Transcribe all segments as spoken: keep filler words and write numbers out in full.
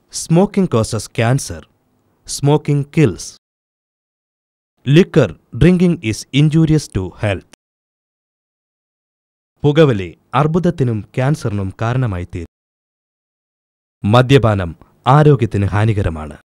Smoking causes cancer. Smoking kills. Liquor drinking is injurious to health. പുകവലി അർബുദത്തിനും ക്യാൻസറിനും കാരണമായിത്തീരും. മദ്യപാനം ആരോഗ്യത്തിന് ഹാനികരമാണ്.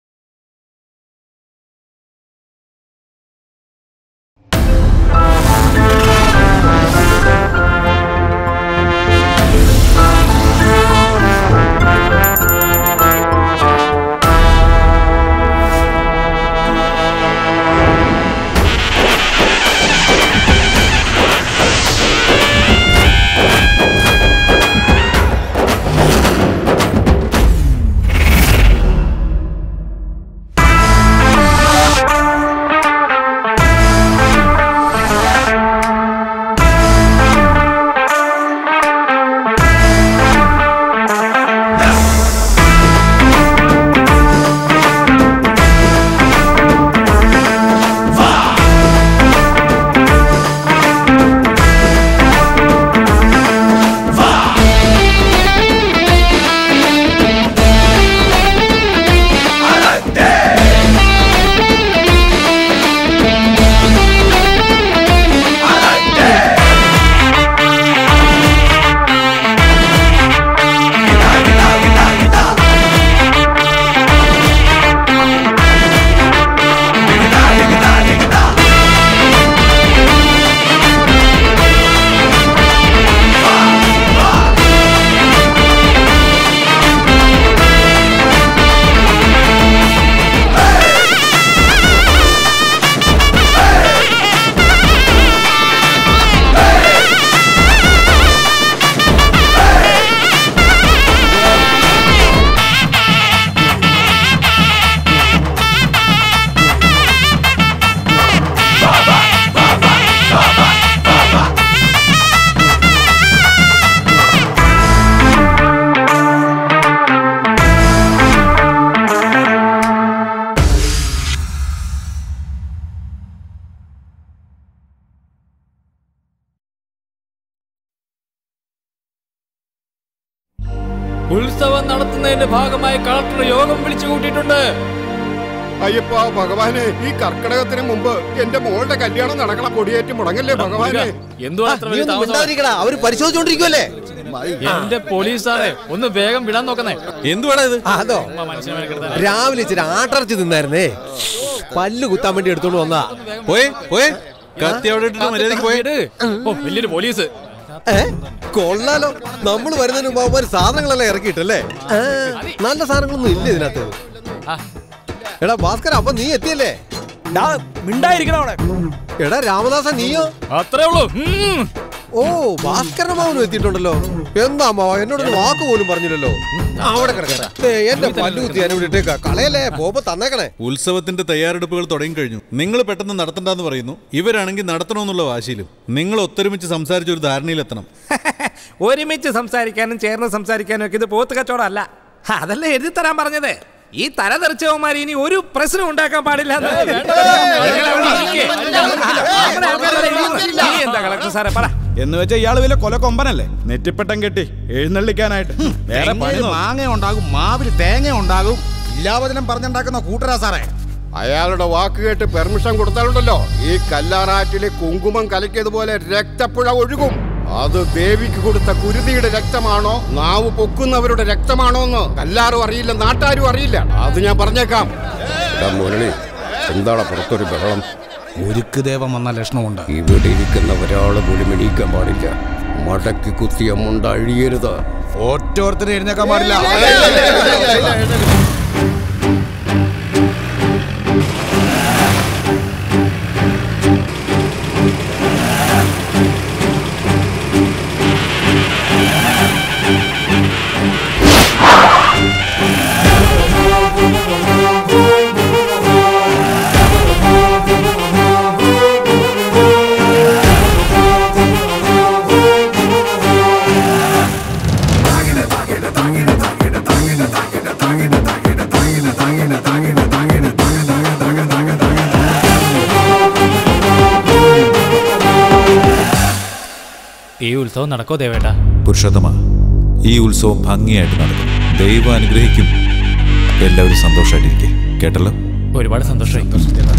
ഉത്സവം നടത്തുന്നതിന്റെ ഭാഗമായി കളക്ടർ യോഗം വിളിച്ചു കൂട്ടിയിട്ടുണ്ട്. അയ്യപ്പ ഭഗവാനെ, ഈ കർക്കിടകത്തിന് മുമ്പ് എന്റെ മോളുടെ കല്യാണം നടക്കണം. കൊടിയേറ്റ് മുടങ്ങല്ലേ ഭഗവാനെ. അവര് പരിശോധിച്ചോണ്ടിരിക്കുവല്ലേ. എന്റെ പോലീസാറെ ഒന്ന് വേഗം വിടാൻ നോക്കുന്നേ. എന്തുവാടാ ഇത്? അതോ രാവിലെ ഇച്ചിരി ആട്ടർച്ച് തിന്നായിരുന്നേ, പല്ല് കുത്താൻ വേണ്ടി എടുത്തോണ്ട് വന്നാ. പോയേ പോയേ കത്തി അവിടെ ഇട്ടിട്ട് മര്യാദക്ക് പോയിട്ട്. ഓ വലിയൊരു പോലീസ്. കൊള്ളാലോ, നമ്മള് വരുന്നതിന് മുമ്പ് അവന്മാര് സാധനങ്ങളെല്ലാം ഇറക്കിയിട്ടല്ലേ. നല്ല സാധനങ്ങളൊന്നും ഇല്ല ഇതിനകത്ത്. എടാ ഭാസ്കര, അപ്പൊ നീ എത്തിയല്ലേ? എടാ രാമദാസ, നീയോ? അത്രേ ഉള്ളൂ. ഓ, ഭാസ്കരന്റെ മാവനും എത്തിയിട്ടുണ്ടല്ലോ. എന്താ മാവ, എന്നോടൊരു വാക്ക് പോലും പറഞ്ഞില്ലല്ലോ. അവിടെ കിടക്കട്ടെ, എന്റെ പല്ലുകുത്തി ഞാൻ ഇവിടെ ഇട്ടേക്ക. കളയല്ലേ, പോപ്പ തന്നേക്കണേ. ഉത്സവത്തിന്റെ തയ്യാറെടുപ്പുകൾ തുടങ്ങിക്കഴിഞ്ഞു. നിങ്ങൾ പെട്ടെന്ന് നടത്തണ്ടെന്ന് പറയുന്നു, ഇവരാണെങ്കിൽ നടത്തണമെന്നുള്ള വാശിയിലും. നിങ്ങൾ ഒത്തൊരുമിച്ച് സംസാരിച്ച ഒരു ധാരണയിലെത്തണം. ഒരുമിച്ച് സംസാരിക്കാനും ചേർന്ന് സംസാരിക്കാനും ഒക്കെ ഇത് പോത്ത് കച്ചവടമല്ല. അതല്ലേ എഴുതി തരാൻ പറഞ്ഞത്. ഈ തലതെറിച്ചവന്മാർ ഇനി ഒരു പ്രശ്നം ഉണ്ടാക്കാൻ പാടില്ല. എന്ന് വെച്ചാൽ ഇയാള് വലിയ കൊലക്കൊമ്പനല്ലേ, നെറ്റിപ്പട്ടം കെട്ടി എഴുന്നള്ളിക്കാനായിട്ട്. വേറെ മാങ്ങ ഉണ്ടാകും, മാവിൽ തേങ്ങ ഉണ്ടാകും. ഇല്ലാവചനം പറഞ്ഞുണ്ടാക്കുന്ന കൂട്ടരാ സാറേ. അയാളുടെ വാക്ക് കേട്ട് പെർമിഷൻ കൊടുത്താലുണ്ടല്ലോ, ഈ കല്ലാറാറ്റിലെ കുങ്കുമം കലക്കിയതുപോലെ രക്തപ്പുഴ ഒഴുകും. അത് ദേവിക്ക് കൊടുത്ത കുരുതിയുടെ രക്തമാണോ നാവ് പൊക്കുന്നവരുടെ രക്തമാണോ എന്ന് കല്ലാറും അറിയില്ല, നാട്ടാരും അറിയില്ല. അത് ഞാൻ പറഞ്ഞേക്കാം. മുരളി, എന്താണ് പുറത്തൊരു ബഹളം? മുരുക്ക് ദേവം വന്ന ലക്ഷണമുണ്ട്. ഇവിടെ ഇരിക്കുന്ന ഒരാള് മുഴുമിടിക്കാൻ പാടില്ല. മടക്കി കുത്തിയ മുണ്ട അഴിയരുത്. ഒറ്റോർത്തിന് എഴുന്നേക്കാൻ പാടില്ല. ഈ ഉത്സവം നടക്കോ ദേവേട്ടാ? പുരുഷോത്തമ, ഈ ഉത്സവം ഭംഗിയായിട്ട് നടക്കും. ദൈവം അനുഗ്രഹിക്കും. എല്ലാവരും സന്തോഷമായിട്ടിരിക്കെ. കേട്ടല്ലോ? ഒരുപാട് സന്തോഷമായി.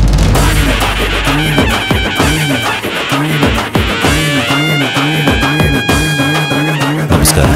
നമസ്കാരം.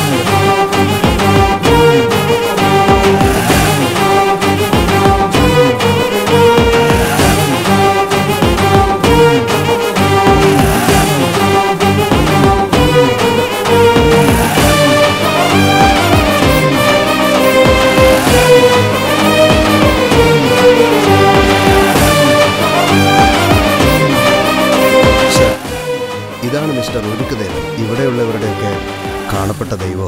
ഇതാണ് മിസ്റ്റർ ഒരുക്കുദേവൻ, ഇവിടെയുള്ളവരുടെയൊക്കെ കാണപ്പെട്ട ദൈവോ.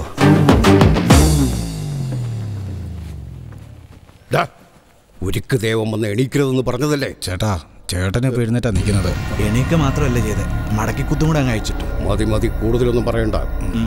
ഒരുക്ക് ദൈവം വന്ന് എണീക്കരുതെന്ന് പറഞ്ഞതല്ലേ? ചേട്ടാ, ചേട്ടനെ എഴുന്നേറ്റാ നിൽക്കുന്നത്. എണീക്ക മാത്രമല്ല ചെയ്തേ, മടക്കി കുത്തും കൂടെ അങ്ങ് അയച്ചിട്ടു. മതി മതി, കൂടുതലൊന്നും പറയണ്ട.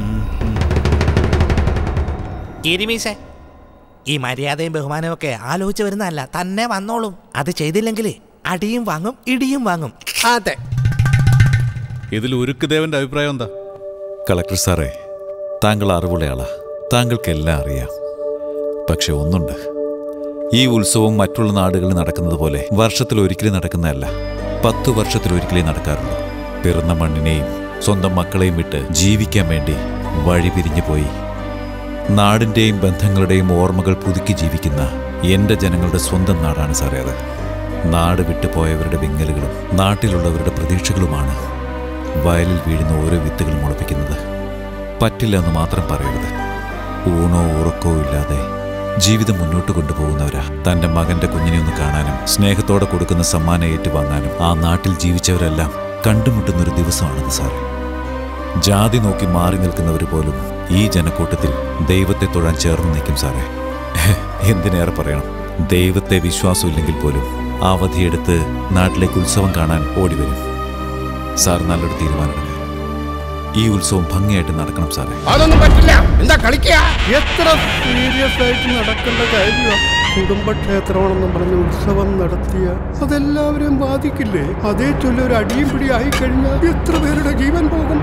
കിരിമീശേ, ഈ മര്യാദയും ബഹുമാനവും ഒക്കെ ആലോചിച്ച് വരുന്നതല്ല, തന്നെ വന്നോളും. അത് ചെയ്തില്ലെങ്കിൽ അടിയും വാങ്ങും, ഇടിയും വാങ്ങും. അതെ. ഇതിൽ ഉരുക്കുദേവന്റെ അഭിപ്രായം എന്താ? കളക്ടർ സാറേ, താങ്കൾ അറിവുള്ളയാളാ, താങ്കൾക്കെല്ലാം അറിയാം. പക്ഷെ ഒന്നുണ്ട്, ഈ ഉത്സവം മറ്റുള്ള നാടുകളിൽ നടക്കുന്നത് പോലെ വർഷത്തിൽ ഒരിക്കലും നടക്കുന്നതല്ല, പത്തു വർഷത്തിൽ ഒരിക്കലേ നടക്കാറുള്ളൂ. പിറന്ന മണ്ണിനെയും സ്വന്തം മക്കളെയും വിട്ട് ജീവിക്കാൻ വേണ്ടി വഴി പിരിഞ്ഞു പോയി നാടിൻ്റെയും ബന്ധങ്ങളുടെയും ഓർമ്മകൾ പുതുക്കി ജീവിക്കുന്ന എൻ്റെ ജനങ്ങളുടെ സ്വന്തം നാടാണ് സാറേ അത്. നാട് വിട്ടുപോയവരുടെ വിങ്ങലുകളും നാട്ടിലുള്ളവരുടെ പ്രതീക്ഷകളുമാണ് വയലിൽ വീഴുന്ന ഓരോ വിത്തുകൾ മുളപ്പിക്കുന്നത്. പറ്റില്ല എന്ന് മാത്രം പറയരുത്. ഊണോ ഉറക്കോ ഇല്ലാതെ ജീവിതം മുന്നോട്ട് കൊണ്ടുപോകുന്നവരാ. തൻ്റെ മകൻ്റെ കുഞ്ഞിനെ ഒന്ന് കാണാനും സ്നേഹത്തോടെ കൊടുക്കുന്ന സമ്മാനം ഏറ്റുവാങ്ങാനും ആ നാട്ടിൽ ജീവിച്ചവരെല്ലാം കണ്ടുമുട്ടുന്നൊരു ദിവസമാണത് സാറേ. ജാതി നോക്കി മാറി നിൽക്കുന്നവർ പോലും ഈ ജനക്കൂട്ടത്തിൽ ദൈവത്തെ തൊഴാൻ ചേർന്ന് നിൽക്കും സാറേ. എന്തിനേറെ പറയണം, ദൈവത്തെ വിശ്വാസമില്ലെങ്കിൽ പോലും അവധിയെടുത്ത് നാട്ടിലേക്ക് ഉത്സവം കാണാൻ ഓടിവരും. സാർ നല്ലൊരു തീരുമാനമെടുക്കുക. ഈ ഉത്സവം ഭംഗിയായിട്ട് നടക്കണം സാറേ. അതൊന്നും പറ്റില്ല. എന്താ കളിക്കുക? എത്ര സീരിയസ് ആയിട്ട് നടക്കേണ്ട കാര്യമാണ്. കുടുംബക്ഷേത്രമാണെന്നും പറഞ്ഞ് ഉത്സവം നടത്തിയ അതെല്ലാവരെയും ബാധിക്കില്ലേ? അതേ ചൊല്ലി ഒരു അടിയും പിടി ആയി കഴിഞ്ഞാൽ എത്ര പേരുടെ ജീവൻ പോകും?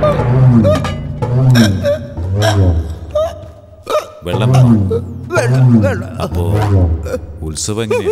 വെള്ളം അപ്പോ ഉത്സവം എങ്ങനെയാ?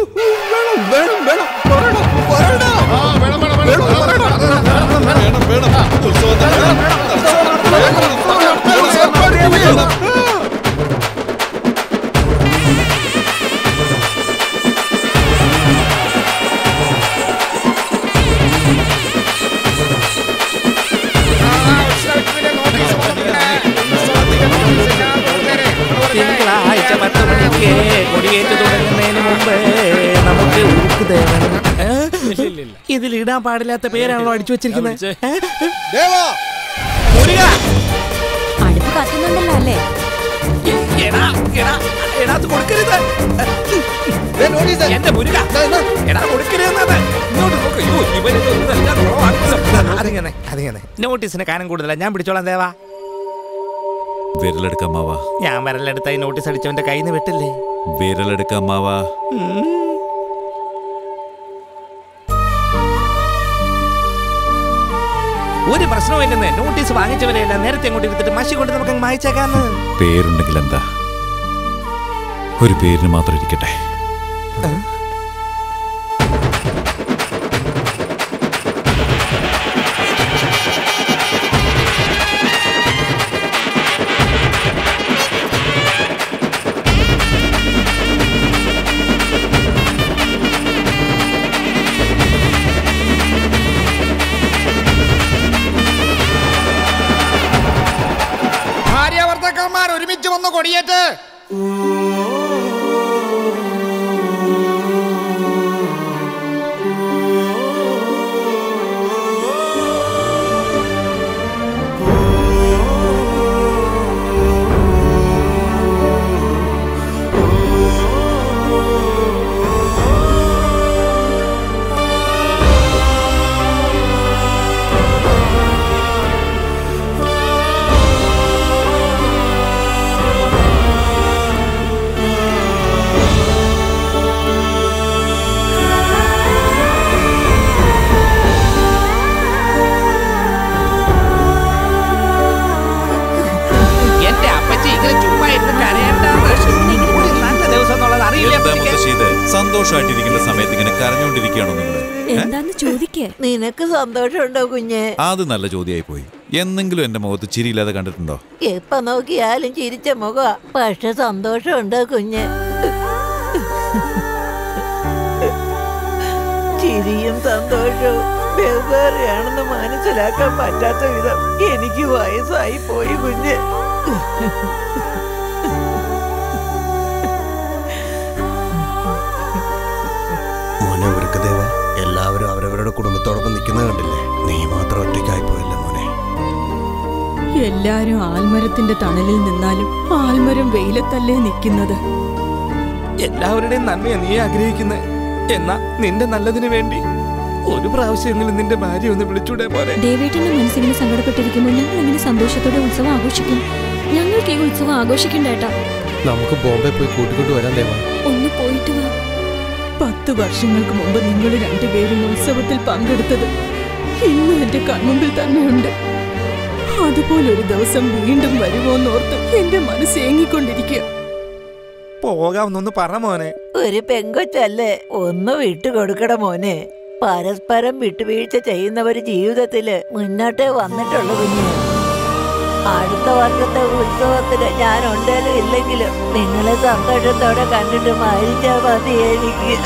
തിങ്കളാഴ്ച പത്ത് മണിക്ക് കൊടിയേറ്റ് തുടങ്ങുന്നതിന് മുമ്പ് നമുക്ക് ഉരുക്കുദേവൻ. ഇതിലിടാൻ പാടില്ലാത്ത പേരാണല്ലോ അടിച്ചു വെച്ചിരിക്കുന്നത്. അടുപ്പ് കത്തുന്നുണ്ടല്ലോ അല്ലേ? എന്റെ മുരുക, എടാ കൊടുക്കരുതെന്നത്. ഇങ്ങോട്ട് നോക്ക്. അതിങ്ങനെ അതിങ്ങനെ നോട്ടീസിന് കാനം കൂടുതല. ഞാൻ പിടിച്ചോളാം ദേവാ. വിരലെടുക്കാമാവാ. ഞാൻ വിരലെടുത്തായി നോട്ടീസ് അടിച്ചവന്റെ കയ്യിൽ നിന്ന് വിട്ടില്ലേ? വിരലെടുക്കാമാവാ. ഒരു പ്രശ്നമില്ലെന്ന്. നോട്ടീസ് വാങ്ങിച്ചവരെയല്ല നേരത്തെ അങ്ങോട്ട് എടുത്തിട്ട് മഷി കൊണ്ട് നമുക്ക് മായിച്ചേക്കാന്ന്. പേരുണ്ടെങ്കിൽ എന്താ, ഒരു പേരിന് മാത്രം ഇരിക്കട്ടെ. ഭാര്യാഭർത്താക്കന്മാർ ഒരുമിച്ച് വന്ന് കൊടിയേറ്റ്. സന്തോഷമായിട്ടിരിക്കുന്ന സമയത്ത് ഇങ്ങനെ കരഞ്ഞോണ്ടിരിക്കുകയാണോ നിങ്ങൾ? എന്താന്ന് ചോദിക്കേ? നിനക്ക് സന്തോഷമുണ്ടോ കുഞ്ഞെ? അത് നല്ല ചോദ്യമായി പോയി. എന്നെങ്കിലും എന്റെ മുഖത്ത് ചിരിയില്ലാതെ കണ്ടിട്ടുണ്ടോ? എപ്പ നോക്കിയാലും ചിരിച്ച മുഖ, പക്ഷെ സന്തോഷമുണ്ടോ കുഞ്ഞെ? ചിരിയും സന്തോഷവും വെവ്വേറെയാണെന്ന് മനസ്സിലാക്കാൻ പറ്റാത്ത വിധം എനിക്ക് വയസ്സായി പോയി കുഞ്ഞെ. മോനെ വൃക്കദേവ, എല്ലാവരും അവരവരുടെ കുടുംബത്തോടൊപ്പം നിൽക്കുന്നത് കണ്ടില്ലേ? നീ മാത്രം ഒറ്റയ്ക്കായി പോയല്ലേ മോനെ. എല്ലാരും ആൽമരത്തിന്റെ തണലിൽ നിന്നാലും ആൽമരം വെയിലത്തല്ലേ നിൽക്കുന്നത്. എല്ലാവരുടെയും നന്മയാ നീ ആഗ്രഹിക്കുന്നത്. എന്നാ നിന്റെ നല്ലതിന് വേണ്ടി ഒരു പ്രാവശ്യമെങ്കിലും നിന്റെ ഭാര്യ ഒന്ന് വിളിച്ചൂടെ പോലെ? ദേവേട്ടന്റെ മനസ്സിങ്ങനെ സങ്കടപ്പെട്ടിരിക്കുമ്പോൾ ഞങ്ങൾ എങ്ങനെ സന്തോഷത്തോടെ ഉത്സവം ആഘോഷിക്കും? ഞങ്ങൾക്ക് ഈ ഉത്സവം ആഘോഷിക്കണ്ടേട്ടാ. നമുക്ക് ബോംബെ പോയി കൂട്ടിക്കൊണ്ട് വരാൻ ദേവ. ഒന്ന് പോയിട്ട് വാ. പത്ത് വർഷങ്ങൾക്ക് മുമ്പ് നിങ്ങൾ രണ്ടുപേരും ഉത്സവത്തിൽ പങ്കെടുത്തത് ഇന്നും എന്റെ കൺമുമ്പിൽ തന്നെയുണ്ട്. അതുപോലൊരു ദിവസം വീണ്ടും വരുമോന്നോർത്ത് എന്റെ മനസ്സ് ഏങ്ങിക്കൊണ്ടിരിക്കുക. പോകാമെന്നൊന്ന് പറ മോനെ. ഒരു പെങ്കൊച്ചല്ലേ, ഒന്ന് വിട്ടുകൊടുക്കട മോനെ. പരസ്പരം വിട്ടുവീഴ്ച ചെയ്യുന്നവര് ജീവിതത്തില് മുന്നോട്ടേ വന്നിട്ടുള്ളു കുഞ്ഞ്. അടുത്ത വർഷത്തെ ഉത്സവത്തിന് ഞാൻ ഉണ്ടേലും ഇല്ലെങ്കിലും നിങ്ങളെ സന്തോഷത്തോടെ കണ്ടിട്ട് മരിച്ചാ മതി എനിക്ക്.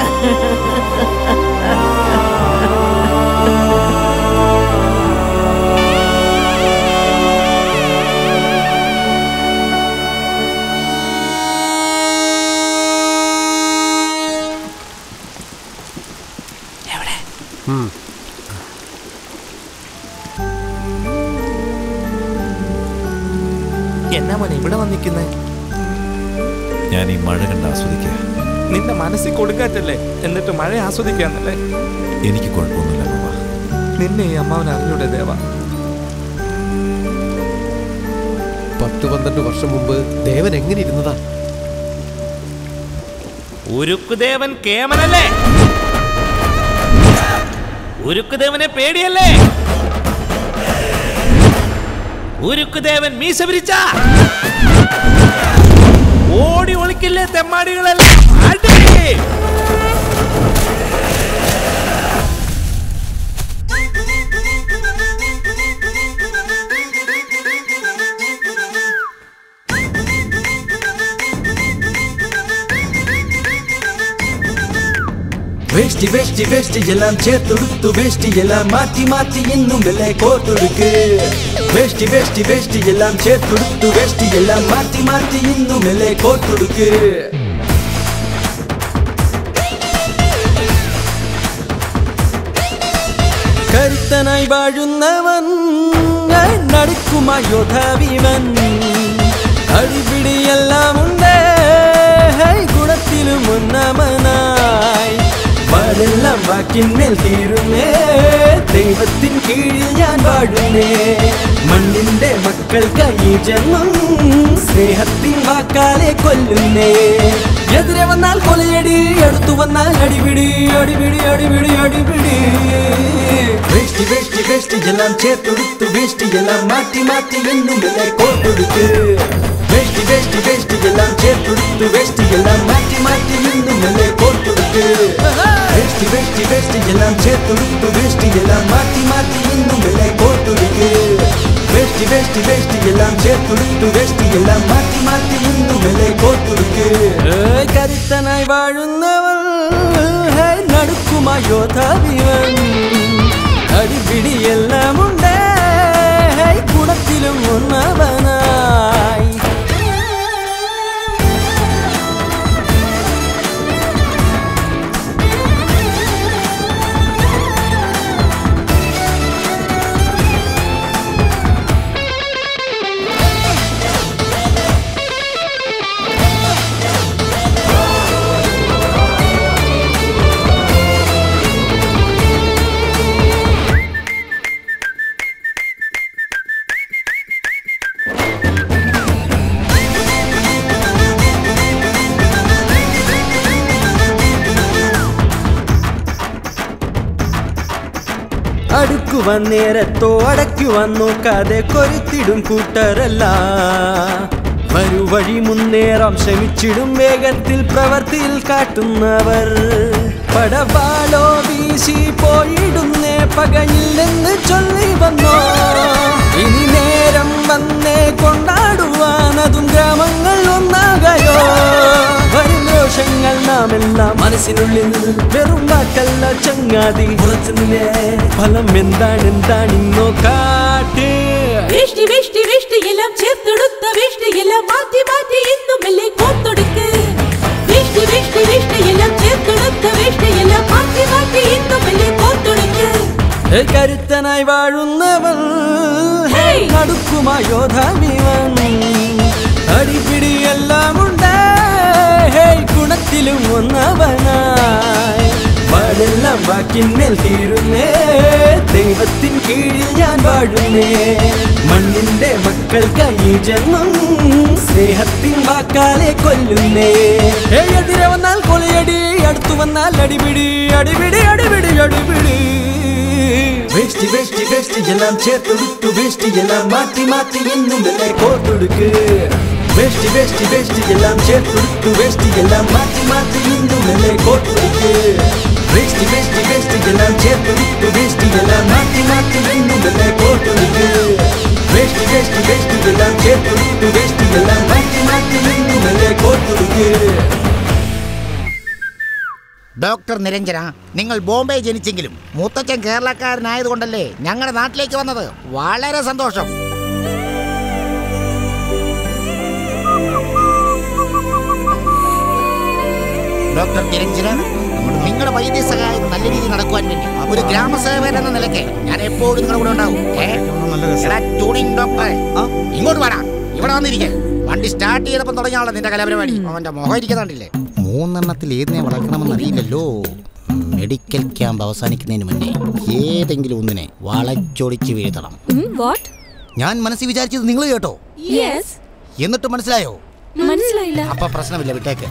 എന്നാ മോനെ ഇവിടെ വന്നിരിക്കുന്നേ? ഞാൻ ഈ മഴ കണ്ട് ആസ്വദിക്കുക. നിന്റെ മനസ്സിൽ കൊടുക്കാറ്റല്ലേ, എന്നിട്ട് മഴ ആസ്വദിക്കാന്നല്ലേ? എനിക്ക് കുഴപ്പമൊന്നുമില്ല അമ്മ. നിന്നെ ഈ അമ്മാവൻ അറിഞ്ഞൂടെ ദേവ? പത്ത് പന്ത്രണ്ട് വർഷം മുമ്പ് ദേവൻ എങ്ങനെ ഇരുന്നതാ? ഉരുക്കുദേവൻ കേമനല്ലേ? ഉരുക്കുദേവനെ പേടിയല്ലേ? ഉരുക്കുദേവൻ മീശ പിരിച്ച ഓടി ഒളിക്കില്ലേ തെമ്മാടികളെല്ലാം? അടി! വേഷ്ടി വേഷ്ടി വേഷ്ടി എല്ലാം ചേർത്തൊടുത്തു, വേഷ്ടി എല്ലാം മാറ്റി മാറ്റി ഇന്നും വെള്ളെ കോർത്തൊടുക്ക്. വേഷ്ടി വേഷ്ടി വേഷ്ടി എല്ലാം ചേർത്തൊടുത്തു, വേഷ്ടി എല്ലാം മാറ്റി മാറ്റി ഇന്നും വെള്ളെ കോർത്തൊടുക്ക്. കരുത്തനായി വാഴുന്നവൻ നടക്കുമാ യോധാവിവൻ. അടിപിടിയെല്ലാം ഉണ്ട് ഗുണത്തിലും ഒന്നാമനായി. വാഴെല്ലാം വാക്കിന്മേൽ തീരുന്നേ, ദൈവത്തിൻ കീഴിൽ ഞാൻ വാഴുന്നേ. മണ്ണിന്റെ മക്കൾക്ക് ഈ ജന്മം സ്നേഹത്തിൻ വാക്കാലെ കൊല്ലുന്നേ. എതിരെ വന്നാൽ കൊലയടി, അടുത്തു വന്നാൽ അടിപിടി, അടിപിടി അടിപിടി അടിപിടി. വേഷ്ടി വേഷ്ടി വേഷ്ടി എല്ലാം ചേർത്തൊടുത്തു, വേഷ്ടി എല്ലാം മാറ്റി മാറ്റി എന്നും എല്ലാം കോർത്തൊടുക്ക്. വേഷ്ടി വേഷ്ടി വേഷ്ടി എല്ലാം ചേർത്തൊടുത്തു, വേഷ്ടി എല്ലാം മാറ്റി മാറ്റി എന്നും എല്ലാം കോർത്തൊടുക്ക്. വേഷ്ടി വേഷ്ടി വേഷ്ടി എല്ലാം ചേർത്തൊടുത്തു, വേഷ്ടി എല്ലാം മാറ്റി മാറ്റി എന്നും എല്ലാം കോർത്തൊടുക്ക്. വേഷ്ടി വേഷ്ടി വേഷ്ടി എല്ലാം ചേർത്തൊടുത്തു, വേഷ്ടി എല്ലാം മാറ്റി മാറ്റി എന്നും എല്ലാം കോർത്തൊടുക്ക്. കരുത്തനായി വാഴുന്നവൻ നടക്കുമാ യോധാവിവൻ. അടിപിടിയെല്ലാം ഉണ്ട് ഗുണത്തിലും ഒന്നവനായി. അടുക്കുവാൻ നേരത്തോ അടയ്ക്കുവാൻ നോക്കാതെ കൊരുത്തിടും കൂട്ടരല്ല. വരുവഴി മുന്നേറാം ശ്രമിച്ചിടും വേഗത്തിൽ പ്രവർത്തിയിൽ കാട്ടുന്നവർ പടവാളോ വീശി പോയിടുന്നേ പകയില്ലെന്ന് ചൊല്ലി വന്നോ ഇനി നേരം വന്നേ കൊണ്ടാടുവാൻ അതും ഗ്രാമങ്ങൾ ഒന്നാകയോ വരും ദോഷങ്ങൾ നാം എല്ലാം മനസ്സിനുള്ളിൽ വെറും വാക്കല്ല ചങ്ങാതി ഉറച്ചുനിന്നേ ഫലം എന്താണ് എന്താണിന്നോ കാട്ട് വേഷ്ടി വേഷ്ടി വേഷ്ടി എല്ലാം ചേർത്തെടുത്ത വേഷ്ടി എല്ലാം മാറ്റി മാറ്റി ഇന്നും മെല്ലെ കോർത്തൊടുക്ക് വേഷ്ടി വേഷ്ടി വേഷ്ടി എല്ലാം ചേർത്തെടുത്ത വേഷ്ടി എല്ലാം മാറ്റി മാറ്റി ഇന്നും മെല്ലെ കോർത്തൊടുക്ക് കരുത്തനായി വാഴുന്നവൻ നടുക്കുമായോധാമിവൻ അടിപിടിയെല്ലാം ഉണ്ട് ഗുണത്തിലും ഒന്നവനായി പാടെല്ലാം വാക്കിന്മേൽ തീരുന്നേ ദൈവത്തിൻ കീഴിൽ ഞാൻ വാഴുന്നേ മണ്ണിന്റെ മക്കൾക്ക് ഈ ജന്മം സ്നേഹത്തിൻ വാക്കാലെ കൊല്ലുന്നേ എതിരെ വന്നാൽ കൊലയടി അടുത്തു വന്നാൽ അടിപിടി അടിപിടി അടിപിടി അടിപിടി വേഷ്ടി വേഷ്ടി വേഷ്ടി എല്ലാം ചേർത്തൊടുത്തു വേഷ്ടി എല്ലാം മാറ്റി മാറ്റി ഇന്നും എന്നെ കോർത്തൊടുക്ക് വേഷ്ടി വേഷ്ടി വേഷ്ടി എല്ലാം ചേർത്തൊടുത്തു വേഷ്ടി എല്ലാം മാറ്റി മാറ്റി ഇന്നും എന്നെ കോർത്തൊടുക്ക് വേഷ്ടി വേഷ്ടി വേഷ്ടി എല്ലാം ചേർത്തൊടുത്തു വേഷ്ടി എല്ലാം മാറ്റി മാറ്റി ഇന്നും എന്നെ കോർത്തൊടുക്ക് വേഷ്ടി വേഷ്ടി വേഷ്ടി എല്ലാം ചേർത്തൊടുത്തു വേഷ്ടി എല്ലാം മാറ്റി മാറ്റി ഇന്നും എന്നെ കോർത്തൊടുക്ക് ഡോക്ടർ നിരഞ്ജന, നിങ്ങൾ ബോംബെ ജനിച്ചെങ്കിലും മൂത്തച്ഛൻ കേരളക്കാരനായതുകൊണ്ടല്ലേ ഞങ്ങളുടെ നാട്ടിലേക്ക് വന്നത്. വളരെ സന്തോഷം. ഡോക്ടർ നിരഞ്ജന, നിങ്ങളുടെ വൈദ്യസഹായം നല്ല രീതിയിൽ നടക്കുവാൻ വേണ്ടി ഒരു ഗ്രാമസേവകൻ എന്ന നിലയ്ക്ക് ഞാൻ എപ്പോഴും നിങ്ങളുടെ കൂടെ ഉണ്ടാവും. ട്യൂണിംഗ് ഡോക്ടറെ, ഇങ്ങോട്ട് വരാം, ഇവിടെ വന്നിരിക്കേ. വണ്ടി സ്റ്റാർട്ട് ചെയ്തപ്പോൾ തുടങ്ങിയാണല്ലോ നിന്റെ കലാപരിപാടി. അവന്റെ മുഖം ഇരിക്കുന്നുണ്ടില്ലേ? മൂന്നെണ്ണത്തിൽ ഏതിനെ വളർത്തണമെന്ന് അറിയില്ലല്ലോ. മെഡിക്കൽ ക്യാമ്പ് അവസാനിക്കുന്നതിന് മുന്നേ ഏതെങ്കിലും ഒന്നിനെ വളച്ചൊടിച്ച് വീഴ്ത്തണം. ഞാൻ മനസ്സിൽ വിചാരിച്ചത് നിങ്ങൾ കേട്ടോ? എന്നിട്ട് മനസ്സിലായോ? മനസ്സിലായില്ല. അപ്പൊ പ്രശ്നമില്ല, വിട്ടേക്ക്.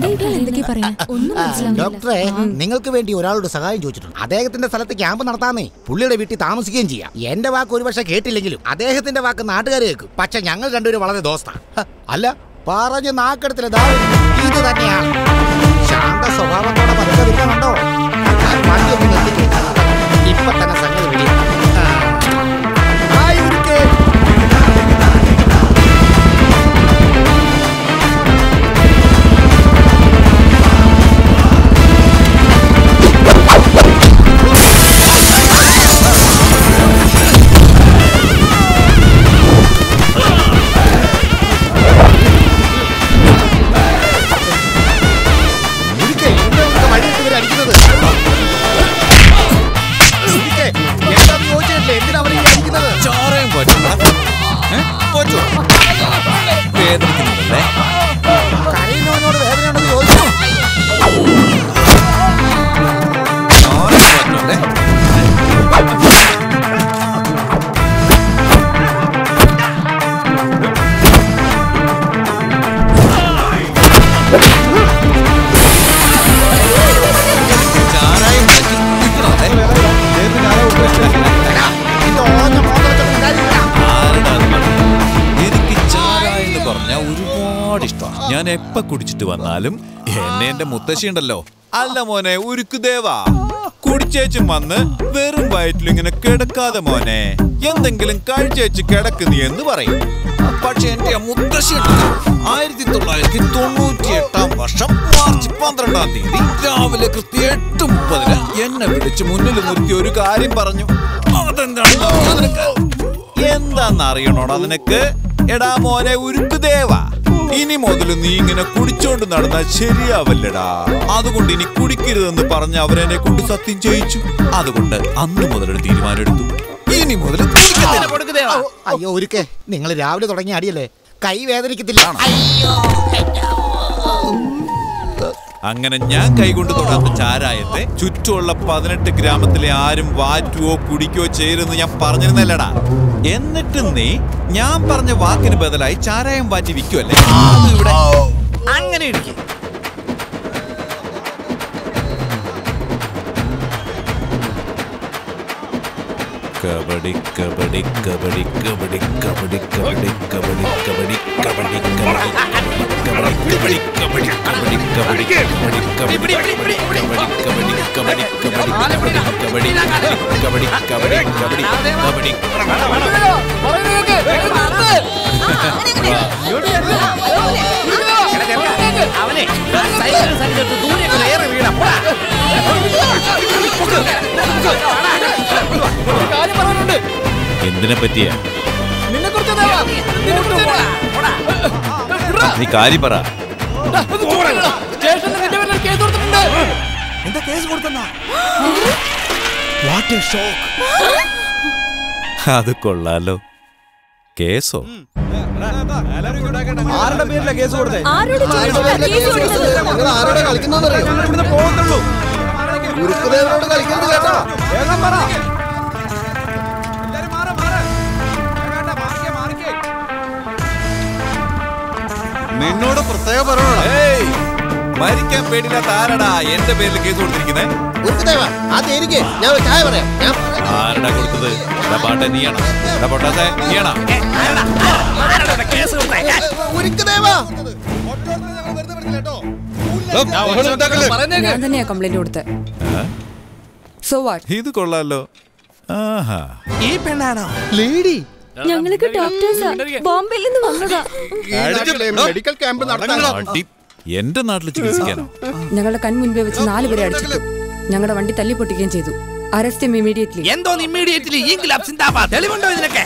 ഡോക്ടറെ, നിങ്ങൾക്ക് വേണ്ടി ഒരാളോട് സഹായം ചോദിച്ചിട്ടുണ്ട്. അദ്ദേഹത്തിന്റെ സ്ഥലത്ത് ക്യാമ്പ് നടത്താന്നേ. പുള്ളിയുടെ വീട്ടിൽ താമസിക്കുകയും ചെയ്യാം. എന്റെ വാക്ക് ഒരു പക്ഷെ കേട്ടില്ലെങ്കിലും അദ്ദേഹത്തിന്റെ വാക്ക് നാട്ടുകാർ കേൾക്കും. പക്ഷെ ഞങ്ങൾ രണ്ടുപേരും വളരെ ദോസ്താ. അല്ല, പറഞ്ഞ് നാക്കെടുത്തില്ല. ഇത് തന്നെയാണ് ശാന്ത സ്വഭാവത്തോടെ പതുക്കെ വരുന്നുണ്ടോ? ഞാൻ വണ്ടിയൊക്കെ നിർത്തിക്കേ. ഇപ്പൊ തന്നെ സംഗതി വിളിയും. കരയുന്നവനോട് വേദനയുണ്ടെന്ന് ചോദിച്ചു. ഞാൻ എപ്പ കുടിച്ചിട്ട് വന്നാലും എന്നെ എന്റെ മുത്തശ്ശി ഉണ്ടല്ലോ, അല്ല മോനെ ഉരുക്കുദേവാ, കുടിച്ചേച്ചും വന്ന് വെറും വയറ്റിൽ ഇങ്ങനെ കിടക്കാതെ മോനെ എന്തെങ്കിലും കഴിച്ചേച്ച് കിടക്കുന്നു എന്ന് പറയും. പക്ഷെ എന്റെ മുത്തശ്ശി ഉണ്ടല്ലോ, ആയിരത്തി തൊള്ളായിരത്തി തൊണ്ണൂറ്റി എട്ടാം വർഷം മാർച്ച് പന്ത്രണ്ടാം തീയതി രാവിലെ കൃത്യം എട്ട് മുപ്പതിന് എന്നെ വിളിച്ച് മുന്നിൽ നിർത്തി ഒരു കാര്യം പറഞ്ഞു. അതെന്താണെന്ന് നിനക്ക് എന്താന്ന് അറിയണോടാ നിനക്ക്? എടാ മോനെ ഉരുക്കുദേവാ, ഇനി മുതൽ നീ ഇങ്ങനെ കുടിച്ചോണ്ട് നടന്നാൽ ശരിയാവല്ലടാ. അതുകൊണ്ട് ഇനി കുടിക്കരുതെന്ന് പറഞ്ഞ് അവരെന്നെ കൊണ്ട് സത്യം ചെയ്യിച്ചു. അതുകൊണ്ട് അന്ന് മുതലൊരു തീരുമാനം എടുത്തു, ഇനി മുതൽ അയ്യോ ഒരുക്കേ, നിങ്ങൾ രാവിലെ തുടങ്ങിയ അടിയല്ലേ, കൈ വേദനിക്കത്തില്ല? അങ്ങനെ ഞാൻ കൈകൊണ്ട് തൊടാത്ത ചാരായത്തെ ചുറ്റുമുള്ള പതിനെട്ട് ഗ്രാമത്തിലെ ആരും വാറ്റുവോ കുടിക്കോ ചെയ്തെന്ന് ഞാൻ പറഞ്ഞിരുന്നല്ലടാ. എന്നിട്ട് നീ ഞാൻ പറഞ്ഞ വാക്കിന് ബദലായി ചാരായം വാറ്റി വിൽക്കുമല്ലേ? ഇവിടെ അങ്ങനെ ഇരിക്കും. കബഡി കബഡി കബഡി കബഡി കബഡി കബഡി കബഡി കബഡി കബഡി കബഡി കബഡി കബഡി കബഡി കബഡി അവനെ സൈക്കിൾ സഞ്ചരിച്ച് ദൂരെ ഏറെ വീണ എന്തിനെ പറ്റിയാ നീ കാര്യം പറ. എന്താ കേസ് കൊടുത്തെന്നാ? അത് കൊള്ളാലോ. കേസോ? ആരുടെ പേരിലാ കേസ് കൊടുത്തേ? ആരോടെ കളിക്കുന്നറിയോ? പോകുന്നുള്ളൂ. ഗുരുക്കുദേവനോട് കളിക്കുന്നത് കേട്ടോ. വേഗം പറ. നിന്നോട് പ്രത്യേകം പറയണോ? മരിക്കാൻ പേടില്ലാത്ത ആരടാ എന്റെ പേരിൽ കേസ് കൊടുത്തിരിക്കുന്നേ? ഞാൻ ചായ പറയാം. ആരടാ കൊടുത്തത്? പാട്ടെ നീയാണോ? പൊട്ടാസേ നീയാണോ? ഞാൻ തന്നെയാ കംപ്ലൈന്റ് കൊടുത്തത്. So what? ഇത് കൊള്ളാലോ. ആഹാ, ഈ പെണ്ണാണോ ലേഡി? ഞങ്ങൾക്ക് ഡോക്ടേഴ്സാ, ബോംബെയിൽ നിന്ന് വന്നതാ. മെഡിക്കൽ ക്യാമ്പ് നടത്താൻ എന്റെ നാട്ടിൽ ചികിത്സിക്കാനോ? ഞങ്ങളുടെ കൺമുൻപേ വെച്ച് നാല് പേരെ അടിച്ചിട്ടു. ഞങ്ങളുടെ വണ്ടി തല്ലി പൊട്ടിക്കുകയും ചെയ്തു. Arrest him immediately. എന്തോ ഇമ്മീഡിയറ്റ്ലി? ഇൻക്ലാബ് സിന്ദാബാദ്. തെളിവുണ്ടോ ഇതിനൊക്കെ?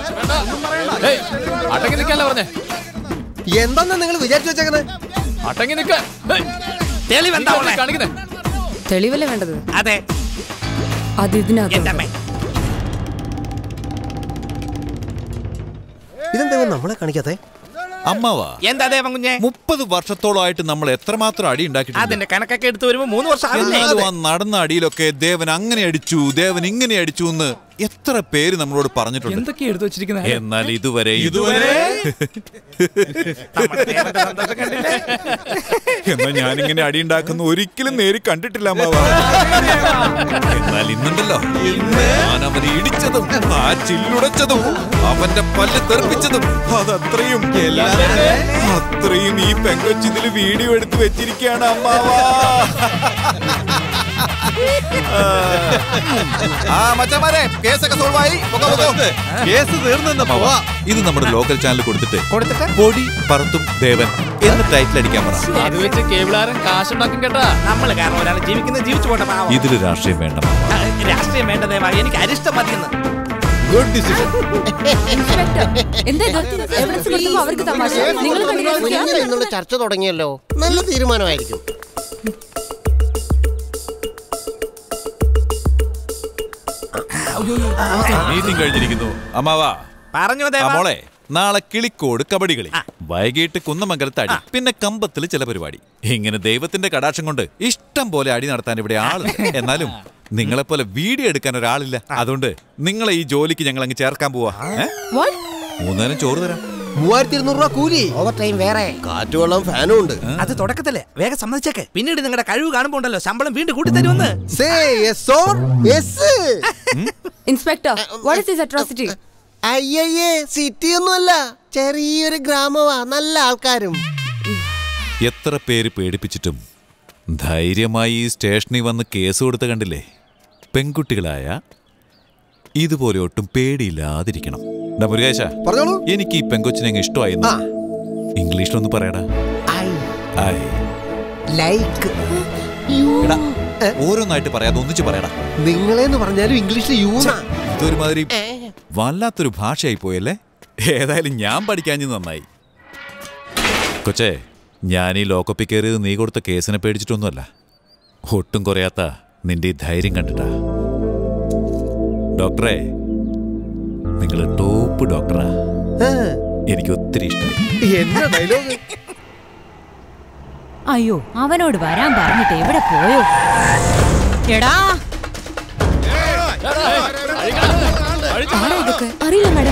അടങ്ങി നിൽക്കാനല്ലേ പറഞ്ഞേ? എന്താ നിങ്ങൾ വിചാരിച്ചു വെച്ചേക്കുന്നത്? അടങ്ങി നിൽക്കാൻ. തെളിവെന്താ കാണിക്കുന്നേ? തെളിവല്ലേ വേണ്ടത്? അതെ, അത് ഇതിനകത്ത്. ഇതെന്താ നമ്മളെ കാണിക്കാത്തെ? അമ്മാവാ, എന്താ ദേവൻ കുഞ്ഞെ? മുപ്പത് വർഷത്തോളമായിട്ട് നമ്മൾ എത്രമാത്രം അടി ഉണ്ടാക്കിയിട്ടുണ്ട്. അതിന്റെ കണക്കൊക്കെ എടുത്തു വരുമ്പോ മൂന്ന് വർഷം നടന്ന അടിയിലൊക്കെ ദേവൻ അങ്ങനെ അടിച്ചു, ദേവൻ ഇങ്ങനെ അടിച്ചു എന്ന് എത്ര പേര് നമ്മളോട് പറഞ്ഞിട്ടുണ്ട്. എന്തൊക്കെ എടുത്തു വെച്ചിരിക്കുന്നത്? എന്നാൽ ഇതുവരെ ഇതുവരെ എന്നാ ഞാനിങ്ങനെ അടി ഉണ്ടാക്കുന്ന ഒരിക്കലും നേരി കണ്ടിട്ടില്ല അമ്മാവാ. എന്നാൽ ഇന്നുണ്ടല്ലോ, ഞാൻ അവനെ ഇടിച്ചതും ആ ചില്ലുടച്ചതും അവന്റെ പല്ല് തെറിപ്പിച്ചതും അതത്രയും അത്രയും ഈ പെങ്കൊച്ചിതില് വീഡിയോ എടുത്ത് വെച്ചിരിക്കുകയാണ് അമ്മാവാ. ആ മച്ചന്മാരെ, കേസൊക്കെ സോൾവ് ആയി. കേസ് തീർന്നെന്നപ്പാ. ഇത് നമ്മുടെ ലോക്കൽ ചാനൽ കൊടുത്തിട്ട് കൊടുത്തിട്ട് പൊടി പറത്തും ദേവൻ എന്ന് ടൈറ്റിൽ അടിക്കാൻ പറ. അത് വെച്ച് കേബിളാരൻ കാശുണ്ടാക്കും കേട്ടാ. നമ്മള് കാരണം ഒരാൾ ജീവിക്കുന്നത് ജീവിച്ചു പോട്ടെ. ഇതില് രാഷ്ട്രീയം വേണ്ട. രാഷ്ട്രീയം വേണ്ട ദേവാ, എനിക്ക് അരിഷ്ടം മതിയെന്ന്. Good decision. അവർക്ക് തമാശ. നിങ്ങൾ ചർച്ച തുടങ്ങിയല്ലോ, നല്ല തീരുമാനമായിരിക്കും. മീറ്റിംഗ് കഴിഞ്ഞിരിക്കുന്നു അമ്മാവാ. പറഞ്ഞു മോളെ, നാളെ കിളിക്കോട് കബഡി കളി, വൈകിട്ട് കുന്നമംഗലത്ത് അടി, പിന്നെ കമ്പത്തിൽ ചില പരിപാടി. ഇങ്ങനെ ദൈവത്തിന്റെ കടാക്ഷം കൊണ്ട് ഇഷ്ടം പോലെ അടി നടത്താൻ ഇവിടെ ആളുണ്ട്. എന്നാലും നിങ്ങളെപ്പോലെ വീഡിയോ എടുക്കാൻ ഒരാളില്ല. അതുകൊണ്ട് നിങ്ങളെ ഈ ജോലിക്ക് ഞങ്ങൾ അങ്ങ് ചേർക്കാൻ പോവാ. മൂന്നേരം ചോറ് തരാം. മൂവായിരത്തി ഇരുന്നൂറ് രൂപ കൂലി, ഓവർ ടൈം വേറെ, കാറ്റുവെള്ളം ഫാനും ഉണ്ട്. അത് തുടക്കത്തില്ലേ, വേഗം സമ്മതിച്ചേക്കെ. പിന്നീട് നിങ്ങളുടെ കഴിവ് കാണുമ്പോ ഉണ്ടല്ലോ ശമ്പളം വീണ്ടും കൂട്ടി തരുമെന്ന്. Inspector, what is this atrocity? അയ്യയ്യേ, സിറ്റി ഒന്നുമല്ല, ചെറിയൊരു ഗ്രാമമാ, നല്ല ആൾക്കാരും. എത്ര പേര് പേടിപ്പിച്ചിട്ടും ധൈര്യമായി ഈ സ്റ്റേഷനിൽ വന്ന് കേസ് കൊടുത്ത കണ്ടില്ലേ? പെൺകുട്ടികളായ ഇതുപോലെ ഒട്ടും പേടിയില്ലാതിരിക്കണം. മുരുകേശ, എനിക്ക് ഈ പെങ്കൊച്ചിനെ ഇഷ്ടമായിരുന്നു. ഇംഗ്ലീഷിലൊന്ന് പറയടാ. ഓരോന്നായിട്ട് പറയാതെ ഒന്നിച്ച് പറയടാ. നിങ്ങളെന്ന് പറഞ്ഞാലും ഇംഗ്ലീഷിൽ ഇതൊരുമാതിരി വല്ലാത്തൊരു ഭാഷയായി പോയല്ലേ. ഏതായാലും ഞാൻ പഠിക്കാഞ്ഞത് നന്നായി. കൊച്ചേ, ഞാൻ ഈ ലോക്കപ്പിൽ കയറിയത് നീ കൊടുത്ത കേസിനെ പേടിച്ചിട്ടൊന്നുമല്ല, ഒട്ടും കുറയാത്ത നിന്റെ ഈ ധൈര്യം കണ്ടിട്ടാ. ഡോക്ടറെ, നിങ്ങൾ ടോപ്പ് ഡോക്ടറാ. എനിക്ക് ഒത്തിരി ഇഷ്ടമായി. അയ്യോ, അവനോട് വരാൻ പറഞ്ഞിട്ട് എവിടെ പോയോ? എടാ, അറിയില്ല മാഡം.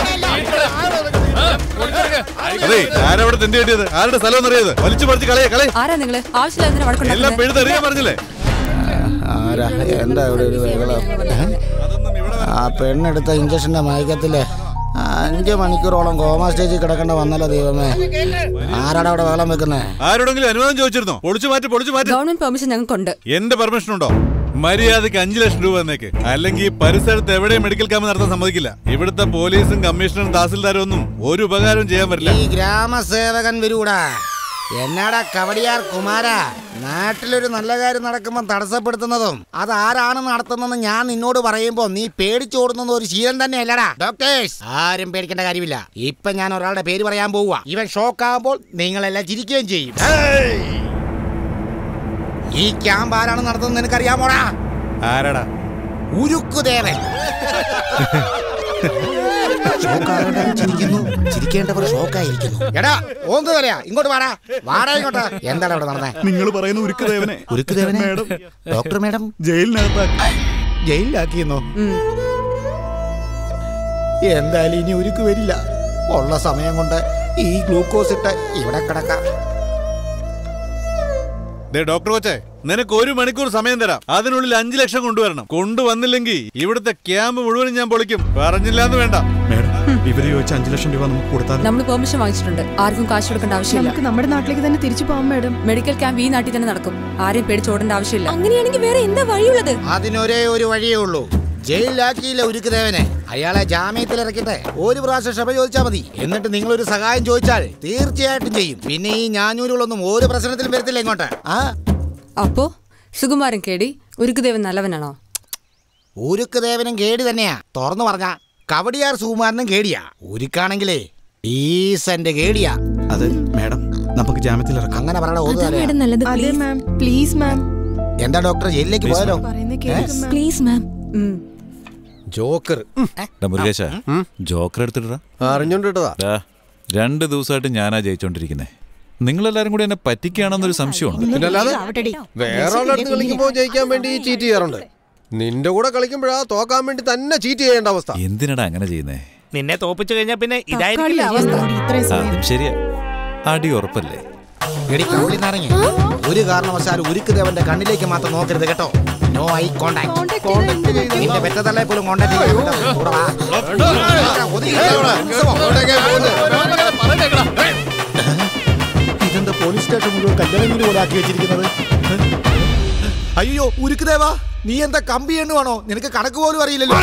അതെ, ആരവിടെ തെണ്ടി കെട്ടിയത്? ആരുടെ സ്ഥലം എന്നറിയത്? വലിച്ചു പറിച്ച് കളയെ കളയെ. ആരാ നിങ്ങള്? ആവശ്യമില്ല വഴക്കുണ്ടാക്കുന്നത്. എല്ലാം പിഴുതറിയാൻ പറഞ്ഞില്ലേ? ആരാ? എന്താ ഇവിടെ ഒരു ആ പെണ്ണെടുത്ത ഇഞ്ചക്ഷന്റെ മയക്കത്തില് അഞ്ചു മണിക്കൂറോളം കോമ സ്റ്റേജിൽ കിടക്കേണ്ട വന്നല്ലോ ദൈവമേ. ആരാടാ അവിടെ വെള്ളം വെക്കുന്നേ? ആരോടെങ്കിലും അനുവാദം ചോദിച്ചിരുന്നോ? പൊളിച്ചു മാറ്റി പൊളിച്ചു മാറ്റി. ഗവൺമെന്റ് പെർമിഷൻ ഞങ്ങൾക്കുണ്ട്. എന്റെ പെർമിഷൻ ഉണ്ടോ? മര്യാദക്ക് അഞ്ചു ലക്ഷം രൂപ എന്നേക്ക്, അല്ലെങ്കിൽ പരിസരത്ത് എവിടെയും മെഡിക്കൽ ക്യാമ്പ് നടത്താൻ സമ്മതിക്കില്ല. ഇവിടുത്തെ പോലീസും കമ്മീഷണറും തഹസിൽദാരും ഒന്നും ഒരു ഉപകാരവും ചെയ്യാൻ പറ്റില്ല. ഈ ഗ്രാമസേവകൻ വരൂടാ. എന്നാടാ കവടിയാർ കുമാര, നാട്ടിലൊരു നല്ല കാര്യം നടക്കുമ്പോൾ തടസ്സപ്പെടുത്തുന്നതും അത് ആരാണ് നടത്തുന്നതെന്ന് ഞാൻ നിന്നോട് പറയുമ്പോ നീ പേടിച്ചോടുന്നത് ഒരു ശീലം തന്നെ അല്ലടാ. ഡോക്ടേഴ്സ്, ആരും പേടിക്കേണ്ട കാര്യമില്ല. ഇപ്പൊ ഞാൻ ഒരാളുടെ പേര് പറയാൻ പോവുക. ഇവൻ ഷോക്ക് ആകുമ്പോൾ നിങ്ങളെല്ലാം ചിരിക്കുകയും ചെയ്യും. ഈ ക്യാമ്പ് ആരാണ് നടത്തുന്നത് നിനക്കറിയാമോടാ? ആരാടാ? ഉരുക്കുദേവൻ. ചിരിക്കേണ്ടവർ ഷോക്കായിരിക്കുന്നു. എടാ ഓന്ത് പറയാ, ഇങ്ങോട്ട് വാടാ വാടാ ഇങ്ങോട്ട്. എന്താണ് അവിടെ നടന്നേ? നിങ്ങൾ പറയുന്ന ഉരുക്കുദേവനെ. ഉരുക്കുദേവനെ മേഡം, ഡോക്ടർ മേഡം ജയിലിനകത്താക്കി. ജയിലിലാക്കിയെന്നോ? എന്തായാലും ഇനി ഉരുക്ക് വരില്ല. ഉള്ള സമയം കൊണ്ട് ഈ ഗ്ലൂക്കോസ് ഇട്ട് ഇവിടെ കിടക്കാം. ഡോക്ടർ കൊച്ചേ, നിനക്ക് ഒരു മണിക്കൂർ സമയം തരാം. അതിനുള്ളിൽ അഞ്ചു ലക്ഷം കൊണ്ടുവരണം. കൊണ്ടുവന്നില്ലെങ്കിൽ ഇവിടുത്തെ ക്യാമ്പ് മുഴുവനും ഞാൻ പൊളിക്കും. പറഞ്ഞില്ല എന്ന് വേണ്ട. ഇവര് ചോദിച്ച അഞ്ചു ലക്ഷം രൂപ നമുക്ക് കൊടുത്താൽ നമ്മൾ പെർമിഷൻ വാങ്ങിച്ചിട്ടുണ്ട്. ആർക്കും കാശ് കൊടുക്കേണ്ട ആവശ്യമില്ല. നമുക്ക് നമ്മുടെ നാട്ടിലേക്ക് തന്നെ തിരിച്ചു പോകാം മേഡം. മെഡിക്കൽ ക്യാമ്പ് ഈ നാട്ടിൽ തന്നെ നടക്കും. ആരെയും പേടിച്ചോടേണ്ട ആവശ്യമില്ല. അങ്ങനെയാണെങ്കിൽ വേറെ എന്താ വഴിയുള്ളത്? അതിനൊരേ ഒരു വഴിയേ ഉള്ളൂ. ജയിലിലാക്കിയില്ല ഉരുക്കുദേവനെ, അയാളെ ജാമ്യത്തിൽ ഇറക്കിട്ടെ ഒരു പ്രാവശ്യം ക്ഷമ ചോദിച്ചാൽ മതി. എന്നിട്ട് നിങ്ങളൊരു സഹായം ചോദിച്ചാൽ തീർച്ചയായിട്ടും ചെയ്യും. പിന്നെ ഈ ഞാഞ്ഞൂരുകളൊന്നും ഒരു പ്രശ്നത്തിലും വരത്തില്ല ഇങ്ങോട്ട്. ആ അപ്പോ സുകുമാരൻ കേടി ഉരുക്കുദേവൻ നല്ലവനാണോ? ഉരുക്കുദേവനും കേടി തന്നെയാ. തുറന്നു പറഞ്ഞ കവടിയാർ സുകുമാരനും കേടിയാ. ഉരുക്കാണെങ്കിലേ ഡീസന്റ് കേടിയാ. അത് മേഡം നമുക്ക് ജാമ്യത്തിൽ ഇറക്കാം. അങ്ങനെ പറയണ. Please ma'am. എന്താ ഡോക്ടർ ജയിലിലേക്ക് പോയാലോ? Please ma'am. ജോക്കർ മുരുകേശ, ജോക്കർ എടുത്തിട്ടാ അറിഞ്ഞോണ്ടിട്ടതാ. രണ്ട് ദിവസമായിട്ട് ഞാനാ ജയിച്ചോണ്ടിരിക്കുന്നേ. നിങ്ങളെല്ലാരും കൂടി എന്നെ പറ്റിക്കുകയാണെന്നൊരു സംശയമുണ്ട്. വേറെ ആളടുത്ത് കളിക്കുമ്പോ ജയിക്കാൻ വേണ്ടി ചീറ്റ് ചെയ്യാറുണ്ട്. നിന്റെ കൂടെ കളിക്കുമ്പോഴാ തോക്കാൻ വേണ്ടി തന്നെ ചീറ്റ് ചെയ്യേണ്ട അവസ്ഥ. എന്തിനാടാ അങ്ങനെ ചെയ്യുന്നേ? നിന്നെ തോപ്പിച്ചു കഴിഞ്ഞാ പിന്നെ ഇതായിരിക്കില്ല അവസ്ഥ. അതും ശരിയാ, അടി ഉറപ്പല്ലേ? ഒരു കാരണവശാലും ഉരുക്കുദേവന്റെ കണ്ണിലേക്ക് മാത്രം നോക്കരുത് കേട്ടോ. No eye contact. നിന്റെ പെറ്റതള്ളെ പോലും കോണ്ടാക്ട് ഇതെന്താ പോലീസ് സ്റ്റേഷൻ മുഴുവൻ കല്യാണം പോലെ ആക്കി വെച്ചിരിക്കുന്നത്? അയ്യോ ഉരുക്കുദേവാ, നീ എന്താ കമ്പി എണ്ണുവാണോ? നിനക്ക് കണക്ക് പോലും അറിയില്ലല്ലോ.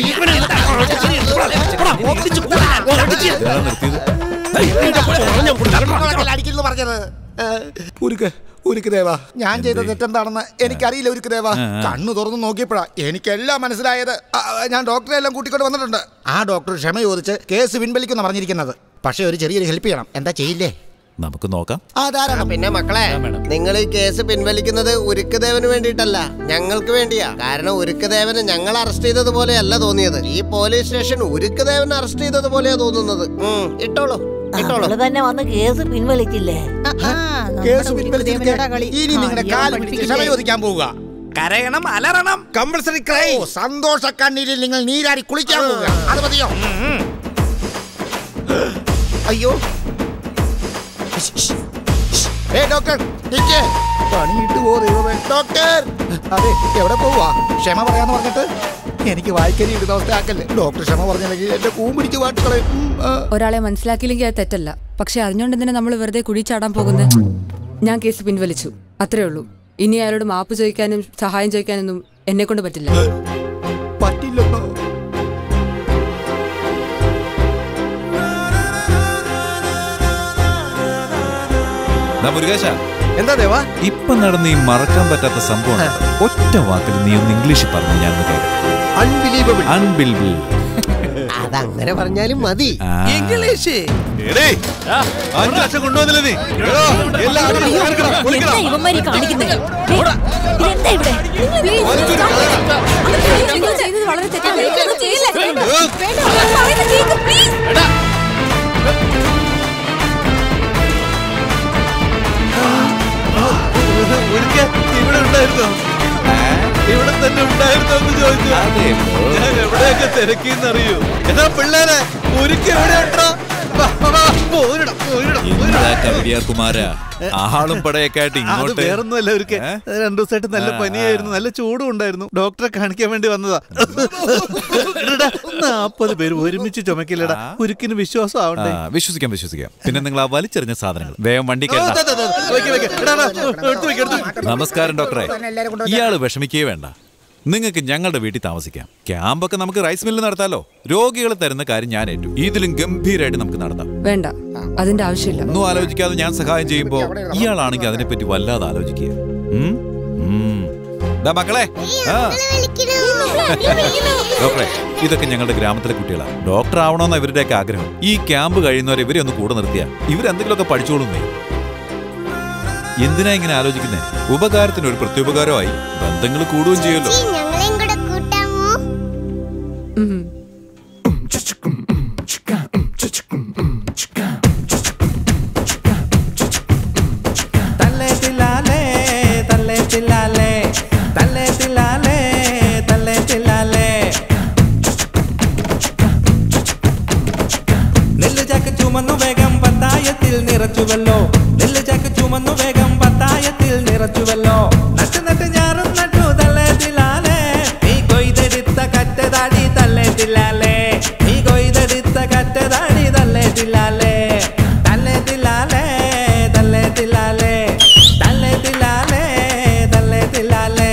പറഞ്ഞത് ഉരുക്ക് ഉരുക്കുദേവാ, ഞാൻ ചെയ്ത തെറ്റെന്താണെന്ന് എനിക്കറിയില്ല ഉരുക്കുദേവാ. കണ്ണു തുറന്നു നോക്കിയപ്പോഴാ എനിക്കെല്ലാം മനസ്സിലായത്. ഞാൻ ഡോക്ടറെ എല്ലാം കൂട്ടിക്കൊണ്ട് വന്നിട്ടുണ്ട്. ആ ഡോക്ടർ ക്ഷമ ചോദിച്ച് കേസ് പിൻവലിക്കുന്ന പറഞ്ഞിരിക്കുന്നത്. പക്ഷെ ഒരു ചെറിയൊരു ഹെൽപ്പ് ചെയ്യണം. എന്താ ചെയ്യില്ലേ? നമുക്ക് നോക്കാം. പിന്നെ മക്കളെ, നിങ്ങൾ ഈ കേസ് പിൻവലിക്കുന്നത് ഉരുക്കുദേവന് വേണ്ടിയിട്ടല്ല, ഞങ്ങൾക്ക് വേണ്ടിയാ. കാരണം ഉരുക്കുദേവന് ഞങ്ങൾ അറസ്റ്റ് ചെയ്തത് പോലെയല്ല തോന്നിയത്. ഈ പോലീസ് സ്റ്റേഷൻ ഉരുക്കുദേവൻ അറസ്റ്റ് ചെയ്തത് പോലെയാ തോന്നുന്നത്. ഇട്ടോളൂ ഇട്ടോളൂ. തന്നെ വന്ന് കേസ് പിൻവലിച്ചില്ലേ? കേസ് പിൻവലിച്ചിട്ട് ഇനി നിങ്ങളുടെ കാല് പിടിച്ച് ക്ഷമ ചോദിക്കാൻ പോവുക. കരയണം, അലറണം, കമ്പൽസറി ക്രൈ. സന്തോഷ കണ്ണീരിൽ നിങ്ങൾ നീരാടി കുളിക്കാൻ പോവുക. അത് മതിയോ? അയ്യോ ഡോക്ടർ, പണിയിട്ട് പോ ദൈവമേ. ഡോക്ടർ, അതെ എവിടെ പോവാ? ക്ഷമ പറയാന്ന് പറഞ്ഞിട്ട് എനിക്ക് വായിക്കരി ഇടുന്ന അവസ്ഥ ആക്കല്ലേ. ഡോക്ടർ ക്ഷമ പറഞ്ഞില്ലെങ്കിൽ എന്റെ കൂമ്പിടിച്ച് വാട്ടുകളെ. ഒരാളെ മനസ്സിലാക്കിയില്ലെങ്കിൽ അത് തെറ്റല്ല. പക്ഷെ അറിഞ്ഞോണ്ട് തന്നെ നമ്മൾ വെറുതെ കുഴിച്ചാടാൻ പോകുന്നത്. ഞാൻ കേസ് പിൻവലിച്ചു, അത്രേ ഉള്ളൂ. ഇനി അയാളോട് മാപ്പ് ചോദിക്കാനും സഹായം ചോദിക്കാനൊന്നും എന്നെ കൊണ്ട് പറ്റില്ല. പറ്റില്ലല്ലോ. മുരുകേശ, എന്താ ദേവാ ഇപ്പൊ നടന്ന് ഈ മറക്കാൻ പറ്റാത്ത സംഭവം ഒറ്റ വാക്കിൽ നീ ഒന്ന് ഇംഗ്ലീഷിൽ പറഞ്ഞു ഞാൻ അൺബിലീവബിൾ. അൺബിലീവബിൾ. അതങ്ങനെ പറഞ്ഞാലും മതി. ഇംഗ്ലീഷ് അഞ്ചു ലക്ഷം കൊണ്ടുവന്നില്ലേ നീ? ഇവന്മാരി കാണിക്കുന്നത് ഇതെന്താ ഇവിടെ? നിങ്ങൾ ചെയ്തത് വളരെ തെറ്റാണ്. ഇവിടെ ഉണ്ടായിരുന്നോ? ഇവിടെ തന്നെ ഉണ്ടായിരുന്നോ എന്ന് ചോദിച്ചു. ഞാൻ എവിടെയൊക്കെ തിരക്കിന്നറിയൂ. എന്നാ പിള്ളേരെ ഉരുക്ക് എവിടെ ഉണ്ടോ? കുമാര ആളും പടയൊക്കെ ആയിട്ട് ഇങ്ങോട്ട് വേറൊന്നുമല്ല. ഒരിക്കൽ രണ്ടു ദിവസമായിട്ട് നല്ല പനിയായിരുന്നു, നല്ല ചൂടും ഉണ്ടായിരുന്നു. ഡോക്ടറെ കാണിക്കാൻ വേണ്ടി വന്നതാ. നാപ്പത് പേര് ഒരുമിച്ച് ചുമക്കില്ലടാ, ഒരിക്കലും വിശ്വാസം ആവണ്ടേ? വിശ്വസിക്കാം വിശ്വസിക്കാം. പിന്നെ നിങ്ങൾ ആ വലിച്ചെറിഞ്ഞ സാധനങ്ങൾ വേഗം വണ്ടി. നമസ്കാരം ഡോക്ടറെ. ഇയാള് വിഷമിക്കേ വേണ്ട, നിങ്ങൾക്ക് ഞങ്ങളുടെ വീട്ടിൽ താമസിക്കാം. ക്യാമ്പൊക്കെ നമുക്ക് റൈസ് മില്ല് നടത്താലോ. രോഗികൾ തരുന്ന കാര്യം ഞാൻ ഏറ്റു. ഇതിലും ഗംഭീരമായിട്ട് നമുക്ക് നടത്താം. വേണ്ട, അതിന്റെ ആവശ്യമില്ല. ഒന്നും ആലോചിക്കാതെ ഞാൻ സഹായം ചെയ്യുമ്പോ ഇയാളാണെങ്കിൽ അതിനെപ്പറ്റി വല്ലാതെ ആലോചിക്കുക. മക്കളെ, ഡോക്ടറെ, ഇതൊക്കെ ഞങ്ങളുടെ ഗ്രാമത്തിലെ കുട്ടികളാണ്. ഡോക്ടർ ആവണമെന്ന ഇവരുടെയൊക്കെ ആഗ്രഹം. ഈ ക്യാമ്പ് കഴിയുന്നവരെ ഇവരെ ഒന്ന് കൂടെ നിർത്തിയാ ഇവരെന്തെങ്കിലുമൊക്കെ പഠിച്ചോളുന്നേ. എന്തിനാ ഇങ്ങനെ ആലോചിക്കുന്നേ? ഉപകാരത്തിന് ഒരു പ്രത്യുപകാരമായി ബന്ധങ്ങൾ കൂടുകയും ചെയ്യുമല്ലോ. നെല്ല് ചാക്ക് ചുമന്നു വേഗം പത്തായത്തിൽ നിറച്ചുവല്ലോ. നെല്ല് ചാക്ക് ചുമന്നു വേഗം പത്തായത്തിൽ നിറച്ചുവല്ലോ. നട്ട് നട്ട് ഞാറും നട്ടു തള്ളേതിലാലേ, നീ കൊയ്തെടുത്ത കറ്റതാടി തള്ളേതിലാലേ, നീ കൊയ്തെടുത്ത കറ്റതാടി തള്ളേതിലാലേ, തള്ളേതിലാലേ, തള്ളേതിലാലേ, തള്ളേതിലാലേ, തള്ളേതിലാലേ.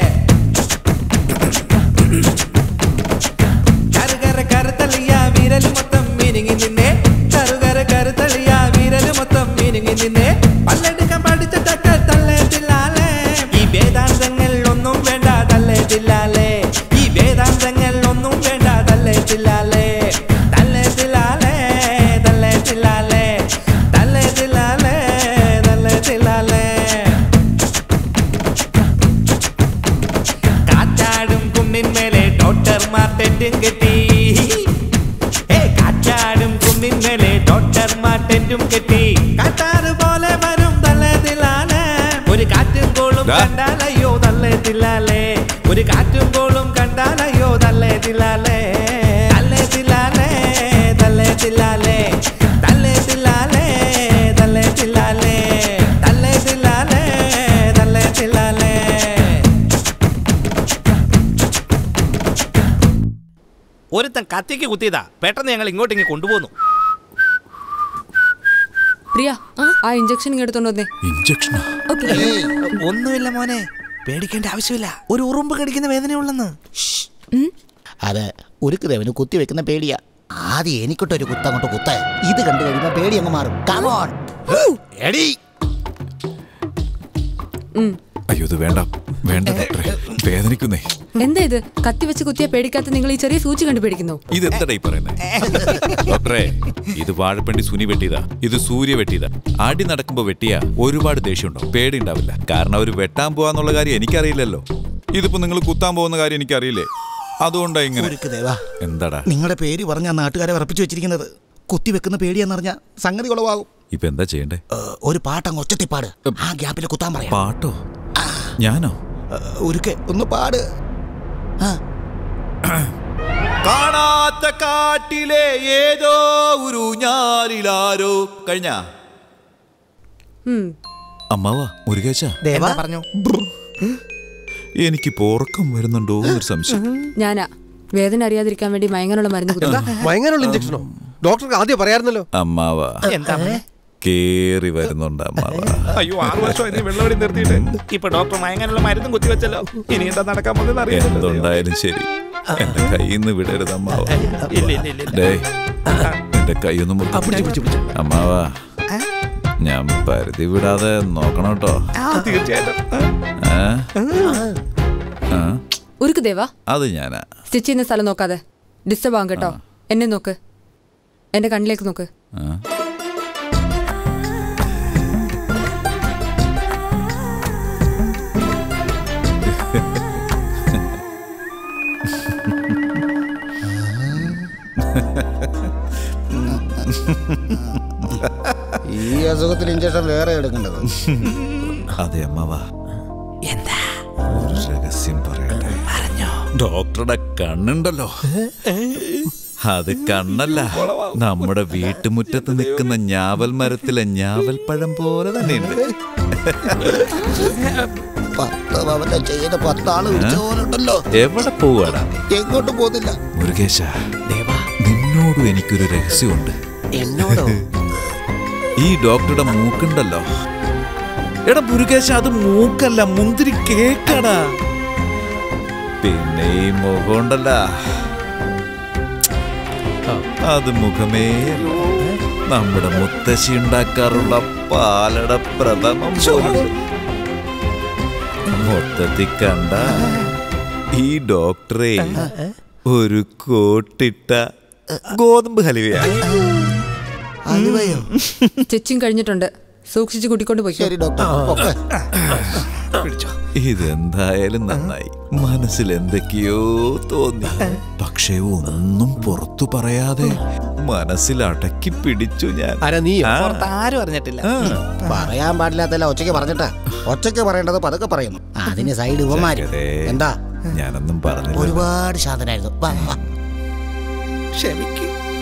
കറുകര കറുത്തളിയ വിരൽ മൊത്തം മിനുങ്ങി നിന്നെ, കറുകര കറുത്തളിയ വിരൽ മൊത്തം മിനുങ്ങി നിന്നെ. പല്ലെടുക്കാൻ പഠിച്ചിട്ടൊക്കെ തള്ളേതിലാലേ, ഈ വേദാന്തങ്ങൾ ഒന്നും വേണ്ട തള്ളേതിലാലേ, ഈ വേദാന്തങ്ങൾ ഒന്നും വേണ്ട തള്ളേതിലാലേ, തള്ളേതിലാലേ, തള്ളേതിലാലേ, തള്ളേതിലാലേ, തള്ളേതിലാലേ. കാറ്റാടും കുന്നിന്മേലെ ഡോക്ടർമാർ ടെന്റും കെട്ടി, കാറ്റാടും കുന്നിന്മേലെ ഡോക്ടർമാർ ടെന്റും കെട്ടി. കാറ്റാറ് പോലെ വരും തള്ളേതിലാലേ, ഒരു കാറ്റും കോളും കണ്ടാലയ്യോ തള്ളേതിലാലേ, ഒരു കാറ്റും കോളും കണ്ടാലയ്യോ തള്ളേതിലാലേ, തള്ളേതിലാലേ, തള്ളേതിലാലേ, തള്ളേതിലാലേ, തള്ളേതിലാലേ, തള്ളേതിലാലേ, തള്ളേതിലാലേ. ഒരുത്തൻ കത്തിക്ക് കുത്തിയതാ, പെട്ടെന്ന് ഞങ്ങൾ ഇങ്ങോട്ട് ഇങ്ങ് കൊണ്ടുപോന്നു. പ്രിയ, ആ ഇഞ്ചക്ഷൻ ഇങ്ങെടുത്തോണ്ട് വന്നേ. ഇഞ്ചക്ഷൻ ഒന്നുമില്ല മോനെ, പേടിക്കേണ്ട ആവശ്യമില്ല. ഒരു ഉറുമ്പ് കടിക്കുന്ന വേദനയുള്ളെന്ന്. അത് ഉരുക്ക് ദേവന് കുത്തി വെക്കുന്ന പേടിയാ. ആദ്യം എനിക്കിട്ടൊരു കുത്തങ്ങോട്ട് കുത്ത, ഇത് കണ്ടു കഴിയുമ്പോ പേടി അങ്ങ് മാറും. കമോൺ എടി. അയ്യോ ഇത് വേണ്ട വേണ്ട ഡോക്ടറെ, വേദനിക്കുന്നേ. എന്താ ഇത്? കത്തി വെച്ച് കുത്തിയ പേടിക്കാത്ത നിങ്ങൾ ഈ ചെറിയ സൂചി കണ്ടു പേടിക്കുന്നു? ഇതെന്താ ഈ പറയുന്നത്? ഡോക്ടറെ, ഇത് വാഴപ്പണ്ടി സുനി വെട്ടിയതാ, ഇത് സൂര്യ വെട്ടിയതാ. അടി നടക്കുമ്പോ വെട്ടിയാ ഒരുപാട് ദേഷ്യം ഉണ്ടാവും, പേടി ഉണ്ടാവില്ല. കാരണം അവര് വെട്ടാൻ പോവാന്നുള്ള കാര്യം എനിക്കറിയില്ലല്ലോ. ഇതിപ്പോ നിങ്ങൾ കുത്താൻ പോകുന്ന കാര്യം എനിക്കറിയില്ലേ, അതുകൊണ്ടാ ഇങ്ങനെ. എന്താടാ നിങ്ങളുടെ പേര് പറഞ്ഞ നാട്ടുകാരെ ഉറപ്പിച്ചു വെച്ചിരിക്കുന്നത്? കുത്തി വെക്കുന്ന പേടിയെന്നറിഞ്ഞ സംഗതി കുളവാകും. ഇപ്പൊ എന്താ ചെയ്യണ്ടേ? ഒരു പാട്ടങ്ങ് ഒച്ചത്തിപ്പാട്, ആ ഗ്യാപ്പിൽ കുത്താൻ പറയാം. പാട്ടോ? ഞാനോ? ഒരുക്കെ ഒന്ന് പാട്. കാണാത്ത കാട്ടിലെ ഏതോ ഒരു ഞാലിലാരോ കഴിഞ്ഞ അമ്മാവാ മുരുകേശ പറഞ്ഞു. എനിക്ക് പോറക്കം വരുന്നുണ്ടോ എന്നൊരു സംശയം. ഞാനാ വേദന അറിയാതിരിക്കാൻ വേണ്ടി മയങ്ങാനുള്ള മരുന്ന് കുത്തി. മയങ്ങാനുള്ള ഇഞ്ചക്ഷനോ? ഡോക്ടർക്ക് ആദ്യം പറയാറുന്നല്ലോ. അമ്മാവാ കേറി വരുന്നുണ്ട് അമ്മാവാ. അയ്യോ, ആറു വർഷം വെള്ളമടി നിർത്തിയിട്ട് ഇപ്പൊ ഡോക്ടർ മയങ്ങാനുള്ള മരുന്നും കുത്തിവെച്ചല്ലോ. ഇനി എന്താ നടക്കാൻ പോകുന്നത് അറിയാം. എന്തുണ്ടായാലും ശരി, എന്റെ കയ്യിന്ന് വിടരുത് അമ്മാവാ. എന്റെ കൈയൊന്നും അമ്മാവാ, ഞാൻ പരിധി വിടാതെ നോക്കണം കേട്ടോ. ഉരുക്ക് ദേവാ, അത് ഞാനാ. സ്റ്റിച്ച് ചെയ്യുന്ന സ്ഥലം നോക്കാതെ ഡിസ്റ്റർബ് ആകും കേട്ടോ. എന്നെ നോക്ക്, എന്റെ കണ്ണിലേക്ക് നോക്ക്. ഈ അസുഖത്തിൽ ഇഞ്ചക്ഷൻ വേറെ എടുക്കേണ്ടത്. അതെ അമ്മാവാ. എന്താ? ഒരു രഹസ്യം പറയട്ടെ. ഡോക്ടറുടെ കണ്ണുണ്ടല്ലോ, അത് കണ്ണല്ല, നമ്മുടെ വീട്ടുമുറ്റത്ത് നിൽക്കുന്ന ഞാവൽ മരത്തിലെ ഞാവൽ പഴം പോലെ തന്നെയുണ്ട്. എവിടെ പോവാടാ? എങ്ങോട്ടും പോകുന്നില്ല. മുരുകേശ, നിന്നോടും എനിക്കൊരു രഹസ്യമുണ്ട്. എന്നോടോ? ഈ ഡോക്ടറുടെ മൂക്കുണ്ടല്ലോ. എടാ മുരുകേശ, അത് മൂക്കല്ല, മുന്തിരി കേക്കടാ. പിന്നെ ഈ മുഖമുണ്ടല്ല, അത് മുഖമേ നമ്മുടെ മുത്തശ്ശി ഉണ്ടാക്കാറുള്ള പാലട പ്രഥമം പോലും. മൊത്തത്തിൽ കണ്ട ഈ ഡോക്ടറെ ഒരു കോട്ടിട്ട ഗോതമ്പ് ഹലുവയാണ്. ചെച്ചിങ് കഴിഞ്ഞിട്ടുണ്ട്, സൂക്ഷിച്ച് കൂട്ടിക്കൊണ്ട് പോയി. ഇതെന്തായാലും നന്നായി. മനസ്സിൽ എന്തൊക്കെയോ തോന്നി, പക്ഷേ ഒന്നും പുറത്തു പറയാതെ മനസ്സിൽ അടക്കി പിടിച്ചു ഞാൻ. ആരും അറിഞ്ഞിട്ടില്ല. പറയാൻ പാടില്ലാത്തല്ല ഒച്ചയ്ക്ക് പറഞ്ഞിട്ട്. ഒച്ചയ്ക്ക് പറയേണ്ടത് പതുക്കെ പറയുന്നു. അതിന് സൈഡ് ഇവന്മാര്. എന്താ? ഞാനൊന്നും പറഞ്ഞു. ഒരുപാട് ശാന്തനായിരുന്നു. ക്ഷമിക്ക്.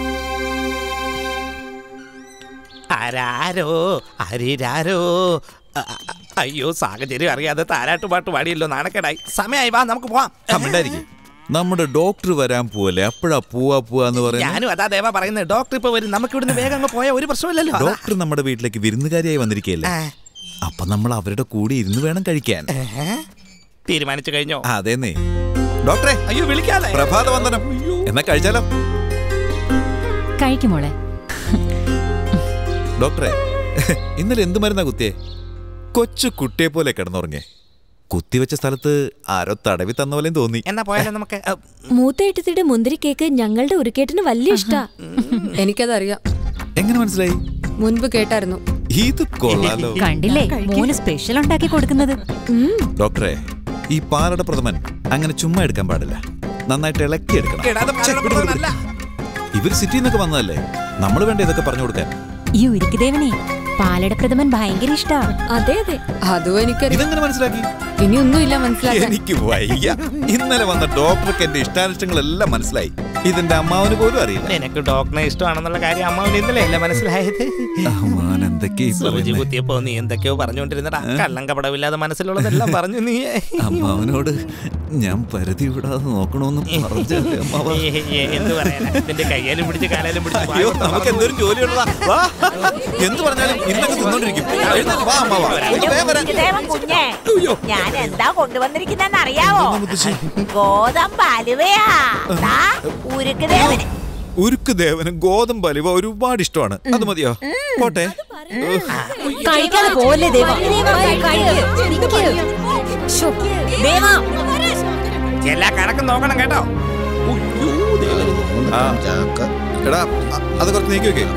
ആരാരോ ആരാരോ. അയ്യോ, സാഹചര്യം അറിയാതെ താരാട്ടുപാട്ട് പാടിയല്ലോ, നാണക്കേടായി. സമയമായി, വാ നമുക്ക് പോവാം. നമ്മുടെ ഡോക്ടർ വരാൻ പോലെ അപ്പഴാ പോവാ പോവാന്ന് പറയുന്നത്. ഞാനും അതാ ദേവ പറയുന്നത്. ഡോക്ടർ ഇപ്പൊ വരും, നമുക്ക് ഇവിടുന്ന് വേഗം അങ്ങ് പോയാൽ ഒരു പ്രശ്നമില്ലല്ലോ. ഡോക്ടർ നമ്മുടെ വീട്ടിലേക്ക് വിരുന്നുകാരിയായി വന്നിരിക്കുകയല്ലേ, അപ്പൊ നമ്മൾ അവരുടെ കൂടെ ഇരുന്ന് വേണം കഴിക്കാൻ. തീരുമാനിച്ചു കഴിഞ്ഞോ? അതേന്നേ. ഡോക്ടറെ, അയ്യോ വിളിക്കാതെ. പ്രഭാത വന്ദനം. എന്നാ കഴിച്ചാലോ? കഴിക്കുമോളെ. ഡോക്ടറെ, ഇന്നലെ എന്ത് മരുന്നാ കുത്തിയേ? കൊച്ചു കുട്ടിയെ പോലെ കിടന്നുറങ്ങേ. കുത്തിവെച്ച സ്ഥലത്ത് ആരോ തടവി തന്ന പോലെയും തോന്നി. എന്നാ പോയാലോ നമുക്ക്? മൂത്തേട്ടത്തിയുടെ മുന്തിരി കേക്ക് ഞങ്ങളുടെ ഉരുക്കേട്ടിന് വലിയ ഇഷ്ടാ. എനിക്കതറിയാം. എങ്ങനെ മനസ്സിലായി? മുൻപ് കേട്ടായിരുന്നു. ഇത് കൊള്ളാലോ. കണ്ടില്ലേ, മോന് സ്പെഷ്യൽ ഉണ്ടാക്കി കൊടുക്കുന്നത്. ഡോക്ടറെ, ഈ പാലട പ്രഥമൻ അങ്ങനെ ചുമ്മാ എടുക്കാൻ പാടില്ല, നന്നായിട്ട് ഇളക്കി എടുക്കണം. ഇവർ സിറ്റിയിൽ നിന്നൊക്കെ വന്നതല്ലേ, നമ്മൾ വേണ്ട ഇതൊക്കെ പറഞ്ഞു കൊടുക്കാൻ. ഈ ഉരുക്കുദേവനെ പാലട പ്രഥമൻ ഭയങ്കര ഇഷ്ടാ. അതെ അതെ, അതും എനിക്കറിയാം. ഇതെങ്ങനെ മനസ്സിലാക്കി? ഇനിയൊന്നുമില്ല മനസ്സിലാക്കി. എനിക്ക് വയ്യ. ഇന്നലെ വന്ന ഡോക്ടർക്ക് എന്റെ ഇഷ്ടാനിഷ്ടങ്ങളെല്ലാം മനസ്സിലായി. ഇതിന്റെ അമ്മാവന് പോലും അറിയില്ല. എനിക്ക് ഡോക്ടറിനെ ഇഷ്ടമാണെന്നുള്ള കാര്യം അമ്മാവന് ഇന്നലെ അല്ല മനസ്സിലായത്. സൂചി കുത്തിയപ്പോ നീ എന്തൊക്കെയോ പറഞ്ഞുകൊണ്ടിരുന്നടാ. കള്ളം കപടമില്ലാതെ മനസ്സിലുള്ളതെല്ലാം പറഞ്ഞു നീ. അമ്മാവനോട് ഞാൻ പരിധി വിടാതെ നോക്കണോന്ന് പറഞ്ഞല്ലേ അമ്മാവ. എന്ത് പറയാനാ, നിന്റെ കയ്യാലും പിടിച്ച് കാലാലും പിടിച്ച്. നമുക്ക് എന്തൊരു ജോലിയുള്ളതാ. എന്ത് പറഞ്ഞാലും ഇന്നൊക്കെ തിന്നോണ്ടിരിക്കും. ഞാൻ എന്താ കൊണ്ടുവന്നിരിക്കുന്നെന്ന് അറിയാവോ? ഗോതമ്പ് അലുവയാ. ഉരുക്ക് ദേവന് ഉരുക്ക് ദേവന് ഗോതമ്പ് അലുവ ഒരുപാട് ഇഷ്ടമാണ്. അത് മതിയോ? പോട്ടെ. കഴിക്കാതെ പോലെ എല്ലാ കണക്കും നോക്കണം കേട്ടോ. എടാ, അത് കുറച്ച് നീക്കി വെക്കേ.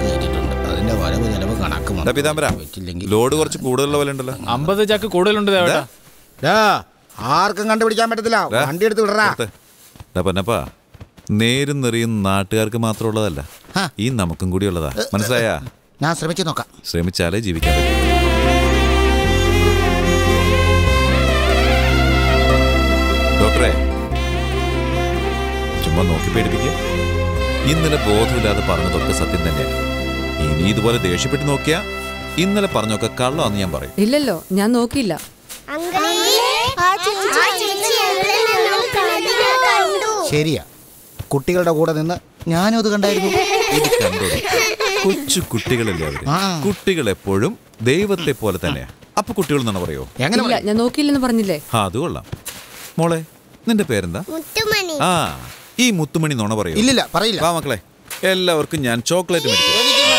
പീതാംബര, ലോഡ് കുറച്ച് കൂടുതലുള്ള പോലെ ഉണ്ടല്ലോ. അമ്പത് ചാക്ക് കൂടുതലുണ്ട്. ആർക്കും കണ്ടുപിടിക്കാൻ പറ്റത്തില്ല. വണ്ടി എടുത്ത് വിടറാ. പൊന്നപ്പാ, നേരും നെറിയും നാട്ടുകാർക്ക് മാത്രമുള്ളതല്ല, ഈ നമുക്കും കൂടി ഉള്ളതാ. മനസ്സിലായാ? ഞാൻ ശ്രമിച്ചു നോക്കാം. ശ്രമിച്ചാലേ ജീവിക്കാൻ പറ്റും. ഡോക്ടറെ, ചുമ്മാ നോക്കി പേടിപ്പിക്കുക. ഇന്നലെ ബോധമില്ലാതെ പറഞ്ഞതൊക്കെ സത്യം തന്നെയാണ്. ഇനി ഇതുപോലെ ദേഷ്യപ്പെട്ട് നോക്കിയാ ഇന്നലെ പറഞ്ഞൊക്കെ കള്ളാന്ന് ഞാൻ പറയും. ഇല്ലല്ലോ, ഞാൻ നോക്കിയില്ല. ശരിയാ, കുട്ടികളുടെ കൂടെ നിന്ന് ഞാനും അത് കണ്ടായിരുന്നു. ഇത് കണ്ടോ? കൊച്ചു കുട്ടികളല്ലേ അവര്. കുട്ടികൾ എപ്പോഴും ദൈവത്തെ പോലെ തന്നെയാ. അപ്പൊ കുട്ടികൾ എന്നാണ് പറയോ? ഇല്ല, ഞാൻ നോക്കിയില്ലെന്ന് പറഞ്ഞില്ലേ. അത് കൊള്ളാം. മോളെ, നിന്റെ പേരെന്താ? ആ, ഈ മുത്തുമണി നോണ പറയോ? ഇല്ലില്ല, പറയില്ല. വാ മക്കളെ, എല്ലാവർക്കും ഞാൻ ചോക്ലേറ്റ് മേടിക്കും.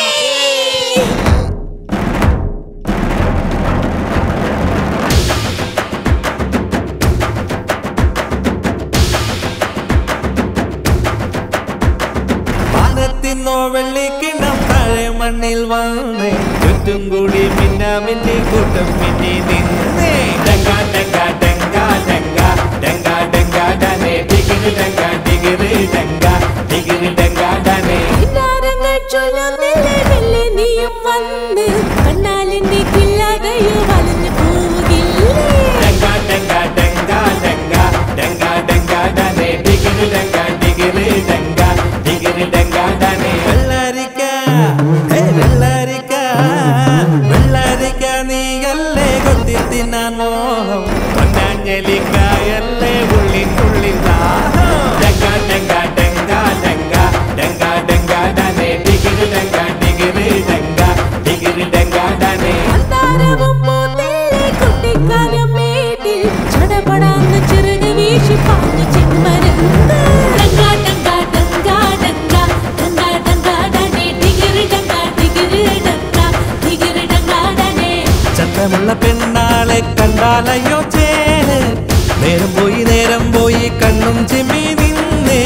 വെള്ളിക്കിണ്ണം താഴെ മണ്ണിൽ വന്നേ, ചുറ്റും കൂടി മിന്നാ മിന്നി കൂട്ടം മിന്നി നിന്നേ. ഡങ്കാ ഡങ്കാ ഡങ്കാ ഡങ്കാ ഡങ്കാ ഡങ്കാ ഡാനേ, ഡിഗിരി ഡങ്കാ ഡിഗിരി ഡങ്കാ ഡിഗിരി ഡങ്കാ ഡാനേ. നീയും വന്ന് കണ്ണാലിന്റെ കില്ലാകയോ വളഞ്ഞു പോകില്ലേ. ഡങ്കാ ഡങ്കാ ഡങ്കാ ഡങ്കാ ഡങ്കാ ഡങ്കാ ഡാനേ, ഡിഗിരി ഡങ്കാ ഡിഗിരി ഡങ്കാ ഡിഗിരി ഡങ്കാ ലിംഗയല്ലേ ഉള്ളിനുള്ളിൽ ഡങ്ക ഡങ്ക ഡങ്ക ഡങ്ക ഡങ്ക ഡങ്ക ഡനെ ഡിഗിരി ഡങ്ക ഡിഗിരി ഡങ്ക ഡിഗിരി ഡങ്ക ഡനെ അന്താരവും പോത്തേലെ കുട്ടിക്കാലം മേട്ടിൽ ചടപടാന്ന് ചിറക് വീശി പാഞ്ഞു ചെമ്മരുന്ന് ഡങ്ക ഡങ്ക ഡങ്ക ഡങ്ക ഡങ്ക ഡങ്ക ഡനെ ഡിഗിരി ഡങ്ക ഡിഗിരി ഡങ്ക ഡിഗിരി ഡങ്ക ഡനെ ചത്തമുള്ള പെണ്ണാളെ കണ്ടാലയോ ചേര് നേരം പോയി നേരം പോയി കണ്ണും ചെമ്മി നിന്നേ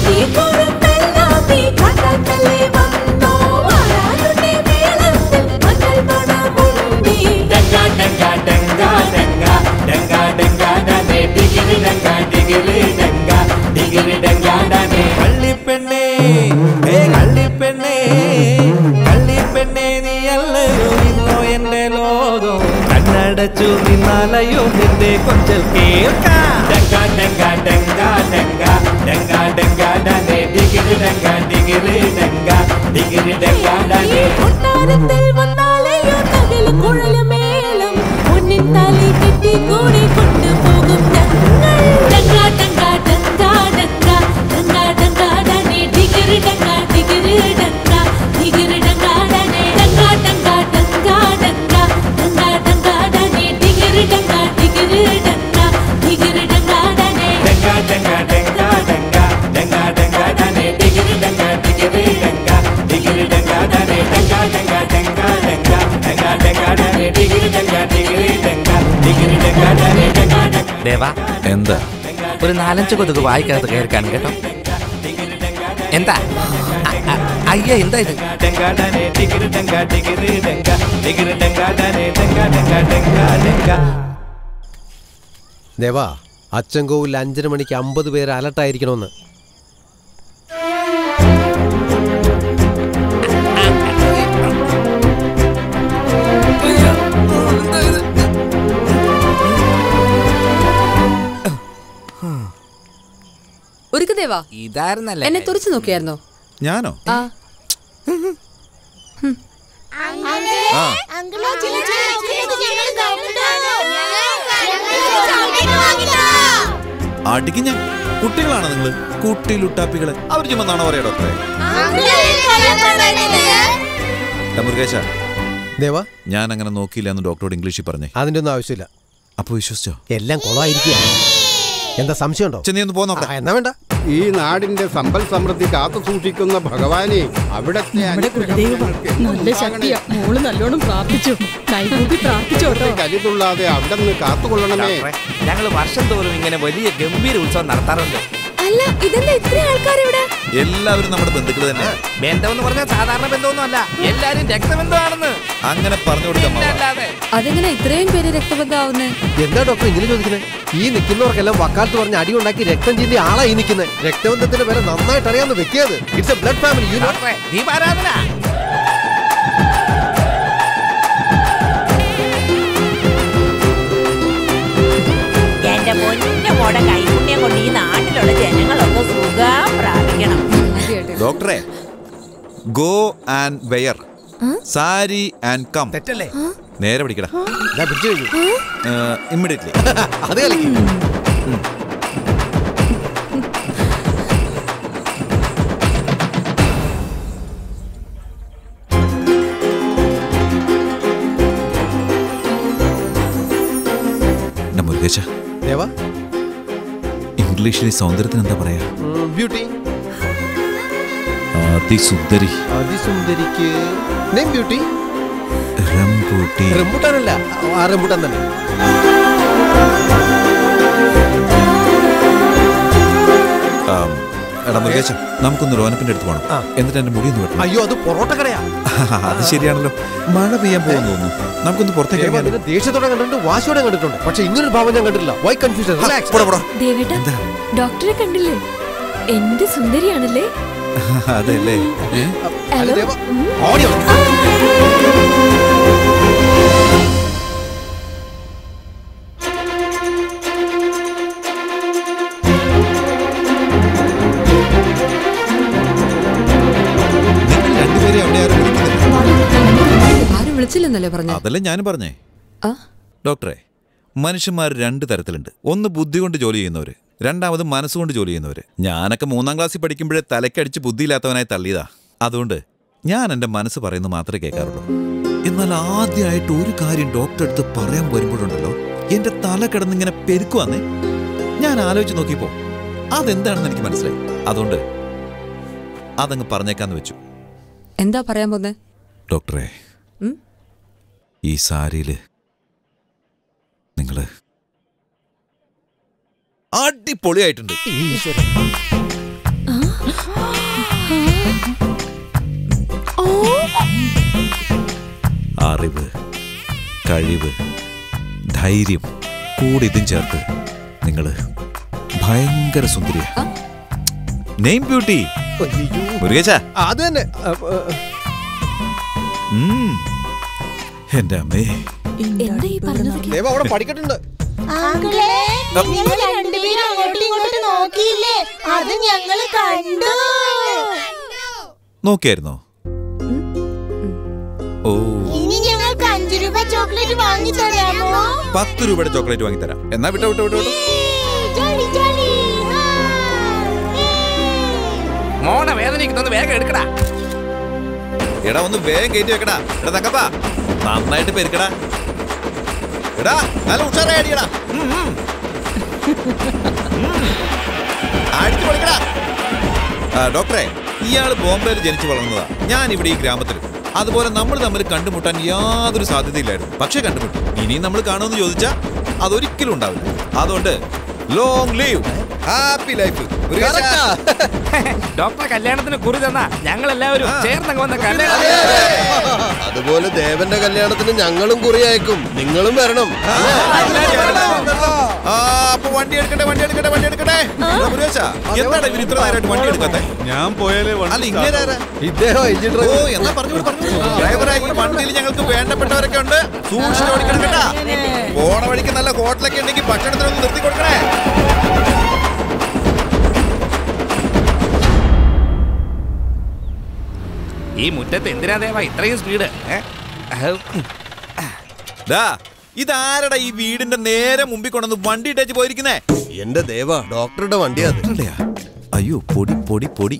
കള്ളിപ്പെണ്ണേ ഏ കള്ളിപ്പെണ്ണേ കള്ളിപ്പെണ്ണേ നീയല്ലയോ ഇന്നോ എന്റെ ലോകം കണ്ണടച്ചു നിന്നാലയോ നിന്റെ കൊഞ്ചൽ കേൾക്കാം ഡങ്ക ഡങ്ക ഡങ്ക ഡങ്ക ഡങ്ക ഡങ്ക ഡനെ ഡിഗിരി ഡങ്ക ഡിഗിരി ഡങ്ക ഡിഗിരി ഡങ്ക ഡനെ കൊട്ടാരത്തിൽ വന്നാലെയോ തകില് കുഴല് മേളം പൊന്നിൻ തലി കെട്ടി കൂടി കൊണ്ടുപോകും ഞങ്ങൾ ഡങ്ക ഡങ്ക ഡങ്ക ഡങ്ക ഡങ്ക ഡങ്ക ഡനെ ഡിഗിരി ഡങ്ക ഡിഗിരി ഡങ്ക ഡിഗിരി ഡങ്ക ഡനെ ഡങ്ക ഡങ്ക ഡങ്ക ഡങ്ക ഡങ്ക ഡങ്ക ഡനെ ഡിഗിരി ഡങ്ക ഡിഗിരി ഡങ്ക ഡിഗിരി ഡങ്ക ഡനെ ഡങ്ക ഡങ്ക ഡങ്ക ഡങ്ക ഡങ്ക ഡങ്ക ഡനെ ഡിഗിരി ഡങ്ക ഡിഗിരി ഡങ്ക ഡിഗിരി ഡങ്ക ഡനെ ഡങ്ക ഡങ്ക ഡങ്ക ഡങ്ക ഡങ്ക ഡങ്ക ഡനെ ഡിഗിരി ഡങ്ക ഡിഗിരി ഡങ്ക ഡിഗിരി ഡങ്ക ഡനെ ഡങ്ക ഡങ്ക ദേവാ എന്താ ഒരു നാലഞ്ച് കൊതുക് വായിക്കകത്ത് കയറി കാണും കേട്ടോ. എന്താ അ- അ- അയ്യ എന്താ ഇത്? ഡങ്ക ഡനെ ഡിഗിരി ഡങ്ക ഡിഗിരി ഡങ്ക ഡിഗിരി ഡങ്ക ഡനെ ഡങ്ക ഡങ്ക ഡങ്ക ഡങ്ക ദേവാ അച്ചൻകോവിൽ അഞ്ചര മണിക്ക് അമ്പത് പേര് അലർട്ടായിരിക്കണമെന്ന്. ഒരുക്കദേവാ ഇതായിരുന്നല്ലേ എന്നെ തുറച്ചു നോക്കിയായിരുന്നോ? ഞാനോ? ആ അടിക്ക് ഞാൻ. കുട്ടികളാണ് നിങ്ങള്, കുട്ടിലുട്ടാപ്പികള്. അവർ ചുമന്നാണോ പറയാ ഡോക്ടറെ? മുരുകേശ, ദേവാ ഞാൻ അങ്ങനെ നോക്കിയില്ല എന്ന് ഡോക്ടറോട് ഇംഗ്ലീഷിൽ പറഞ്ഞേ. അതിന്റെ ഒന്നും ആവശ്യമില്ല. അപ്പൊ വിശ്വസിച്ചോ? എല്ലാം കൊളായിരിക്കുക. എന്താ സംശയമുണ്ടോ? ചെന്നീ ഒന്ന് പോന്നോക്കാം. എന്നാ വേണ്ട. ഈ നാടിന്റെ സമ്പൽ സമൃദ്ധി കാത്തു സൂക്ഷിക്കുന്ന ഭഗവാനെ അവിടത്തെ നല്ല ശക്തിയാ. മോള് നല്ലോണം പ്രാർത്ഥിച്ചു, കൈകൂപ്പി പ്രാർത്ഥിച്ചോട്ടോ. കലിതുള്ളാതെ അവിടെ നിന്ന് കാത്തുകൊള്ളണമേ. ഞങ്ങൾ വർഷം തോറും ഇങ്ങനെ വലിയ ഗംഭീര ഉത്സവം നടത്താറുണ്ട്. അല്ല ഇതെന്താ ഇത്ര ആൾക്കാരിവിടെ? എല്ലാവരും നമ്മുടെ ബന്ധുക്കൾ തന്നെ. ബന്ധമെന്ന് പറഞ്ഞാൽ സാധാരണ ബന്ധമൊന്നും അല്ല, എല്ലാരും രക്തബന്ധമാണെന്ന്. അങ്ങനെ പറഞ്ഞു കൊടുക്കാം. അതെങ്ങനെ ഇത്രയും പേര് രക്തബന്ധമാവുന്നേ? എന്താ ഡോക്ടർ ഇങ്ങനെ ചോദിക്കുന്നത്? ഈ നിൽക്കുന്നവർക്കെല്ലാം വക്കാലത്ത് പറഞ്ഞ് അടി ഉണ്ടാക്കി രക്തം ചിന്തി ആളാ ഈ നിൽക്കുന്നത്. രക്തബന്ധത്തിന്റെ വില നന്നായിട്ട് അറിയാവുന്ന വ്യക്തിയത്. It's a blood family. You know. ദീപാരാധന. എന്റെ പൊന്നു മോടെ കൈപുണ്യം കൊണ്ട് ഈ നാട്ടിലുള്ള ജനങ്ങളൊക്കെ സുഖം പ്രാപിക്കണം. ഡോക്ടറെ, go and wear sari and come. തെറ്റല്ലേ? നേരെ പിടിക്കടാ. ഇമ്മീഡിയറ്റ്ലി. അത് കളിക്കും. മുരുകേശ, ദേവാ ഇംഗ്ലീഷിൽ സൗന്ദര്യത്തിന് എന്താ പറയാ? ബ്യൂട്ടി. അതിസുന്ദരി. അതിസുന്ദരിക്ക് നെയിം ബ്യൂട്ടി. റംബൂട്ടി. റംബൂട്ടാനല്ല, ആ റംബൂട്ടാൻ തന്നെ. എടാ മുരുകേശ, നമുക്കൊന്ന് റോനപ്പിന്റെ അടുത്ത് പോകണം. എന്നിട്ട് എന്റെ മുടി ഒന്ന് വെട്ടണം. അയ്യോ, അത് പൊറോട്ട കടയാ. അത് ശരിയാണല്ലോ. മഴ പെയ്യാൻ പോകുന്നു തോന്നുന്നു. നമുക്കൊന്ന് പുറത്തേക്ക് ഇറങ്ങിയാലോ? ദേഷ്യത്തോടെ കണ്ടിട്ടുണ്ട്, വാശിയോടെ കണ്ടിട്ടുണ്ട്. പക്ഷെ ഇങ്ങനൊരു ഭാവം ഞാൻ കണ്ടിട്ടില്ല. Y confusion? ദേവേട്ടാ, ഡോക്ടറെ കണ്ടില്ലേ? എന്ത് സുന്ദരിയാണല്ലേ? അതെല്ലേ? ഹലോ. ആരും വിളിച്ചില്ലെന്നല്ലേ പറഞ്ഞ? അതല്ലേ ഞാനും പറഞ്ഞേ. ഡോക്ടറെ, മനുഷ്യന്മാർ രണ്ട് തരത്തിലുണ്ട്. ഒന്ന് ബുദ്ധി കൊണ്ട് ജോലി ചെയ്യുന്നവര്, രണ്ടാമത് മനസ്സുകൊണ്ട് ജോലി ചെയ്യുന്നവര്. ഞാനൊക്കെ മൂന്നാം ക്ലാസ്സിൽ പഠിക്കുമ്പോഴേ തലക്കടിച്ച് ബുദ്ധിയില്ലാത്തവനായി തള്ളിയതാ. അതുകൊണ്ട് ഞാൻ എൻ്റെ മനസ്സ് പറയുന്നത് മാത്രമേ കേൾക്കാറുള്ളൂ. എന്നാൽ ആദ്യമായിട്ട് ഒരു കാര്യം ഡോക്ടറെ അടുത്ത് പറയാൻ വരുമ്പോഴുണ്ടല്ലോ എന്റെ തല കിടന്നിങ്ങനെ പെരുക്കുവാന്നേ. ഞാൻ ആലോചിച്ച് നോക്കിയപ്പോ അതെന്താണെന്ന് എനിക്ക് മനസ്സിലായി. അതുകൊണ്ട് അതങ്ങ് പറഞ്ഞേക്കാന്ന് വെച്ചു. എന്താ പറയാൻ പോന്നെ? ഡോക്ടറെ, ഈ സാരിയില് നിങ്ങള് അടിപൊളിയായിട്ടുണ്ട്. അറിവ്, കഴിവ്, ധൈര്യം കൂടി ഇതും ചേർത്ത് നിങ്ങള് ഭയങ്കര സുന്ദരിയ. Name beauty മുരുകേശ. അത് തന്നെ. എന്റെ അമ്മേ, അവിടെ പഠിക്കട്ടുണ്ട്. നോക്കിയായിരുന്നോ? ഓ, ഇനി ഞങ്ങൾക്ക് അഞ്ചു രൂപ ചോക്ലേറ്റ് വാങ്ങി തരാമോ? പത്ത് രൂപയുടെ ചോക്ലേറ്റ് വാങ്ങി തരാം. എന്നാ വിട്ടോ വിട്ടോ വിട്ടോ. മോണ വേദനിക്കുന്നത് വേഗം എടുക്കടാ. എടാ ഒന്ന് വേഗം കയറ്റി വെക്കടാ. എടാ തങ്കപ്പാ, നന്നായിട്ട് പെരുക്കടാ. എടാ നല്ല ഉഷാറായി അടിയടാ. അടിച്ചു പൊളിക്കടാ. ഡോക്ടറെ, ഇയാള് ബോംബെയിൽ ജനിച്ചു വളർന്നതാ. ഞാൻ ഇവിടെ ഈ ഗ്രാമത്തിൽ. അതുപോലെ നമ്മൾ തമ്മിൽ കണ്ടുമുട്ടാൻ യാതൊരു സാധ്യതയില്ലായിരുന്നു. പക്ഷെ കണ്ടുമുട്ടി. ഇനിയും നമ്മൾ കാണുമെന്ന് ചോദിച്ചാൽ അതൊരിക്കലും ഉണ്ടാവില്ല. അതുകൊണ്ട് ലോങ് ലീവ്, ഹാപ്പി ലൈഫ്. ഡോക്ടറെ കല്യാണത്തിന് കുറി തന്നാ ഞങ്ങൾ എല്ലാവരും ചേർന്നങ്ങ് വന്ന കല്യാണം. അതുപോലെ ദേവന്റെ കല്യാണത്തിന് ഞങ്ങളും കുറി അയക്കും. നിങ്ങളും വരണം. അപ്പൊ വണ്ടി എടുക്കട്ടെ, വണ്ടി എടുക്കട്ടെ, വണ്ടി എടുക്കട്ടെ. എന്താണ് ഇവർ ഇത്ര നേരമായിട്ട് വണ്ടി എടുക്കാത്തെ? ഞാൻ പോയാലേ അല്ല ഇങ്ങനെ ഓ എന്നാ പറഞ്ഞു പറഞ്ഞു. ഡ്രൈവറെ, ഈ വണ്ടിയിൽ ഞങ്ങൾക്ക് വേണ്ടപ്പെട്ടവരൊക്കെ ഉണ്ട്. സൂക്ഷിച്ച് ഓടിക്കണം കേട്ടാ. പോണ വഴിക്ക് നല്ല ഹോട്ടലൊക്കെ ഉണ്ടെങ്കിൽ ഭക്ഷണത്തിനൊന്ന് നിർത്തി കൊടുക്കണേ. ഈ മുറ്റത്ത് എന്തിനാ ദേവാ ഇത്രയും സ്പീഡ്? ഇതാരടാ ഈ വീടിന്റെ നേരെ മുമ്പിൽ കൊണ്ടു വണ്ടി ഇട്ടേച്ച് പോയിരിക്കുന്നേ? എന്റെ ദേവ, ഡോക്ടറുടെ വണ്ടിയാ. അയ്യോ, പൊടി പൊടി പൊടി.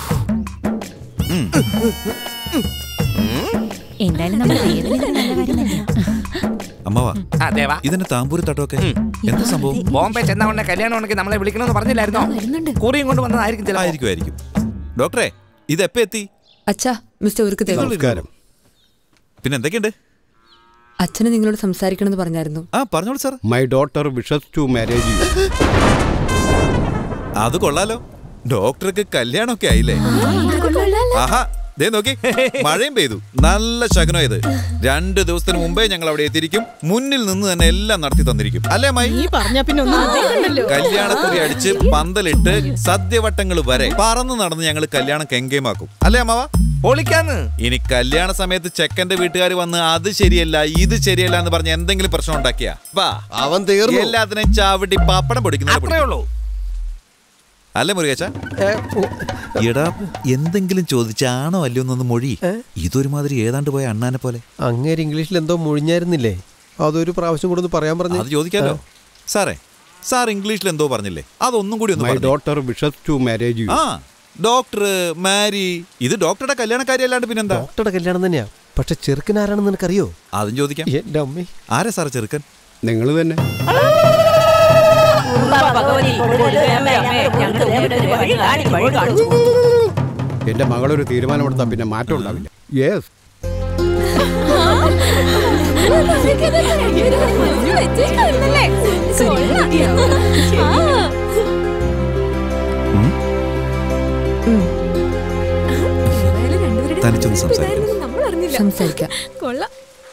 അമ്മവാ, ഇതിന്റെ താമ്പൂരി തട്ടമൊക്കെ എന്താ സംഭവം? ബോംബെ ചെന്ന ഉടനെ കല്യാണം ഉണ്ടെങ്കിൽ നമ്മളെ വിളിക്കണമെന്ന് പറഞ്ഞില്ലായിരുന്നോ? കുറിയും കൊണ്ട് വന്നതായിരിക്കും. ആയിരിക്കും ആയിരിക്കും. ഡോക്ടറെ, ഇത് എപ്പോ എത്തി? അച്ഛാ, മിസ്റ്റർ ഉരുക്ക് നമസ്കാരം. പിന്നെ എന്തൊക്കെയുണ്ട്? അച്ഛന് നിങ്ങളോട് സംസാരിക്കണമെന്ന് പറഞ്ഞായിരുന്നു. ആ പറഞ്ഞോളൂ sir. My daughter wishes to marriage. അത് കൊള്ളാലോ. ഡോക്ടർക്ക് കല്യാണമൊക്കെ ആയില്ലേ? ആഹാ, ദേ നോക്കി, മഴയും പെയ്തു. നല്ല ശകനം ഇത്. രണ്ടു ദിവസത്തിന് മുമ്പേ ഞങ്ങൾ അവിടെ എത്തിയിരിക്കും. മുന്നിൽ നിന്ന് തന്നെ എല്ലാം നടത്തി തന്നിരിക്കും. അല്ലേ അമ്മായി? കല്യാണക്കുറി അടിച്ച് പന്തലിട്ട് സദ്യവട്ടങ്ങൾ വരെ പറന്ന് നടന്ന് ഞങ്ങൾ കല്യാണം കെങ്കേമാക്കും. അല്ലേ അമ്മാവ? പൊളിക്കാന്ന്. ഇനി കല്യാണ സമയത്ത് ചെക്കന്റെ വീട്ടുകാർ വന്ന് അത് ശരിയല്ല ഇത് ശരിയല്ല എന്ന് പറഞ്ഞ് എന്തെങ്കിലും പ്രശ്നം ഉണ്ടാക്കിയാ അവൻ തീർന്നു. എല്ലാത്തിനെയും ചാവട്ടി പാപ്പടം പൊടിക്കുന്നു. അല്ലേ മുരുകേശ? എടാ, എന്തെങ്കിലും ചോദിച്ചാണോ അല്ലയോ എന്നൊന്ന് മൊഴി. ഇതൊരുമാതിരി ഏതാണ്ട് പോയ അണ്ണാനെ പോലെ. അങ്ങേര് ഇംഗ്ലീഷിൽ എന്തോ മൊഴിഞ്ഞായിരുന്നില്ലേ? അതൊരു പ്രാവശ്യം കൂടെ ഒന്ന് പറയാൻ പറഞ്ഞു. അത് ചോദിക്കാലോ. സാറേ, സാർ ഇംഗ്ലീഷിൽ എന്തോ പറഞ്ഞില്ലേ? അതൊന്നും കൂടി ഒന്ന്. My daughter wishes to marriage. ആ, ഡോക്ടർ മാരി. ഇത് ഡോക്ടറുടെ കല്യാണക്കാരി അല്ലാണ്ട് പിന്നെന്താ? ഡോക്ടറുടെ കല്യാണം തന്നെയാ. പക്ഷെ ചെറുക്കൻ ആരാണെന്ന് നിനക്കറിയോ? അതും ചോദിക്കാം. എന്റെ അമ്മേ, ആരാ സാർ ചെറുക്കൻ? നിങ്ങൾ തന്നെ. എന്റെ മകളൊരു തീരുമാനമെടുത്താൽ പിന്നെ മാറ്റം ഉണ്ടാവില്ല. യെസ്. തനിച്ചൊന്ന് സംസാരിക്കാം. സംസാരിക്കാം. കൊള്ളാം.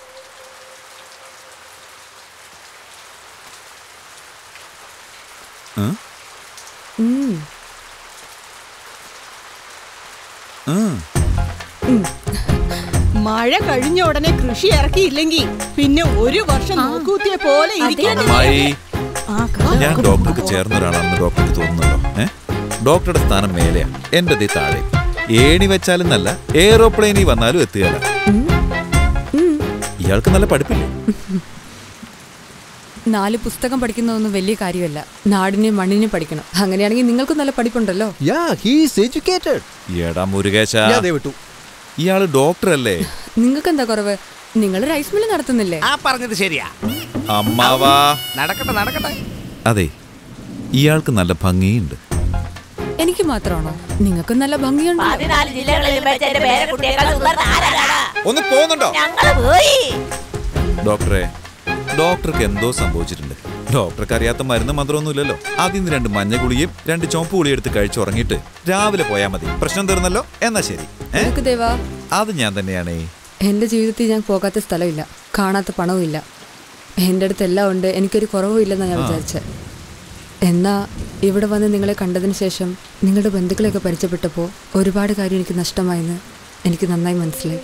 മഴ കഴിഞ്ഞ ഉടനെ കൃഷി ഇറക്കിയില്ലെങ്കിൽ പിന്നെ ഒരു വർഷം നോക്കൂത്തിയെ പോലെ ഞാൻ ഡോക്ടർക്ക് ചേർന്ന ഒരാളാണെന്ന് ഡോക്ടർക്ക് തോന്നുന്നല്ലോ. ഏഹ് ഡോക്ടറുടെ സ്ഥാനം മേലെയാ, എന്റെ ദേ താഴെ. ഏണി വെച്ചാലും നല്ല, എയറോപ്ലെയിനിൽ വന്നാലും എത്തുകയല്ല. ഇയാൾക്ക് നല്ല പഠിപ്പില്ലേ? നാല് പുസ്തകം പഠിക്കുന്നതൊന്നും വലിയ കാര്യമല്ല. നാടിനെയും മണ്ണിനെയും പഠിക്കണം. അങ്ങനെയാണെങ്കിൽ നിങ്ങൾക്ക് നല്ല പഠിപ്പുണ്ടല്ലോ. ഇയാള് ഡോക്ടർ അല്ലേ? നിങ്ങൾക്ക് എന്താ കുറവ്? നിങ്ങൾ റൈസ് മില്ല് നടത്തുന്നില്ലേ? ആ പറഞ്ഞത് ശരിയാ. അമ്മാവാ നടക്കട്ടെ നടക്കട്ടെ. അതെ, ഇയാൾക്ക് നല്ല ഭംഗിയുണ്ട്. എനിക്ക് മാത്രമാണോ? നിങ്ങൾക്ക് നല്ല ഭംഗിയുണ്ട്. ഒന്ന് പോകുന്നുണ്ടോ? ഡോക്ടറെ, ഡോക്ടർക്ക് എന്തോ സംഭവിച്ചിട്ടുണ്ട്. ഡോക്ടർക്ക് അറിയാത്ത മരുന്ന് മന്ത്രമൊന്നുമില്ലല്ലോ. ആദ്യം രണ്ട് മഞ്ഞ ഗുളിയും രണ്ട് ചുവപ്പ് ഗുളിയും എടുത്ത് കഴിച്ചുറങ്ങിയിട്ട് രാവിലെ പോയാൽ മതി. പ്രശ്നം തീർന്നല്ലോ. എന്നാ ശരി. അത് ഞാൻ തന്നെയാണേ. എന്റെ ജീവിതത്തിൽ ഞാൻ പോകാത്ത സ്ഥലമില്ല, കാണാത്ത പണവും ഇല്ല. എൻ്റെ അടുത്ത് എല്ലാം ഉണ്ട്, എനിക്കൊരു കുറവും ഇല്ലെന്നാണ് ഞാൻ വിചാരിച്ചത്. എന്നാ ഇവിടെ വന്ന് നിങ്ങളെ കണ്ടതിന് ശേഷം നിങ്ങളുടെ ബന്ധുക്കളെയൊക്കെ പരിചയപ്പെട്ടപ്പോൾ ഒരുപാട് കാര്യം എനിക്ക് നഷ്ടമായെന്ന് എനിക്ക് നന്നായി മനസ്സിലായി.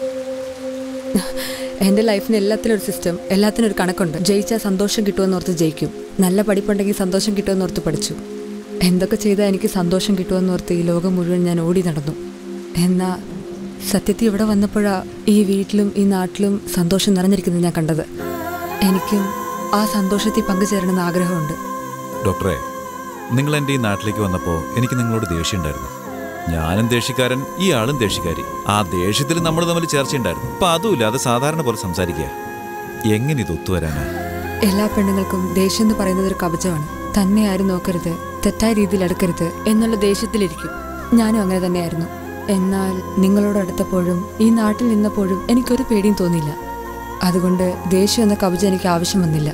എൻ്റെ ലൈഫിന് എല്ലാത്തിനും ഒരു സിസ്റ്റം, എല്ലാത്തിനും ഒരു കണക്കുണ്ട്. ജയിച്ചാൽ സന്തോഷം കിട്ടുമെന്നോർത്ത് ജയിക്കും, നല്ല പഠിപ്പുണ്ടെങ്കിൽ സന്തോഷം കിട്ടുമെന്നോർത്ത് പഠിച്ചു. എന്തൊക്കെ ചെയ്താൽ എനിക്ക് സന്തോഷം കിട്ടുമെന്നോർത്ത് ഈ ലോകം മുഴുവൻ ഞാൻ ഓടി നടന്നു. എന്നാൽ സത്യത്തിൽ ഇവിടെ വന്നപ്പോഴാണ് ഈ വീട്ടിലും ഈ നാട്ടിലും സന്തോഷം നിറഞ്ഞിരിക്കുന്നത് ഞാൻ കണ്ടത്. എനിക്കും ആ സന്തോഷത്തിൽ പങ്കുചേരണമെന്ന് ആഗ്രഹമുണ്ട്. ഡോക്ടറെ, നിങ്ങൾ എൻ്റെ ഈ നാട്ടിലേക്ക് വന്നപ്പോൾ എനിക്ക് നിങ്ങളോട് ദേഷ്യമുണ്ടായിരുന്നു. ഞാനും ദേഷ്യക്കാരൻ, ഈ ആളും ദേഷ്യക്കാരി. ആ ദേഷ്യത്തിൽ നമ്മൾ തമ്മിൽ ചർച്ചയുണ്ടായിരുന്നു. അപ്പൊ അതുമില്ലാതെ സാധാരണ പോലെ സംസാരിക്കുക. എങ്ങനെ ഇത് ഒത്തുവരാനാ? എല്ലാ പെണ്ണുങ്ങൾക്കും ദേഷ്യം എന്ന് പറയുന്നത് ഒരു കവചമാണ്. തന്നെ ആരും നോക്കരുത്, തെറ്റായ രീതിയിൽ എടുക്കരുത് എന്നുള്ള ദേഷ്യത്തിലിരിക്കും. ഞാനും അങ്ങനെ തന്നെയായിരുന്നു. എന്നാൽ നിങ്ങളോട് അടുത്തപ്പോഴും ഈ നാട്ടിൽ നിന്നപ്പോഴും എനിക്കൊരു പേടിയും തോന്നിയില്ല. അതുകൊണ്ട് ദേഷ്യം എന്ന കവചം എനിക്ക് ആവശ്യം വന്നില്ല.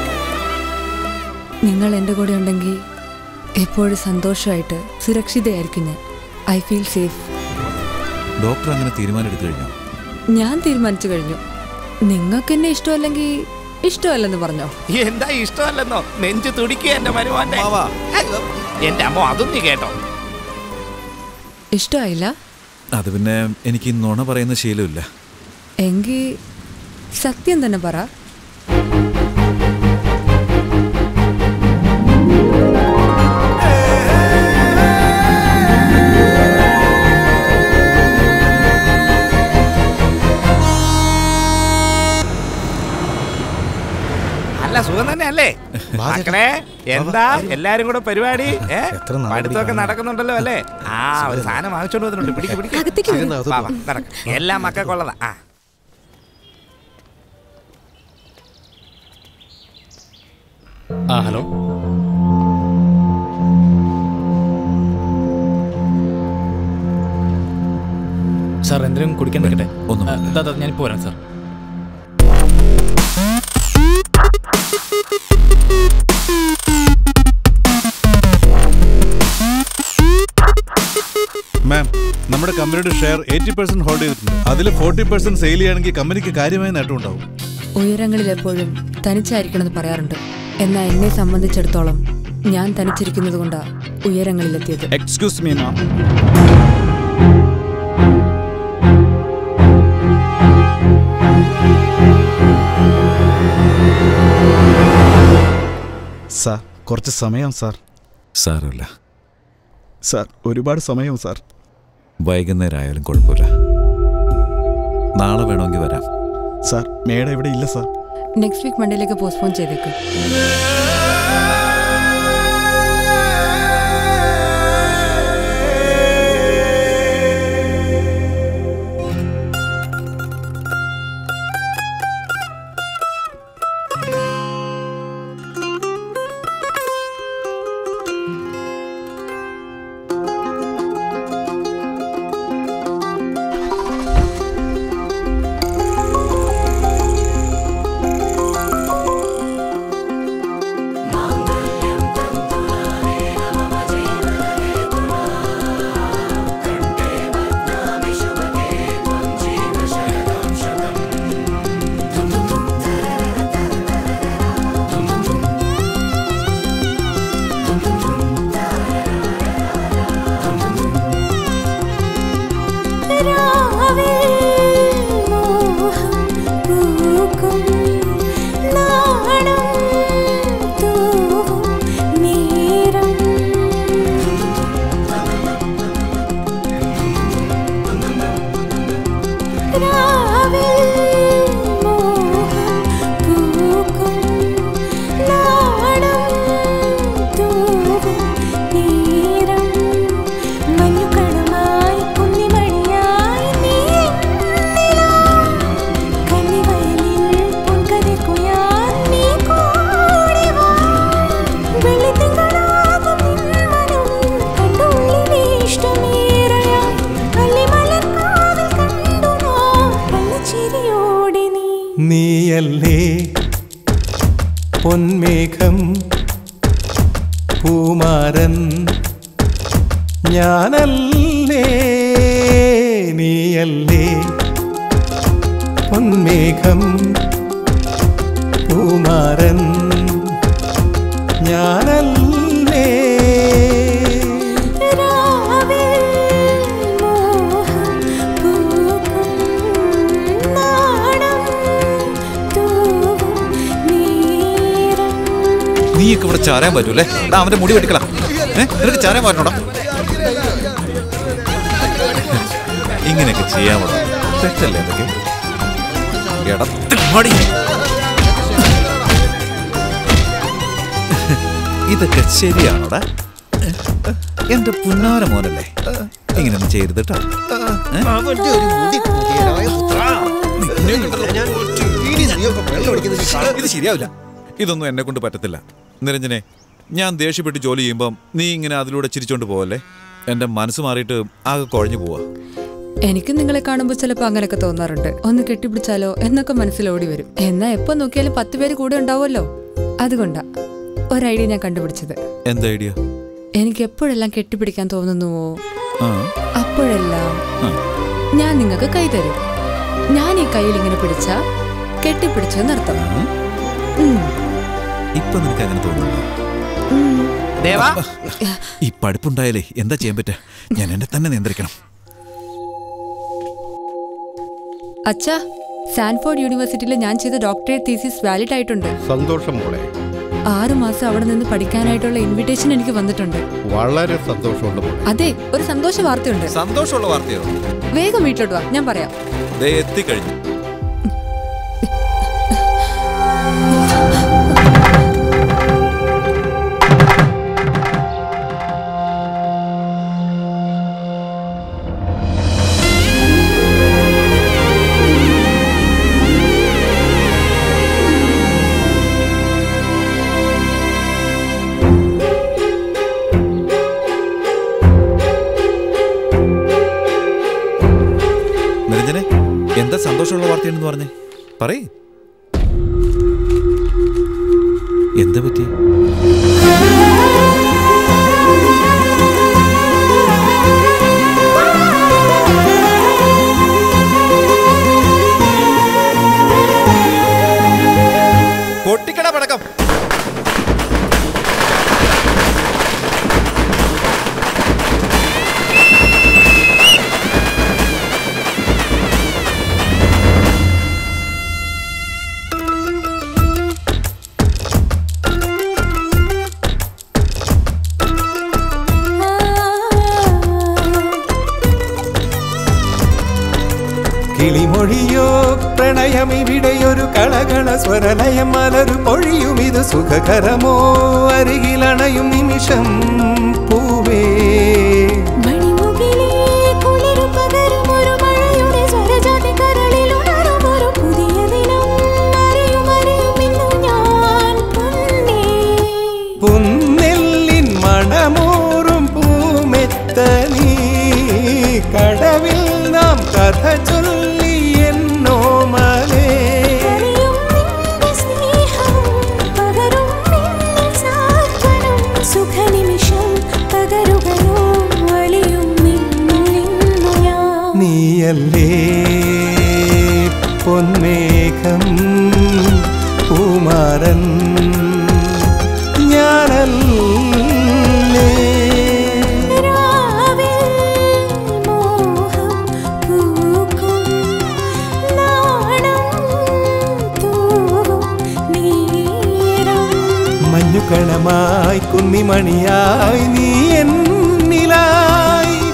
നിങ്ങൾ എൻ്റെ കൂടെ ഉണ്ടെങ്കിൽ എപ്പോഴും സന്തോഷമായിട്ട് സുരക്ഷിതയായിരിക്കും ഞാൻ. I feel safe. ഡോക്ടർ അങ്ങനെ തീരുമാനം എടുത്തു കഴിഞ്ഞോ? ഞാൻ തീരുമാനിച്ചു കഴിഞ്ഞു. നിങ്ങൾക്ക് എന്നെ ഇഷ്ടമല്ലെങ്കിൽ ഇഷ്ടമല്ലെന്ന് പറഞ്ഞോ? എന്താ ഇഷ്ടമല്ലെന്നോ? നെഞ്ചു തുടിക്കുക എന്റെ മരുവാന്റെ. എന്റെ അമ്മ അതും നീ കേട്ടോ? ഇഷ്ടമായില്ല? അത് പിന്നെ എനിക്ക് നുണ പറയുന്ന ശീലമില്ല. എങ്കിൽ സത്യം തന്നെ പറ. നല്ല സുഖം തന്നെ അല്ലേ മക്കളെ? എന്താ എല്ലാരും കൂടെ പരിപാടി? അടുത്തൊക്കെ നടക്കുന്നുണ്ടല്ലോ അല്ലേ? ആ ഒരു സാധനം വാങ്ങിച്ചോണ്ട് വന്നിട്ടുണ്ട്. പിടിക്ക് പിടിക്ക്. എല്ലാം മക്കൾക്കുള്ളതാ. ആ ആ ഹലോ. സാർ എന്തെങ്കിലും കുടിക്കാൻ വെക്കട്ടെ? ഒന്നും ഞാൻ പോരാം സാർ. മാം, നമ്മുടെ കമ്പനിയുടെ ഷെയർ എയ്റ്റി പെർസെന്റ് ഹോൾഡ് ചെയ്തിട്ടുണ്ട്. അതിൽ ഫോർട്ടി പെർസെന്റ് സെയിൽ ചെയ്യുകയാണെങ്കിൽ കമ്പനിക്ക് കാര്യമായ നേട്ടം ഉണ്ടാവും. ഉയരങ്ങളിൽ എപ്പോഴും തനിച്ചായിരിക്കണമെന്ന് പറയാറുണ്ട്. എന്നാൽ എന്നെ സംബന്ധിച്ചിടത്തോളം ഞാൻ തനിച്ചിരിക്കുന്നത് കൊണ്ടാണ് ഉയരങ്ങളിലെത്തിയത്. Excuse me ma'am. സാർ, കുറച്ച് സമയം സാർ. സാരമില്ല സാർ, ഒരുപാട് സമയം സാർ. വൈകുന്നേരം ആയാലും കുഴപ്പമില്ല. നാളെ വേണമെങ്കിൽ വരാം. സാർ, മേഡം ഇവിടെ ഇല്ല സാർ. നെക്സ്റ്റ് വീക്ക് മൺഡേയിലേക്ക് പോസ്റ്റ്പോൺ ചെയ്തേക്കും. പൊന്മേഘം പൂമാരൻ ഞാനല്ലേ നീയല്ലേ പൊന്മേഘം പൂമാരൻ ഞാനല്ലേ നീയൊക്കെ ഇവിടെ ചാരാൻ പറ്റൂല്ലേ? അവന്റെ മുടി വെട്ടിക്കളാ. ഏഹ് നിനക്ക് ചാരാൻ പറ്റണോടാ? ഇങ്ങനെയൊക്കെ ചെയ്യാമോ? തെറ്റല്ലേ അതൊക്കെ? എടത്തി ഇതൊക്കെ ശരിയാണോടാ? എന്റെ പുന്നാര മോനല്ലേ, ഇങ്ങനെയൊന്നും ചെയ്യരുത് കേട്ടോ. ഇത് ശരിയാവില്ല. ഇതൊന്നും എന്നെ കൊണ്ട് പറ്റത്തില്ല. നിരഞ്ജനെ, ഞാൻ ദേഷ്യപ്പെട്ട് ജോലി ചെയ്യുമ്പം നീ ഇങ്ങനെ അതിലൂടെ ചിരിച്ചോണ്ട് പോവല്ലേ? എന്റെ മനസ്സ് മാറിയിട്ട് ആകെ കുഴഞ്ഞു പോവാ. എനിക്ക് നിങ്ങളെ കാണുമ്പോൾ ചിലപ്പോൾ അങ്ങനെയൊക്കെ തോന്നാറുണ്ട്. ഒന്ന് കെട്ടിപ്പിടിച്ചാലോ എന്നൊക്കെ മനസ്സിലോടി വരും. എന്നാ എപ്പോ നോക്കിയാലും പത്ത് പേര് കൂടെ ഉണ്ടാവുമല്ലോ. അതുകൊണ്ടാ ഒരു ഐഡിയ ഞാൻ കണ്ടുപിടിച്ചത്. എന്താ ഐഡിയ? എനിക്ക് എപ്പോഴെല്ലാം കെട്ടിപ്പിടിക്കാൻ തോന്നുന്നുവോ അപ്പോഴെല്ലാം ഞാൻ നിങ്ങൾക്ക് കൈ തരും. ഞാൻ ഈ കയ്യിൽ ഇങ്ങനെ പിടിച്ചാ കെട്ടിപ്പിടിച്ചെന്നർത്ഥം. ഇപ്പൊ നിനക്ക് അങ്ങനെ തോന്നുന്നു? ഈ പഠിപ്പുണ്ടായാലേ എന്താ ചെയ്യാൻ പറ്റാ? ഞാൻ എന്നെ തന്നെ നിയന്ത്രിക്കണം. അച്ഛാ, സാൻഫോർഡ് യൂണിവേഴ്സിറ്റിയിൽ ഞാൻ ചെയ്ത ഡോക്ടറേറ്റ് തീസിസ് വാലിഡ് ആയിട്ടുണ്ട്. സന്തോഷം മോളെ. ആറു മാസം അവിടെ നിന്ന് പഠിക്കാനായിട്ടുള്ള ഇൻവിറ്റേഷൻ എനിക്ക് വന്നിട്ടുണ്ട്. വളരെ സന്തോഷമുണ്ട് മോളെ. അതെ, ഒരു സന്തോഷ വാർത്തയുണ്ട്. സന്തോഷമുള്ള വാർത്തയോ? വേഗം വീട്ടിലോട്ട് വാ, ഞാൻ പറയാം. എത്തിക്കഴിഞ്ഞു. എന്താ സന്തോഷമുള്ള വാർത്തയെന്ന് പറഞ്ഞേ? പറയ്, എന്താ പറ്റി? പൊട്ടിക്കട പടക്കം. കിളിമൊഴിയോ പ്രണയമിവിടെയൊരു കളകള സ്വരലയം മലരു പൊഴിയും ഇത് സുഖകരമോ അരികിലണയും നിമിഷം പൂവേ പുന്നെല്ലിൻ മണമൂറും പൂമെത്തനീ കടവിൽ നാം കഥ ചൊല്ലി എന്നോ മലേ നീയല്ലേ പൊന്മേഘം പൂമാരൻ ഞാനല്ലേ മഞ്ഞുകണമായി കുന്നിമണിയായി നീ എന്നിലായി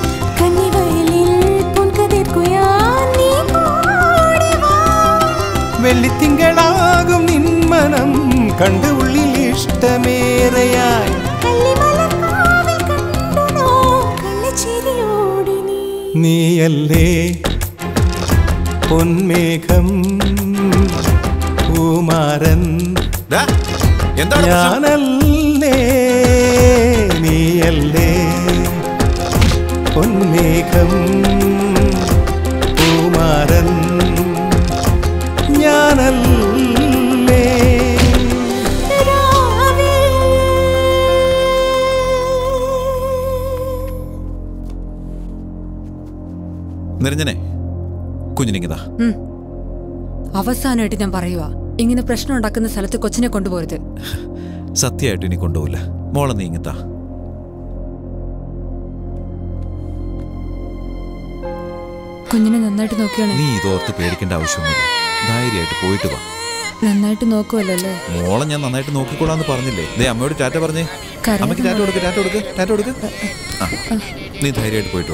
വെള്ളിത്തിങ്കളാകും നിന്മനം കണ്ടു ഉള്ളിൽ ഇഷ്ടമേറെയായി നീയല്ലേ പൊന്മേഘം പൂമാരൻ ഞാനല്ലേ നീയല്ലേ പൊന്മേഘം പൂമാരൻ ഞാനല്ലേ നിരഞ്ജനെ കുഞ്ഞിനിങ്ങതാ. അവസാനമായിട്ട് ഞാൻ പറയുക, ഇങ്ങനെ പ്രശ്നം ഉണ്ടാക്കുന്ന സ്ഥലത്ത് കൊച്ചിനെ കൊണ്ടുപോരുത്. സത്യമായിട്ട് ഇനി കൊണ്ടുപോകില്ല. മോളെ നീ ഇങ്ങത്താ. കുഞ്ഞിനെ നന്നായിട്ട് നോക്കിയാണ്. നീ ഇതോർത്ത് പേടിക്കേണ്ട ആവശ്യമൊന്നുമില്ല. ധൈര്യമായിട്ട് പോയിട്ട് വാ. നന്നായിട്ട് നോക്കുമല്ലോ അല്ലേ? മോളെ ഞാൻ നന്നായിട്ട് നോക്കിക്കോളാന്ന് പറഞ്ഞില്ലേ? ദേ അമ്മയോട് ടാറ്റ പറഞ്ഞേ. അമ്മയ്ക്ക് ടാറ്റ കൊടുക്ക്, ടാറ്റ കൊടുക്ക്, ടാറ്റ കൊടുക്ക്. നീ ധൈര്യമായിട്ട് പോയിട്ട് വാ.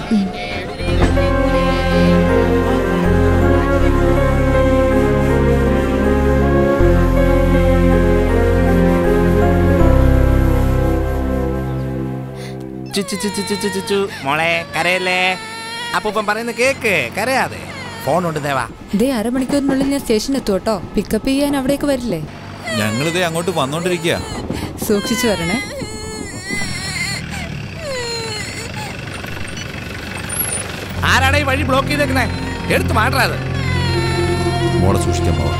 മോളെ കരയല്ലേ? അപ്പൂപ്പൻ പറയുന്ന കേക്ക്, കരയാതെ. ഫോൺ ഉണ്ട് ദേവാ. ദേ അരമണിക്കൂറിനുള്ളിൽ ഞാൻ സ്റ്റേഷനിൽ എത്തും കേട്ടോ. പിക്കപ്പ് ചെയ്യാൻ അവിടേക്ക് വരില്ലേ? ഞങ്ങളിതേ അങ്ങോട്ട് വന്നോണ്ടിരിക്കുക. സൂക്ഷിച്ചു വരണേ. ആരാണ് ഈ വഴി ബ്ലോക്ക് ചെയ്തേക്കണേ? എടുത്ത് മാറ്റാത്. മോളെ സൂക്ഷിക്കാൻ പോവാ.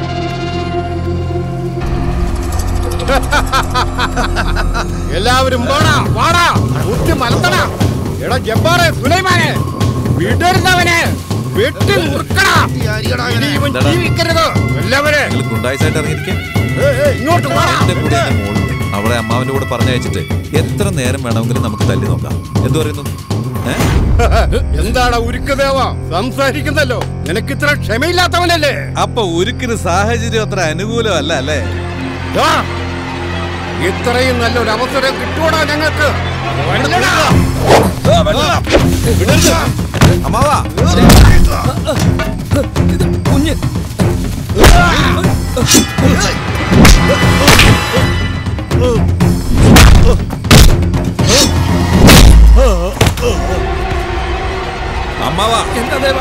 എല്ലാവരും വാടാ വാടാ ഊറ്റി മലത്തടാ. എടാ ജബ്ബാറെ, സുലൈമാനെ, വിടരുന്നവനെ വെട്ടി മുറുക്കടാ. ഇനി ഇവൻ ജീവിക്കരുത്. എല്ലാവരും ഗുണ്ടായിസായിട്ട് ഇറങ്ങിയിരിക്കാം. ഇങ്ങോട്ട് വാടാ. അവളെ അമ്മാവന്റെ കൂടെ പറഞ്ഞയച്ചിട്ട് എത്ര നേരം വേണമെങ്കിലും നമുക്ക് തല്ലി നോക്കാം. എന്തു പറയുന്നു? എന്താണ് ഉരുക്കദേവ സംസാരിക്കുന്നല്ലോ? നിനക്ക് ഇത്ര ക്ഷമയില്ലാത്തവനല്ലേ? അപ്പൊ ഉരുക്കിന് സാഹചര്യം അത്ര അനുകൂലമല്ല അല്ലേ? ഇത്രയും നല്ലൊരു അവസരം കിട്ടൂടാ ഞങ്ങൾക്ക്. അമ്മാവാ കുഞ്ഞ് അമ്മാവാ എന്താ ദേവാ?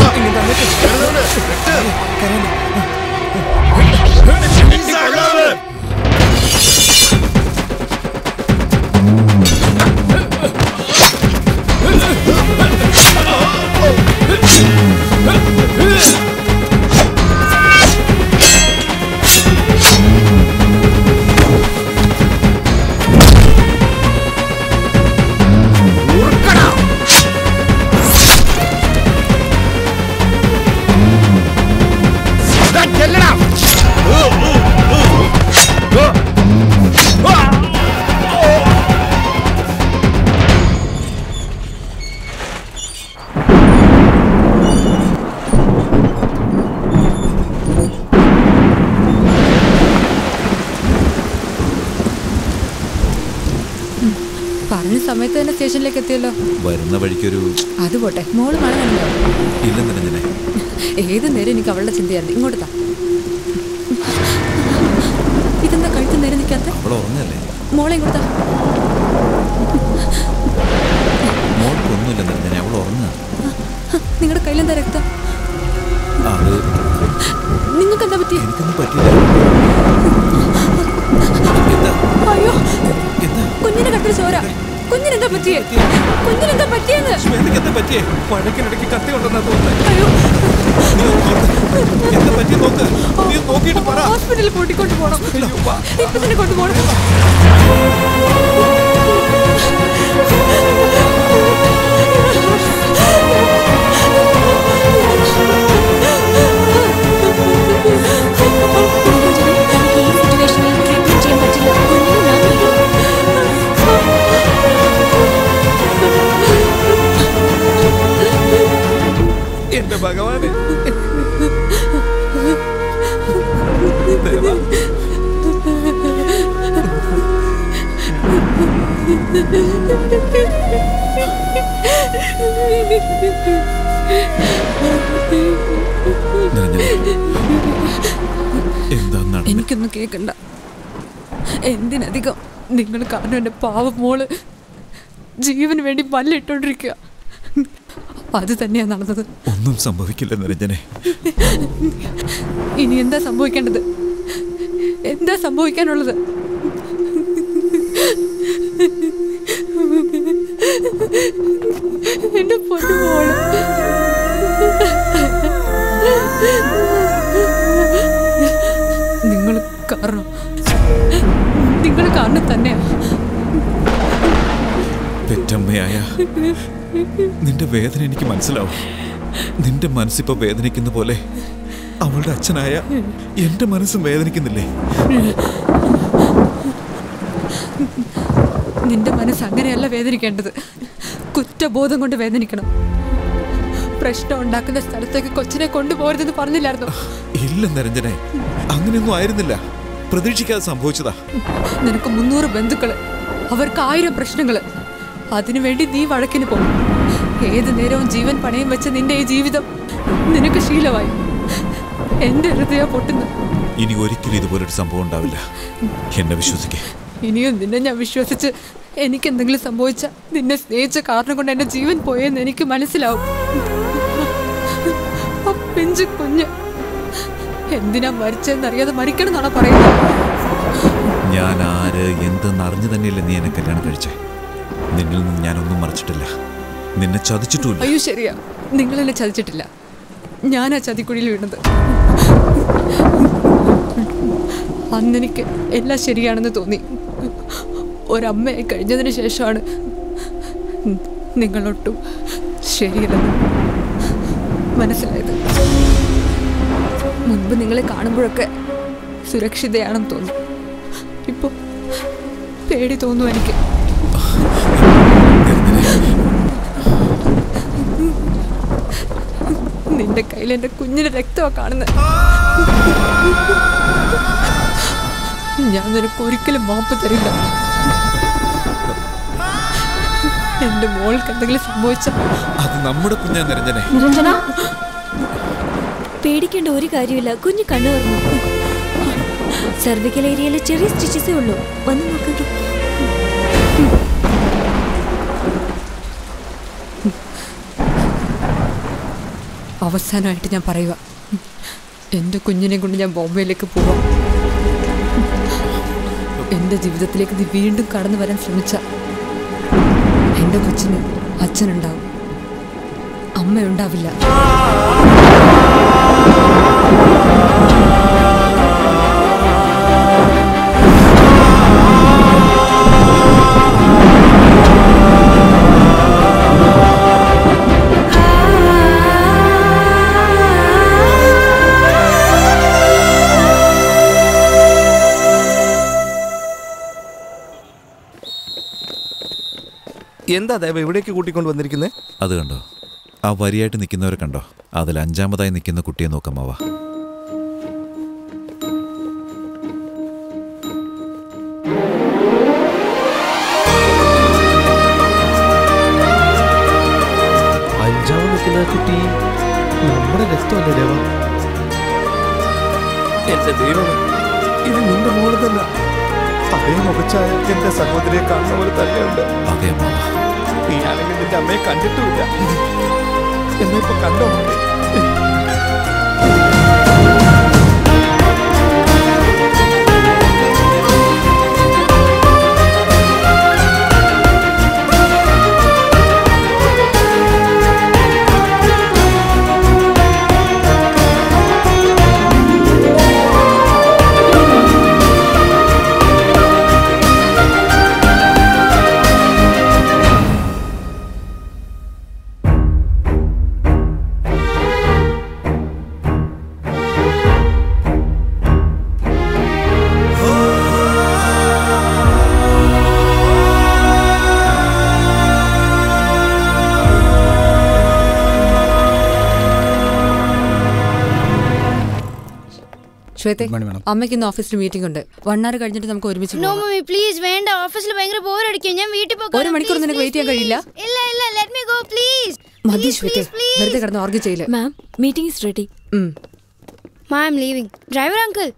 പറഞ്ഞ സമയത്ത് തന്നെ സ്റ്റേഷനിലേക്ക് എത്തിയല്ലോ. വരുന്ന വഴിക്കൊരു അത് പോട്ടെ, മോള് മഴ നനഞ്ഞോ? ഇല്ല നിരഞ്ജനെ. ഏത് നേരം എനിക്ക് അവളുടെ ചിന്തയായിരുന്നു. ഇങ്ങോട്ട് താ. ഇതെന്താ കഴുത്ത് നേരെ നിൽക്കാത്ത? അവൾ ഉറങ്ങല്ലേ? മോളെ ഇങ്ങോട്ട് താ. മോൾക്കൊന്നുമില്ല നിരഞ്ജനെ, അവൾ ഉറങ്ങുക. നിങ്ങളുടെ കയ്യിലെന്താ രക്തം? അത് നിങ്ങൾക്ക് എന്താ പറ്റിയ? എനിക്കൊന്നും പറ്റില്ല. അയ്യോ, കുഞ്ഞിനെ കട്ടി ചോര. കുഞ്ഞിനെന്താ പറ്റിയേ? കുഞ്ഞിനെന്താ പറ്റിയെന്ന്? എന്താ പറ്റിയേ? പഴക്കിനിടയ്ക്ക് കത്തി കൊണ്ടെന്നാ തോന്നുന്നത്. അയ്യോ, എന്താ പറ്റി നോക്ക്. നീ നോക്കിയിട്ട് പറ. ഹോസ്പിറ്റലിൽ കൂട്ടിക്കൊണ്ട് പോകണം. ഇപ്പൊ തന്നെ കൊണ്ടുപോകണം. എന്റെ ഭഗവാനെ, എനിക്കൊന്നും കേക്കണ്ട. എന്തിനധികം നിങ്ങൾ കാരണം എന്റെ പാവം മോള് ജീവന് വേണ്ടി പല്ലിട്ടോണ്ടിരിക്കുക. അത് തന്നെയാ നടന്നത്. ഒന്നും സംഭവിക്കില്ല നിരഞ്ജനെ. ഇനി എന്താ സംഭവിക്കേണ്ടത്? എന്താ സംഭവിക്കാനുള്ളത്? എന്റെ പൊന്നുമോള് നിങ്ങൾ കാരണം നിങ്ങൾ കാരണം തന്നെയാ പെറ്റമ്മയായ നിന്റെ വേദന എനിക്ക് മനസ്സിലാവും. നിന്റെ മനസ്സിപ്പോ വേദനിക്കുന്ന പോലെ അവളുടെ അച്ഛനായ എന്റെ മനസ്സും വേദനിക്കുന്നില്ലേ? നിന്റെ മനസ്സ് അങ്ങനെയല്ല വേദനിക്കേണ്ടത്, കുറ്റബോധം കൊണ്ട് വേദനിക്കണം. പ്രശ്നം ഉണ്ടാക്കുന്ന സ്ഥലത്തേക്ക് കൊച്ചിനെ കൊണ്ടുപോകരുതെന്ന് പറഞ്ഞില്ലായിരുന്നോ? ഇല്ല നിരഞ്ജനെ, അങ്ങനെയൊന്നും ആയിരുന്നില്ല. പ്രതീക്ഷിക്കാതെ സംഭവിച്ചതാ. നിനക്ക് മുന്നൂറ് ബന്ധുക്കള്, അവർക്ക് ആയിരം പ്രശ്നങ്ങള്. അതിനുവേണ്ടി നീ വഴക്കിന് പോകും. ഏത് നേരവും ജീവൻ പണയം വെച്ച നിന്റെ ഈ ജീവിതം നിനക്ക് ശീലമായി. എന്റെ ഹൃദയം പൊട്ടുന്നു. ഇനി ഒരിക്കലും ഇതുപോലൊരു സംഭവം ഉണ്ടാവില്ല, എന്നെ വിശ്വസിക്കേ. ഇനിയും നിന്നെ ഞാൻ വിശ്വസിച്ച് എനിക്ക് എന്തെങ്കിലും സംഭവിച്ച നിന്നെ സ്നേഹിച്ച കാരണം കൊണ്ട് എന്റെ ജീവൻ പോയെന്ന് എനിക്ക് മനസ്സിലാവും. പിഞ്ചു കുഞ്ഞ് എന്തിനാ മരിച്ചെന്നറിയാതെ മരിക്കണം എന്നാണോ പറയുന്നത്? ഞാൻ ആര് എന്തെന്ന് അറിഞ്ഞു തന്നെയല്ലേ നീ എന്നെ കല്യാണം കഴിച്ചേ. നിന്നിൽ നിന്ന് ഞാനൊന്നും മറിച്ചിട്ടില്ല, നിന്നെ ചതിച്ചിട്ടുമില്ല. അയ്യോ ശരിയാ, നിങ്ങൾ എന്നെ ചതിച്ചിട്ടില്ല, ഞാനാ ചതിക്കുഴിയിൽ വീണത്. അന്നെനിക്ക് എല്ലാം ശരിയാണെന്ന് തോന്നി. ഒരമ്മയെ കഴിഞ്ഞതിന് ശേഷമാണ് നിങ്ങളൊട്ടും ശരിയല്ലെന്ന് മനസ്സിലായത്. മുൻപ് നിങ്ങളെ കാണുമ്പോഴൊക്കെ സുരക്ഷിതയാണെന്ന് തോന്നും, ഇപ്പൊ പേടി തോന്നുന്നു എനിക്ക്. നിന്റെ കയ്യിൽ എന്റെ കുഞ്ഞിന്റെ രക്തമാ കാണുന്നത്. ഞാൻ നിനക്ക് ഒരിക്കലും മാപ്പ് തരില്ല. എന്റെ മോൾക്ക് എന്തെങ്കിലും സംഭവിച്ച അത് നമ്മുടെ കുഞ്ഞാ നിരഞ്ജനെ. നിരഞ്ജന, പേടിക്കേണ്ട ഒരു കാര്യമില്ല, കുഞ്ഞ് കണ്ണു തുറന്നു. സെർവിക്കൽ ഏരിയയിലെ ചെറിയ സ്റ്റിച്ചസേ ഉള്ളൂ, വന്ന് നോക്കുക. അവസാനമായിട്ട് ഞാൻ പറയുക, എൻ്റെ കുഞ്ഞിനെ കൊണ്ട് ഞാൻ ബോംബെയിലേക്ക് പോവാം. എൻ്റെ ജീവിതത്തിലേക്ക് നീ വീണ്ടും കടന്നു വരാൻ ശ്രമിച്ച എൻ്റെ കൊച്ചിന് അച്ഛനുണ്ടാവും, അമ്മയുണ്ടാവില്ല. എന്താ ദേവ ഇവിടേക്ക് കൂട്ടിക്കൊണ്ട് വന്നിരിക്കുന്നത്? അത് കണ്ടോ, ആ വരിയായിട്ട് നിൽക്കുന്നവരെ കണ്ടോ? അതിൽ അഞ്ചാമതായി നിൽക്കുന്ന കുട്ടിയെ നോക്കാമാവാ. അഞ്ചാമത് നിൽക്കുന്ന കുട്ടി നമ്മുടെ രക്തമല്ലേ ദേവ? എന്റെ ദൈവം, ഇത് നിന്റെ മോള് തന്നെ. അതേ മുഖച്ചായ എന്റെ സഹോദരിയെ കാണുന്ന പോലെ തന്നെയുണ്ട്. നീയാണെങ്കിൽ നിന്റെ അമ്മയെ കണ്ടിട്ടുമില്ല, എന്നിപ്പോ കണ്ടോ? ശ്വേതേ, അമ്മയ്ക്ക് ഇന്ന് ഓഫീസിൽ മീറ്റിംഗ് ഉണ്ട്. വൺ അവർ കഴിഞ്ഞിട്ട് നമുക്ക് ഒരുമിച്ച് നോ മമ്മി പ്ലീസ്, വേണ്ട. ഓഫീസിൽ ഭയങ്കര ബോർ അടിക്കും. ഞാൻ വീട്ടിൽ പോകാം. ഒരു മണിക്കൂർ നിനക്ക് വെയിറ്റ് ചെയ്യാൻ കഴിയില്ല. ഇല്ല ഇല്ല, ലെറ്റ് മീ ഗോ പ്ലീസ്. മതി ശ്വേതേ, വെറുതെ കിടന്ന് ആർഗ്യൂ ചെയ്യില്ല. Ma'am, meeting is ready. Ma'am, I am leaving. Driver uncle.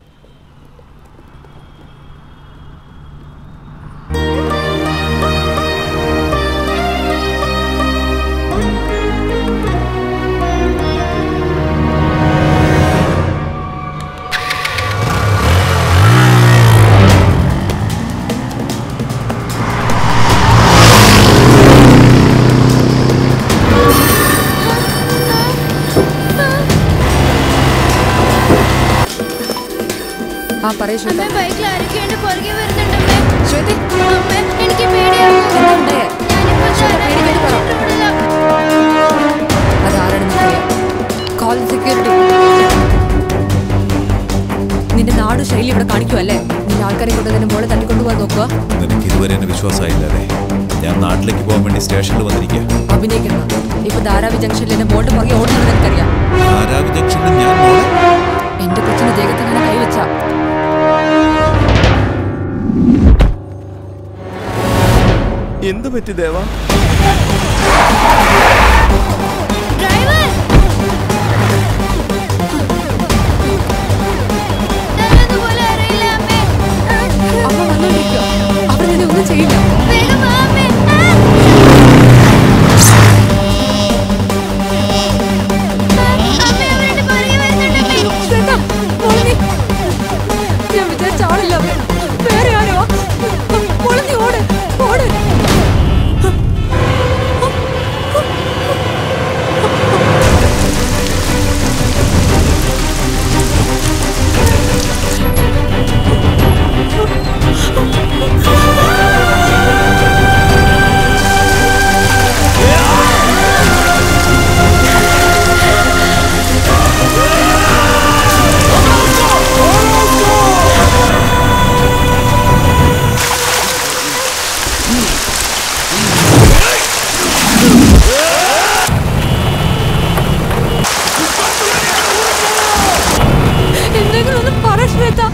ആ പറയൂ ശ്വേത. ബൈക്കിൽ ആരൊക്കെ എന്റെ പുറകെ വരുന്നുണ്ടമ്മേ. ശ്വേത, എനിക്ക് പേടിയാവുന്നു. എന്താ ഉണ്ടായേ? ഞാനിപ്പോ സെക്യൂരിറ്റി നിന്റെ നാട് ശൈലി ഇവിടെ കാണിക്കുമല്ലേ? നിന്റെ ആൾക്കാരെ കൊണ്ട് തന്നെ മോളെ തട്ടിക്കൊണ്ടുപോകാൻ നോക്കുക. നിനക്ക് ഇതുവരെ എന്നെ വിശ്വാസമായില്ലേ? ഞാൻ നാട്ടിലേക്ക് പോകാൻ വേണ്ടി സ്റ്റേഷനിൽ വന്നിരിക്കുക. അഭിനയിക്കണം. ഇപ്പൊ ധാരാവി ജംഗ്ഷനിൽ എന്നെ ബോട്ട് പുറകെ ഓടുന്നത് എനിക്കറിയാം. ധാരാവി ജംഗ്ഷനിൽ ഞാൻ മോളെ എന്റെ കൊച്ചിന്റെ ദേഹത്ത് ഇങ്ങനെ കൈവച്ച എന്ത് പറ്റി ദേവാ? ഒന്നും ചെയ്യില്ല. ഞാൻ വിചാരിച്ച ആളില്ല. വേറെ ആരോ പൊളഞ്ഞി ഓട് ഓട്. എന്തെങ്കിലും ഒന്ന് പറ ശ്വേത.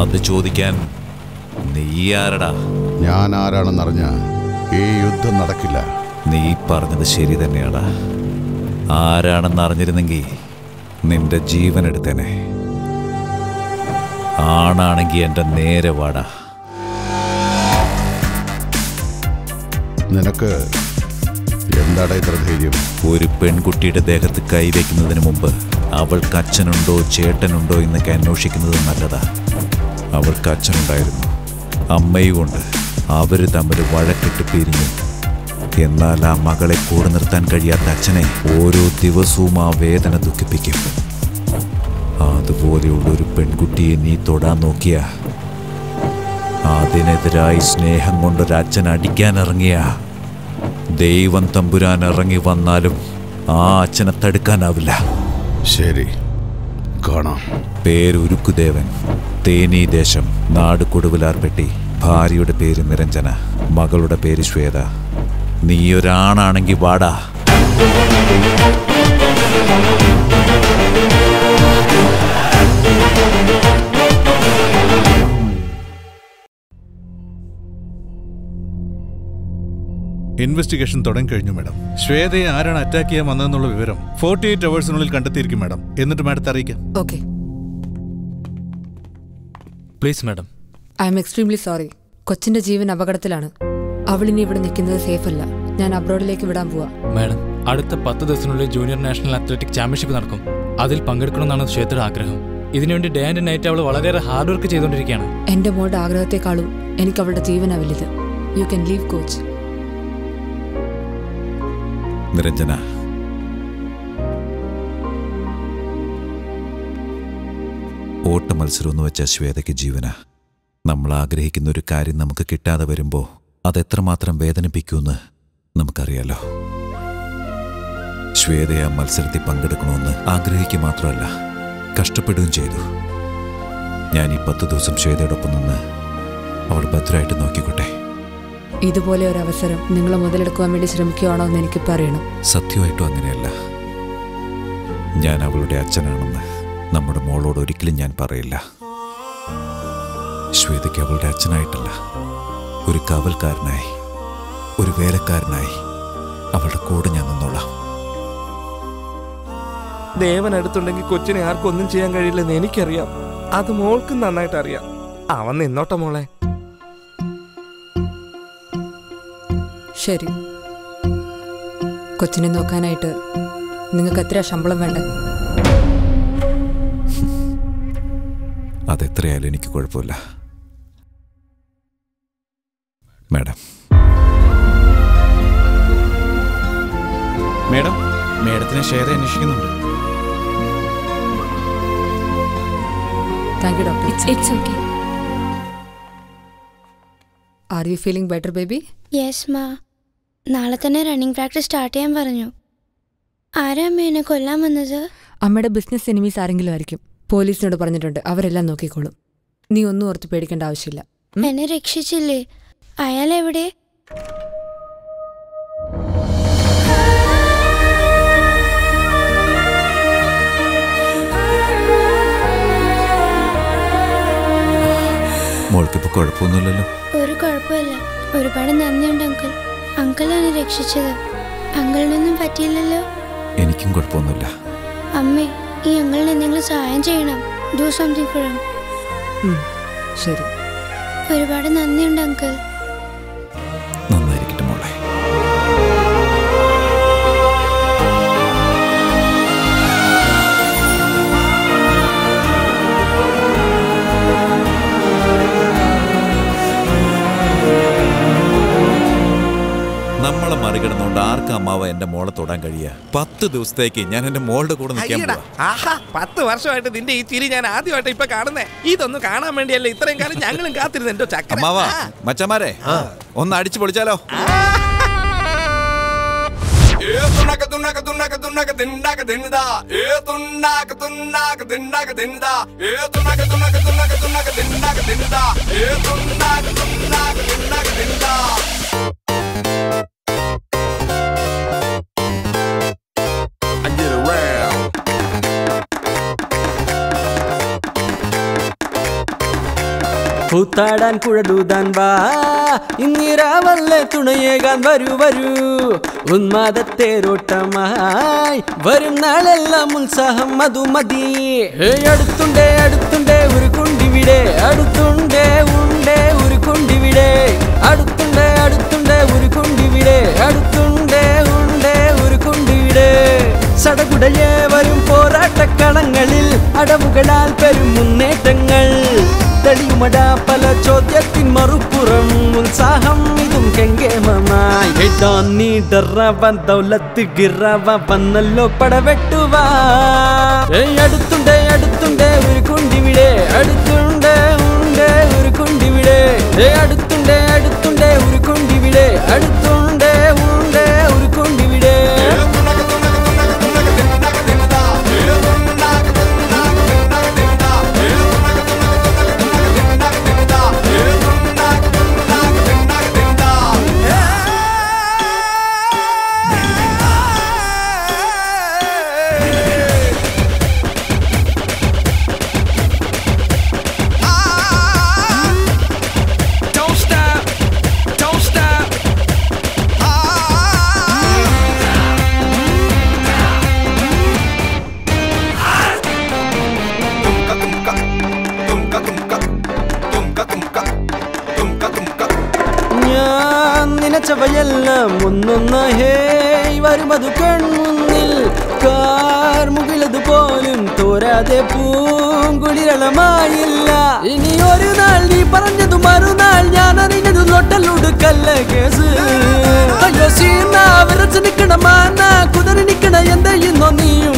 അത് ചോദിക്കാൻ നീ ആരടാ? ഞാൻ ആരാണെന്നറിഞ്ഞ ഈ യുദ്ധം നടക്കില്ല. നീ പറഞ്ഞത് ശരി തന്നെയാടാ. ആരാണെന്ന് അറിഞ്ഞിരുന്നെങ്കിൽ നിന്റെ ജീവൻ എടുത്തേനെ. ആണാണെങ്കി എന്റെ നേരെ വാടാ. നിനക്ക് എന്താടാ ഇത്ര ധൈര്യം? ഒരു പെൺകുട്ടിയുടെ ദേഹത്ത് കൈവയ്ക്കുന്നതിന് മുമ്പ് അവൾക്ക് അച്ഛനുണ്ടോ ചേട്ടനുണ്ടോ എന്നൊക്കെ അന്വേഷിക്കുന്നത് നല്ലതാ. അവൾക്ക് അച്ഛനുണ്ടായിരുന്നു, അമ്മയുമുണ്ട്. അവര് തമ്മിൽ വഴക്കിട്ട് പിരിഞ്ഞു. എന്നാൽ ആ മകളെ കൂടെ നിർത്താൻ കഴിയാത്ത അച്ഛനെ ഓരോ ദിവസവും ആ വേദന ദുഃഖിപ്പിക്കും. അതുപോലെയുള്ള ഒരു പെൺകുട്ടിയെ നീ തൊടാൻ നോക്കിയ, അതിനെതിരായി സ്നേഹം കൊണ്ടൊരച്ഛൻ അടിക്കാനിറങ്ങിയ, ദൈവം തമ്പുരാൻ ഇറങ്ങി വന്നാലും ആ അച്ഛനെ തടുക്കാനാവില്ല. ശരി, കാണാം. പേരുരുക്കുദേവൻ, തേനീ ദേശം, നാട് കൊടുവിലാർപ്പെട്ടി. ഭാര്യയുടെ പേര് നിരഞ്ജന, മകളുടെ പേര് ശ്വേത. നീയൊരാണാണെങ്കി വാടാ. ഇൻവെസ്റ്റിഗേഷൻ തുടങ്ങിക്കഴിഞ്ഞു മാഡം. ശ്വേതയെ ആരാണ് അറ്റാക്ക് ചെയ്യാൻ വന്നതെന്നുള്ള വിവരം ഫോർട്ടി എയ്റ്റ് അവേഴ്സിനുള്ളിൽ കണ്ടെത്തിയിരിക്കും മാഡം. എന്നിട്ട് മാഡത്തെ അറിയിക്കാം. Okay. Please madam. I am extremely sorry. കൊച്ചിന്റെ ജീവൻ അപകടത്തിലാണ്. അവളിനി ഇവിടെ നിൽക്കുന്നത് സേഫ് അല്ല. ഞാൻ അബ്രോഡിലേക്ക് വിടാൻ പോവാ. മാഡം, അടുത്ത പത്ത് ദിവസത്തിനുള്ളിൽ ജൂനിയർ നാഷണൽ അത്ലറ്റിക് ചാമ്പ്യൻഷിപ്പ് നടക്കും. അതിൽ പങ്കെടുക്കണമെന്നാണ് ശ്വേതയുടെ ആഗ്രഹം. ഇതിനുവേണ്ടി ഡേ ആൻഡ് നൈറ്റ് അവൾ വളരെയേറെ ഹാർഡ് വർക്ക് ചെയ്തുകൊണ്ടിരിക്കുകയാണ്. എന്റെ മോളുടെ ആഗ്രഹത്തെക്കാളും എനിക്ക് അവളുടെ ജീവനാ വലുത്. You can leave coach. Niranjana, ഓട്ട മത്സരം എന്ന് വെച്ച ശ്വേതയ്ക്ക് ജീവന. നമ്മൾ ആഗ്രഹിക്കുന്ന ഒരു കാര്യം നമുക്ക് കിട്ടാതെ വരുമ്പോൾ അതെത്രമാത്രം വേദനിപ്പിക്കുമെന്ന് നമുക്കറിയാലോ. ശ്വേതയെ ആ മത്സരത്തിൽ പങ്കെടുക്കണമെന്ന് ആഗ്രഹിക്കുക മാത്രമല്ല, കഷ്ടപ്പെടുകയും ചെയ്തു. ഞാൻ ഈ പത്ത് ദിവസം ശ്വേതയോടൊപ്പം നിന്ന് അവൾ ഭദ്രമായിട്ട് നോക്കിക്കോട്ടെ. ഇതുപോലെ ഒരു അവസരം നിങ്ങൾ മുതലെടുക്കുവാൻ വേണ്ടി ശ്രമിക്കുകയാണോ എന്ന് എനിക്ക് പറയണം. സത്യമായിട്ടും അങ്ങനെയല്ല. ഞാൻ അവളുടെ അച്ഛനാണെന്ന് നമ്മുടെ മോളോട് ഒരിക്കലും ഞാൻ പറയില്ല. ശ്വേതയ്ക്ക് അവളുടെ അച്ഛനായിട്ടല്ല, ഒരു കാവൽക്കാരനായി, ഒരു വേലക്കാരനായി അവളുടെ കൂടെ ഞാൻ നിന്നോളാം. ദേവൻ അടുത്തുണ്ടെങ്കിൽ കൊച്ചിനെ ആർക്കും ഒന്നും ചെയ്യാൻ കഴിയില്ലെന്ന് എനിക്കറിയാം. അത് മോൾക്കും നന്നായിട്ട് അറിയാം. അവൻ നിന്നോട്ടെ മോളെ. ശരി. കൊച്ചിനെ നോക്കാനായിട്ട് നിങ്ങൾക്ക് എത്ര ശമ്പളം വേണ്ടേ? അതെത്രയായാലും എനിക്ക് കുഴപ്പമില്ല മാഡം. മേഡം, മേഡത്തിനെ ശ്വേത അന്വേഷിക്കുന്നുണ്ട്. Thank you doctor. It's okay. Are you feeling better baby? Yes ma. നാളെ തന്നെ റണ്ണിംഗ് പ്രാക്ടീസ് സ്റ്റാർട്ട് ചെയ്യാൻ പറഞ്ഞു. ആരാ അമ്മ എന്നെ കൊല്ലാൻ വന്നത്? അമ്മയുടെ ബിസിനസ് എനിമീസ് ആരെങ്കിലും ആയിരിക്കും. പോലീസിനോട് പറഞ്ഞിട്ടുണ്ട്, അവരെല്ലാം നോക്കിക്കോളും. നീ ഒന്നും ഓർത്ത് പേടിക്കേണ്ട ആവശ്യമില്ല. എന്നെ രക്ഷിച്ചില്ലേ? അയാൾ എവിടെ? മോൾക്കിപ്പോ കുഴപ്പമൊന്നുമില്ലല്ലോ? ഒരു കുഴപ്പമില്ല. ഒരുപാട് നന്ദിയുണ്ട് അങ്കിൾ. അങ്കിളാണ് രക്ഷിച്ചത്. അങ്കിളിനൊന്നും പറ്റിയില്ലല്ലോ? എനിക്കും കുഴപ്പമൊന്നുമില്ല. അമ്മേ, ഈ അങ്കിളിന് എന്തെങ്കിലും സഹായം ചെയ്യണം. Do something for him. ശരി. ഒരുപാട് നന്ദിയുണ്ട് അങ്കിൾ. നന്നായിരിക്കട്ടെ മോളെ. നമ്മളെ മറികടന്നുകൊണ്ട് ആർക്കും അമ്മാവ എന്റെ മോളെ തൊടാൻ കഴിയുക? പത്ത് ദിവസത്തേക്ക് ഞാൻ എന്റെ മോളുടെ കൂടെ നിൽക്കാൻ പോവാ. ആഹാ, പത്ത് വർഷമായിട്ട് നിന്റെ ഈ ചിരി ഞാൻ ആദ്യമായിട്ട് ഇപ്പൊ കാണുന്നേ. ഇതൊന്നും കാണാൻ വേണ്ടിയല്ലേ ഇത്രയും കാലം ഞങ്ങളും കാത്തിരുന്നു. എന്റെ ചക്ര അമ്മാവ, മച്ചമാരെ ഒന്ന് അടിച്ചു പൊളിച്ചാലോ? കൂത്താടാൻ കുഴലൂതാൻ വാ ഇന്നിരാവല്ലേ തുണയേകാൻ വരൂ വരൂ ഉന്മാദത്തേരോട്ടമായി വരും നാളെല്ലാം ഉത്സാഹം മധു മതി അടുത്തുണ്ടേ അടുത്തുണ്ടേ ഒരു കുണ്ടിവിടെ അടുത്തുണ്ടേ ഉണ്ടേ ഒരു കുണ്ടിവിടെ അടുത്തുണ്ടേ അടുത്തുണ്ടേ ഒരു കുണ്ടിവിടെ അടുത്തുണ്ടേ ഉണ്ടേ ഒരു കുണ്ടിവിടെ സടകുടയെ വരും പോരാട്ടക്കളങ്ങളിൽ അടവുകളാൽ പെരും മുന്നേറ്റങ്ങൾ തെളിയുമടാ പല ചോദ്യത്തിൻ മറുപുറം ഉത്സാഹം ഇതും കെങ്കേമമായി നീ ഡറവൻ ദൗലത്ത് ഗിറവ വന്നല്ലോ പടവെട്ടുവാ അടുത്തുണ്ടേ അടുത്തുണ്ടേ ഒരു കുണ്ടിവിടെ അടുത്തുണ്ടേ ഉണ്ടേ ഒരു കുണ്ടിവിടെ അടുത്തുണ്ടേ അടുത്തുണ്ടേ ഒരു കുണ്ടിവിടെ അടുത്തുണ്ടേ ഉണ്ടേ ഒരു കുണ്ടിവിടെ ചവയെല്ലാം ഒന്നൊന്ന് ഹേ വരുമതു കൺമുന്നിൽ കാർമുകിലതുപോലും തോരാതെ പൂങ്കുളിരളമായില്ല ഇനി ഒരു നാൾ നീ പറഞ്ഞതു മറുനാൾ ഞാൻ അറിഞ്ഞതു ലൊട്ടലുടുക്കല്ല കേസ് അയ്യോ സീന വിറച്ച് നിക്കണ മാന കുതിരി നിക്കണ എന്തെയ്യുന്നോ നീയും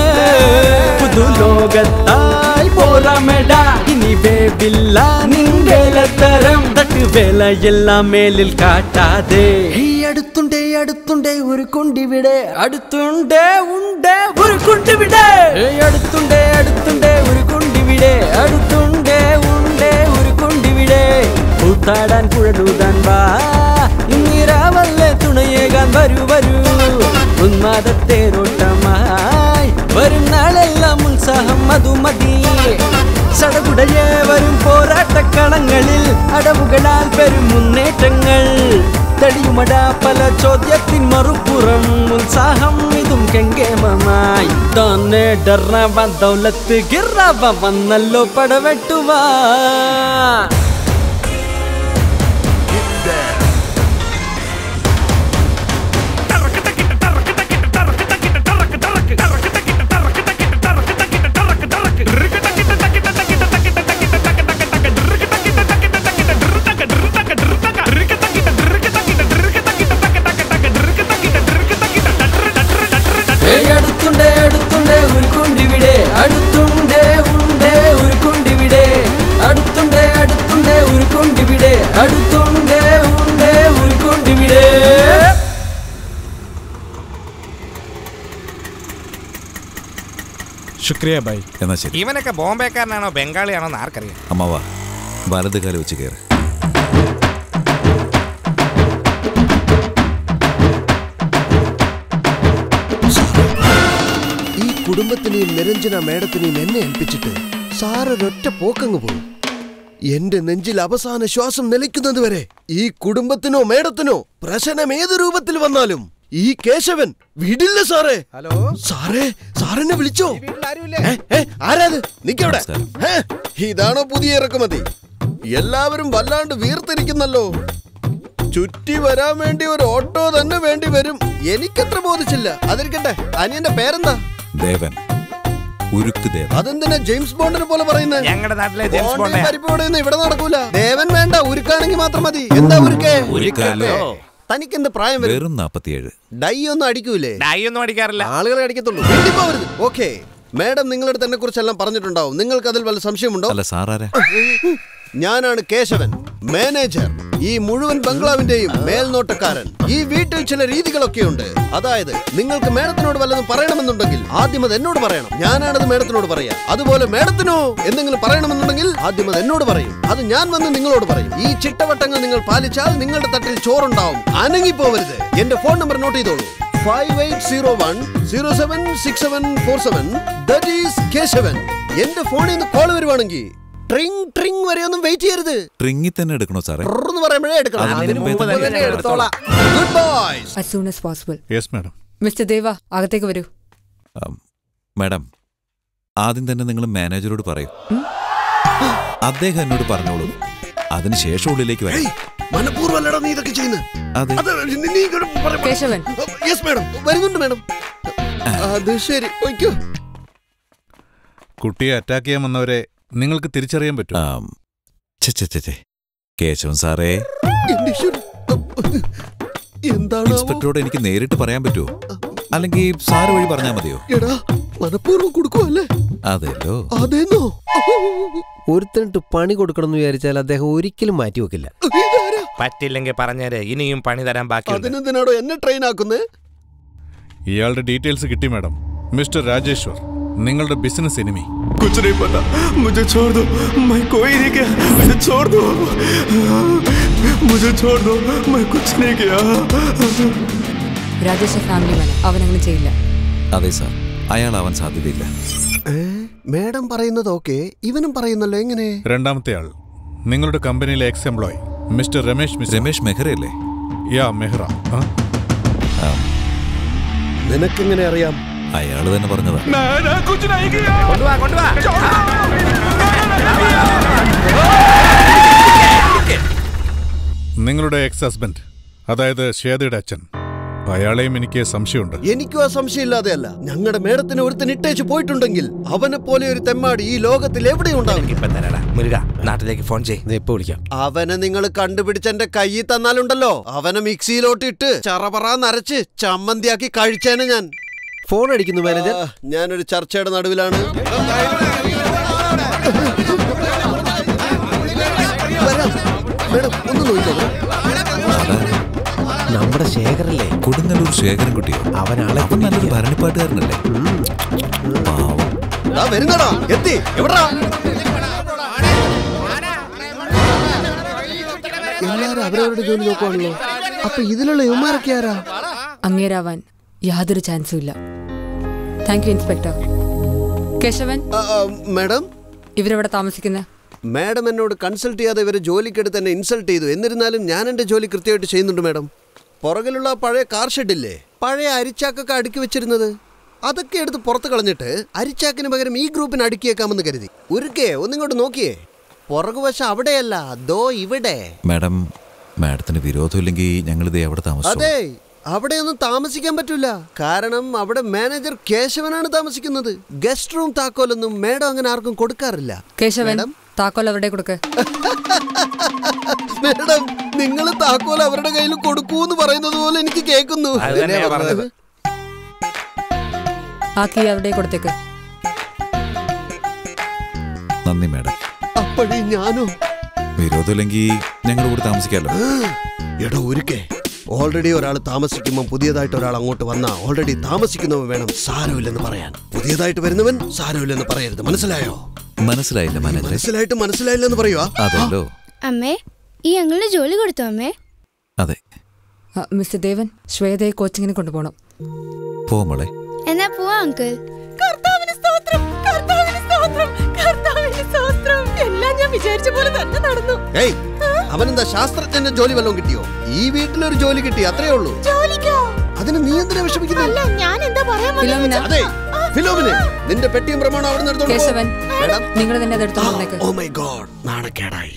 പുതുലോകത്തായി പോരാമെടാ ഇനി വേവില്ല നിങ്കേലത്തരം തട്ടുവേലയെല്ലാം മേലിൽ കാട്ടാതെ ഈ അടുത്തുണ്ടേ അടുത്തുണ്ടേ ഒരു കുണ്ടിവിടെ അടുത്തുണ്ടേ ഉണ്ടേ ഒരു കുണ്ടിവിടെ അടുത്തുണ്ടേ അടുത്തുണ്ടേ ഒരു കുണ്ടിവിടെ അടുത്തുണ്ടേ ഉണ്ടേ ഒരു കുണ്ടിവിടെ കൂത്താടാൻ കുഴലൂതാൻ വാ ഇന്നിരാവല്ലേ തുണയേകാൻ വരൂ വരൂ ഉന്മാദത്തേരോട്ടമായി വരും നാളെല്ലാം ഉത്സാഹം മധു മതി സടകുടയെ വരും പോരാട്ടക്കളങ്ങളിൽ അടവുകളാൽ പെരും മുന്നേറ്റങ്ങൾ തെളിയുമടാ പല ചോദ്യത്തിൻ മറുപുറം ഉത്സാഹം ഇതും കെങ്കേമമായി തന്നെ ഡറവ ദൗലത്ത് ഗിറവ വന്നല്ലോ പടവെട്ടുവാ അടുത്തുണ്ടേ അടുത്തുണ്ടേ ഒരു കുണ്ടിവിടെ അടുത്തുണ്ടേ ഉണ്ടേ ഒരു കുണ്ടിവിടെ അടുത്തുണ്ടേ അടുത്തുണ്ടേ ഒരു കുണ്ടിവിടെ അടുത്തുണ്ടേ ഉണ്ടേ ഒരു കുണ്ടിവിടെ ശുക്രിയ ബൈ. എന്നാ ശരി. ഇവനൊക്കെ ബോംബെക്കാരനാണോ ബംഗാളിയാണോ എന്ന് ആർക്കറിയാം. അമ്മാവ വലത് കാല് വെച്ച് കയറ്. ഈ കുടുംബത്തിനെയും നിരഞ്ജന മേഡത്തിനെയും എന്നെ ഏൽപ്പിച്ചിട്ട് സാറൊരൊറ്റ പോക്കങ്ങ് പോയി. എന്റെ നെഞ്ചിൽ അവസാന ശ്വാസം നിലയ്ക്കുന്നത് വരെ ഈ കുടുംബത്തിനോ മേഡത്തിനോ പ്രശ്നം ഏത് രൂപത്തിൽ വന്നാലും ഈ കേശവൻ വിടില്ല സാറേ. ഹലോ സാറേ, സാറെന്നെ വിളിച്ചോ? ആരാത്? നിക്കവിടെ. ഇതാണോ പുതിയ ഇറക്കുമതി? എല്ലാവരും വല്ലാണ്ട് വീർത്തിരിക്കുന്നല്ലോ. ചുറ്റി വരാൻ വേണ്ടി ഒരു ഓട്ടോ തന്നെ വേണ്ടി വരും. എനിക്കത്ര ബോധിച്ചില്ല. അതിരിക്കട്ടെ, അനിയന്റെ പേരെന്താ? ദേവൻ. ഉരുക്ക് ദേവൻ. അതെന്തിനാ ജെയിംസ് ബോണ്ടിനെ പോലെ പറയുന്നത്? ഞങ്ങളുടെ നാട്ടിലെ ജെയിംസ് ബോണ്ട് പരിപ്പോടെയൊന്നും ഇവിടെ നടക്കൂല. ദേവൻ വേണ്ട, ഉരുക്കാണെങ്കിൽ മാത്രം മതി. എന്താ ഉരുക്കേ? തനിക്കെന്ത് പ്രായം വരും? വെറും നാപ്പത്തിയേഴ്. ഡൈ ഒന്നും അടിക്കൂലേ? ഡൈ ഒന്നും അടിക്കാറില്ല, ആളുകളെ അടിക്കത്തുള്ളൂ. ഓക്കെ, മേഡം നിങ്ങളുടെ തന്നെ കുറിച്ചെല്ലാം പറഞ്ഞിട്ടുണ്ടാവും. നിങ്ങൾക്ക് അതിൽ വല്ല സംശയമുണ്ടോ? അല്ല സാറാരെ? ഞാനാണ് കേശവൻ, മാനേജർ. ഈ മുഴുവൻ ബംഗ്ലാവിന്റെയും മേൽനോട്ടക്കാരൻ. ഈ വീട്ടിൽ ചില രീതികളൊക്കെ ഉണ്ട്. അതായത് നിങ്ങൾക്ക് മേഡത്തിനോട് വല്ലതും പറയണമെന്നുണ്ടെങ്കിൽ ആദ്യം അത് എന്നോട് പറയണം. ഞാനാണത് മേഡത്തിനോട് പറയാ. അതുപോലെ മേഡത്തിനോ എന്തെങ്കിലും പറയണമെന്നുണ്ടെങ്കിൽ ആദ്യം അത് എന്നോട് പറയും. അത് ഞാൻ വന്ന് നിങ്ങളോട് പറയും. ഈ ചിട്ടവട്ടങ്ങൾ നിങ്ങൾ പാലിച്ചാൽ നിങ്ങളുടെ തട്ടിൽ ചോറുണ്ടാവും. അനങ്ങി പോവരുത്. എന്റെ ഫോൺ നമ്പർ നോട്ട് ചെയ്തോളൂ. Five eight zero one zero seven six seven four seven. That is Keshavan. എന്റെ ഫോണിൽ നിന്ന് കോൾ വരുവാണെങ്കിൽ ട്രിങ് ട്രിങ് വരെ ഒന്നും വെയിറ്റ് ചെയ്യരുത്. ട്രിങ്ങി തന്നെ എടുക്കണോ സാറേ? എന്ന് പറയുമ്പോഴേ എടുക്കണം. അതിന് മുമ്പ് തന്നെ എടുത്തോളാം. Good boys. as soon as possible. Yes madam. Mister Deva, അകത്തേക്ക് വരൂ. മാഡം, ആദ്യം തന്നെ നിങ്ങൾ മാനേജരോട് പറയൂ. അദ്ദേഹം എന്നോട് പറഞ്ഞോളൂ, അതിനുശേഷം ഉള്ളിലേക്ക് വരാം. മനഃപൂർവ്വമല്ലടാ നീ ഇതൊക്കെ ചെയ്യുന്നത്. അതെ. കേശവൻ. യെസ് മാഡം, വരുന്നുണ്ട് മാഡം. അത് ശരി, ഓക്കേ. കുട്ടിയെ അറ്റാക്ക് ചെയ്യാൻ വന്നവരെ നിങ്ങൾക്ക് തിരിച്ചറിയാൻ പറ്റും. കേശവൻ സാറേ, എന്താണ് ഇൻസ്പെക്ടറോട് എനിക്ക് നേരിട്ട് പറയാൻ പറ്റുമോ, അല്ലെങ്കിൽ സാറ് വഴി പറഞ്ഞാൽ മതിയോ? എടാ, മനഃപൂർവ്വം കൊടുക്കുവല്ലേ? അതെല്ലോ. അതെന്നോ? ഒരുത്തനിട്ട് പണി കൊടുക്കണം എന്ന് വിചാരിച്ചാൽ അദ്ദേഹം ഒരിക്കലും മാറ്റി വെക്കില്ല. പറ്റില്ലെങ്കിൽ പറഞ്ഞേര്, ഇനിയും പണി തരാൻ ബാക്കി. അതിനെന്തിനാടോ എന്നെ ട്രെയിൻ ആക്കുന്നേ? ഇയാളുടെ ഡീറ്റെയിൽസ് കിട്ടി മാഡം. മിസ്റ്റർ രാജേശ്വർ, നിങ്ങളുടെ ബിസിനസ് എനിമി. कुछ नहीं पता, मुझे छोड़ दो, मैं कोई नहीं किया, मुझे छोड़ दो, मुझे छोड़ दो, मैं कुछ नहीं किया. രാജേഷ് ഫാമിലി മാൻ, അവൻ അങ്ങനെ ചെയ്യില്ല. അതെ സാർ, അയാളാവാൻ സാധ്യതയില്ല. മേഡം പറയുന്നത് ഓക്കെ, ഇവനും പറയുന്നല്ലോ. എങ്ങനെ? രണ്ടാമത്തെ ആൾ നിങ്ങളുടെ കമ്പനിയിലെ ex employee mister Ramesh Mishra. Ramesh മെഹ്റയല്ലേ? യാ, മെഹ്റ. നിനക്കെങ്ങനെ അറിയാം? അയാള് തന്നെ പറഞ്ഞതാ. നിങ്ങളുടെ എക്സ് ഹസ്ബൻഡ്, അതായത് ശ്വേതയുടെ അച്ഛൻ, അയാളെയും എനിക്ക് സംശയമുണ്ട്. എനിക്കും ആ സംശയം ഇല്ലാതെയല്ല. ഞങ്ങളുടെ മേഡത്തിന് ഒരുത്തൻ ഇട്ടേച്ച് പോയിട്ടുണ്ടെങ്കിൽ അവനെ പോലെ ഒരു തെമ്മാടി ഈ ലോകത്തിൽ എവിടെയുണ്ടാവും. നാട്ടിലേക്ക് ഫോൺ ചെയ്യും. അവനെ നിങ്ങൾ കണ്ടുപിടിച്ച് എന്റെ കയ്യിൽ തന്നാലുണ്ടല്ലോ, അവനെ മിക്സിയിലോട്ട് ഇട്ട് ചറപറ നരച്ച് ചമ്മന്തിയാക്കി കഴിച്ചേനെ ഞാൻ. ഫോൺ അടിക്കുന്നു മാനേജർ. ഞാനൊരു ചർച്ചയുടെ നടുവിലാണ്. നമ്മുടെ ശേഖരല്ലേ? കൊടുങ്ങല്ലൂർ ശേഖരൻ കുട്ടിയോ? അവനാളെ നല്ലൊരു ഭരണിപ്പാട്ടുകാരനല്ലേ? വരുന്നടാ, എത്തി. എവിടാ? എല്ലാരും അവരവരുടെ ജോലി നോക്കുവാണല്ലോ. അപ്പൊ ഇതിലുള്ള യുവമാരൊക്കെ ആരാ? അങ്ങേരാവാൻ യാതൊരു ചാൻസും ഇല്ല. Thank you inspector. Keshavan madam, ഇവരെവിടെ താമസിക്കുന്നത്? മാഡം എന്നോട് കൺസൾട്ട് ചെയ്യാതെ ഇവരെ ജോലിക്കെടുത്ത് തന്നെ ഇൻസൾട്ട് ചെയ്തു. എന്നിരുന്നാലും ഞാൻ എന്റെ ജോലി കൃത്യമായിട്ട് ചെയ്യുന്നുണ്ട് മാഡം. പുറകിലുള്ള പഴയ കാർ ഷെഡില്ലേ, പഴയ അരിച്ചാക്കൊക്കെ അടുക്കി വെച്ചിരുന്നത്, അതൊക്കെ എടുത്ത് പുറത്ത് കളഞ്ഞിട്ട് അരിച്ചാക്കിന് പകരം ഈ ഗ്രൂപ്പിന് അടുക്കിയേക്കാമെന്ന് കരുതി. ഉരുക്കേ ഒന്നിങ്ങോട്ട് നോക്കിയേ, പുറകുവശം അവിടെയല്ല, ദോ ഇവിടെ. മാഡം, മാഡത്തിന് വിരോധമില്ലെങ്കിൽ ഞങ്ങളിത് എവിടെ താമസിച്ചു? അതെ, അവിടെയൊന്നും താമസിക്കാൻ പറ്റൂല. കാരണം അവിടെ മാനേജർ കേശവനാണ് താമസിക്കുന്നത്. ഗസ്റ്റ് റൂം താക്കോലൊന്നും മേഡം അങ്ങനെ ആർക്കും കൊടുക്കാറില്ല. കേശവൻ, താക്കോൽ അവരുടെ കൊടുക്ക. മേഡം, നിങ്ങൾ താക്കോൽ അവരുടെ കയ്യിൽ കൊടുക്കൂന്ന് പറയുന്നത് പോലെ എനിക്ക് കേൾക്കുന്നു. ആ കീ അവിടെ കൊടുത്തേക്ക്. നന്ദി മാഡം. അപ്പഴേ ഞാനോ? വിരോധമില്ലെങ്കിൽ ഞങ്ങൾ കൂടെ താമസിക്കാമല്ലോ. എടോ ഒരുക്കേ, ഓൾറെഡി ഒരാൾ താമസിക്കുമ്പോൾ പുതിയതായിട്ട് ഒരാൾ അങ്ങോട്ട് വന്നാ ഓൾറെഡി താമസിക്കുന്നവൻ വേണം സാരമില്ലെന്ന് പറയാൻ. പുതിയതായിട്ട് വരുന്നവൻ സാരമില്ലെന്ന് പറയരുത്, മനസ്സിലായോ? മനസ്സിലായില്ല മാനേജർ. മനസ്സിലായിട്ട് മനസ്സിലായില്ലെന്ന് പറയുവാ? അതെല്ലോ. അമ്മേ, ഈ അങ്കിളിന് ജോലി കൊടുത്തു അമ്മേ? അതെ. മിസ്റ്റർ ദേവൻ, ശ്വേതയെ കോച്ചിങ്ങിന് കൊണ്ടുപോകണം. പോ മോളെ. എന്നാ പോവാ അങ്കിൾ. കർത്താവിന് സ്തോത്രം, കർത്താവിന് സ്തോത്രം, കർത്താവിന് സ്തോത്രം. എല്ലാം ഞാൻ വിചാരിച്ച പോലെ തന്നെ നടന്നു. ഏയ്, അവനെന്താ ശാസ്ത്രജ്ഞന്റെ ജോലി വല്ലതും കിട്ടിയോ? ഈ വീട്ടിലൊരു ജോലി കിട്ടി, അത്രേ ഉള്ളൂ. ജോലിക്കോ? അതിന് നീ എന്തിനാ വിഷമിക്കുന്നത്? അല്ല, ഞാൻ എന്താ പറയാൻ അതെ, ഫിലോമിനെ, നിന്റെ പെട്ടിയും പ്രമാണം അവിടെ നിന്ന് എടുത്തോളൂ. കേശവൻ, നിങ്ങൾ തന്നെ അത് എടുത്തോളൂ. ഓ മൈ ഗോഡ്, നാണക്കേടായി.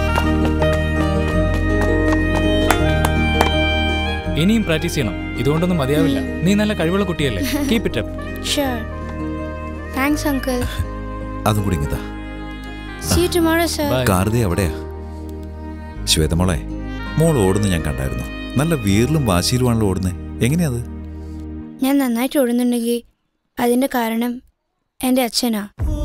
ഇനിയും പ്രാക്ടീസ് ചെയ്യണം, ഇതുകൊണ്ടൊന്നും മതിയാവില്ല. നീ നല്ല കഴിവുള്ള കുട്ടിയല്ലേ. Keep it up. Sure. Thanks uncle. അതും കൂടി ഇങ്ങതാ. See you tomorrow, sir. Karti അവിടെയാ. ശ്വേതമോളെ, മോൾ ഓടുന്ന ഞാൻ കണ്ടായിരുന്നു. നല്ല വീറിലും വാശിയിലുമാണല്ലോ ഓടുന്നത്. എങ്ങനെയാത്? ഞാൻ നന്നായിട്ട് ഓടുന്നുണ്ടെങ്കിൽ അതിന്റെ കാരണം എന്റെ അച്ഛനാ.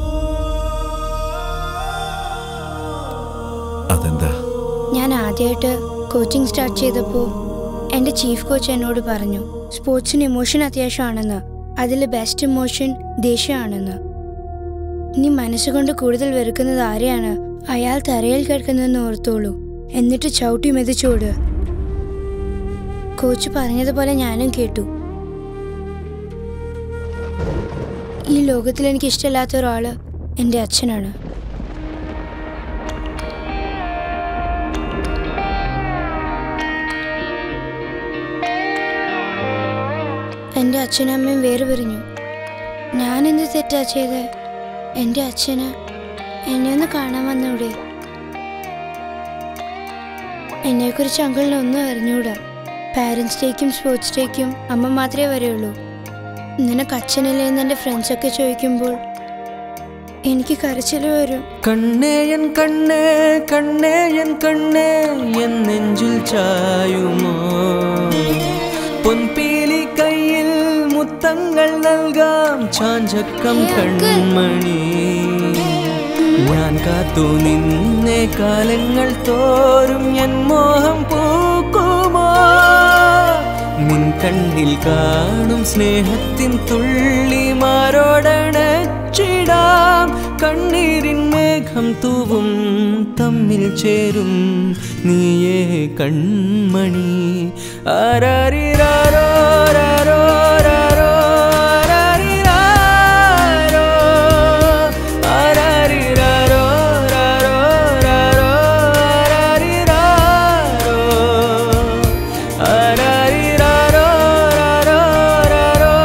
അതെന്താ? ഞാൻ ആദ്യമായിട്ട് കോച്ചിങ് സ്റ്റാർട്ട് ചെയ്തപ്പോൾ എൻ്റെ ചീഫ് കോച്ച് എന്നോട് പറഞ്ഞു, സ്പോർട്സിന് ഇമോഷൻ അത്യാവശ്യമാണെന്ന്. അതിൽ ബെസ്റ്റ് ഇമോഷൻ ദേഷ്യമാണെന്ന്. നീ മനസ്സുകൊണ്ട് കൂടുതൽ വെറുക്കുന്നത് ആരെയാണ്, അയാൾ തറയിൽ കിടക്കുന്നതെന്ന് ഓർത്തോളൂ, എന്നിട്ട് ചവിട്ടി മെതിച്ചോട്. കോച്ച് പറഞ്ഞതുപോലെ ഞാനും കേട്ടു. ഈ ലോകത്തിൽ എനിക്ക് ഇഷ്ടമില്ലാത്ത ഒരാള് എൻ്റെ അച്ഛനാണ്. അച്ഛനും അമ്മയും വേറെ പിരിഞ്ഞു. ഞാൻ എന്ത് തെറ്റാ ചെയ്ത്? എൻ്റെ അച്ഛന് എന്നെ ഒന്ന് കാണാൻ വന്നൂടെ? എന്നെക്കുറിച്ച് അങ്കിളിന് ഒന്നും അറിഞ്ഞൂടാ. പാരൻസ് ഡേക്കും സ്പോർട്സ് ഡേക്കും അമ്മ മാത്രമേ വരെയുള്ളൂ. നിനക്ക് അച്ഛനില്ലേ എന്ന് എൻ്റെ ഫ്രണ്ട്സൊക്കെ ചോദിക്കുമ്പോൾ എനിക്ക് കരച്ചിൽ വരും. കണ്ണേയൻ കണ്ണേ കണ്ണേയൻ കണ്ണേ എൻ നെഞ്ചിൽ ചായുമോ, പൊൻപീലി കയ്യിൽ മുത്തങ്ങൾ നൽകാം ചാഞ്ചക്കം കൺമണി. ഞാൻ കാത്തു നിന്നെ കാലങ്ങൾ തോറും എൻ മോഹം പൂക്കുമോ, നിൻ കണ്ണിൽ കാണും സ്നേഹത്തിൻ തുള്ളിമാരോടണച്ചിടാം. കണ്ണീരിൻ മേഘം തൂവും തമ്മിൽ ചേരും നീയേ കൺമണി. ആരാരിരാരോ രാരോ രാരോ ആരാരിരാരോ ആരാരിരാരോ രാരോ രാരോ ആരാരിരാരോ ആരാരിരാരോ രാരോ രാരോ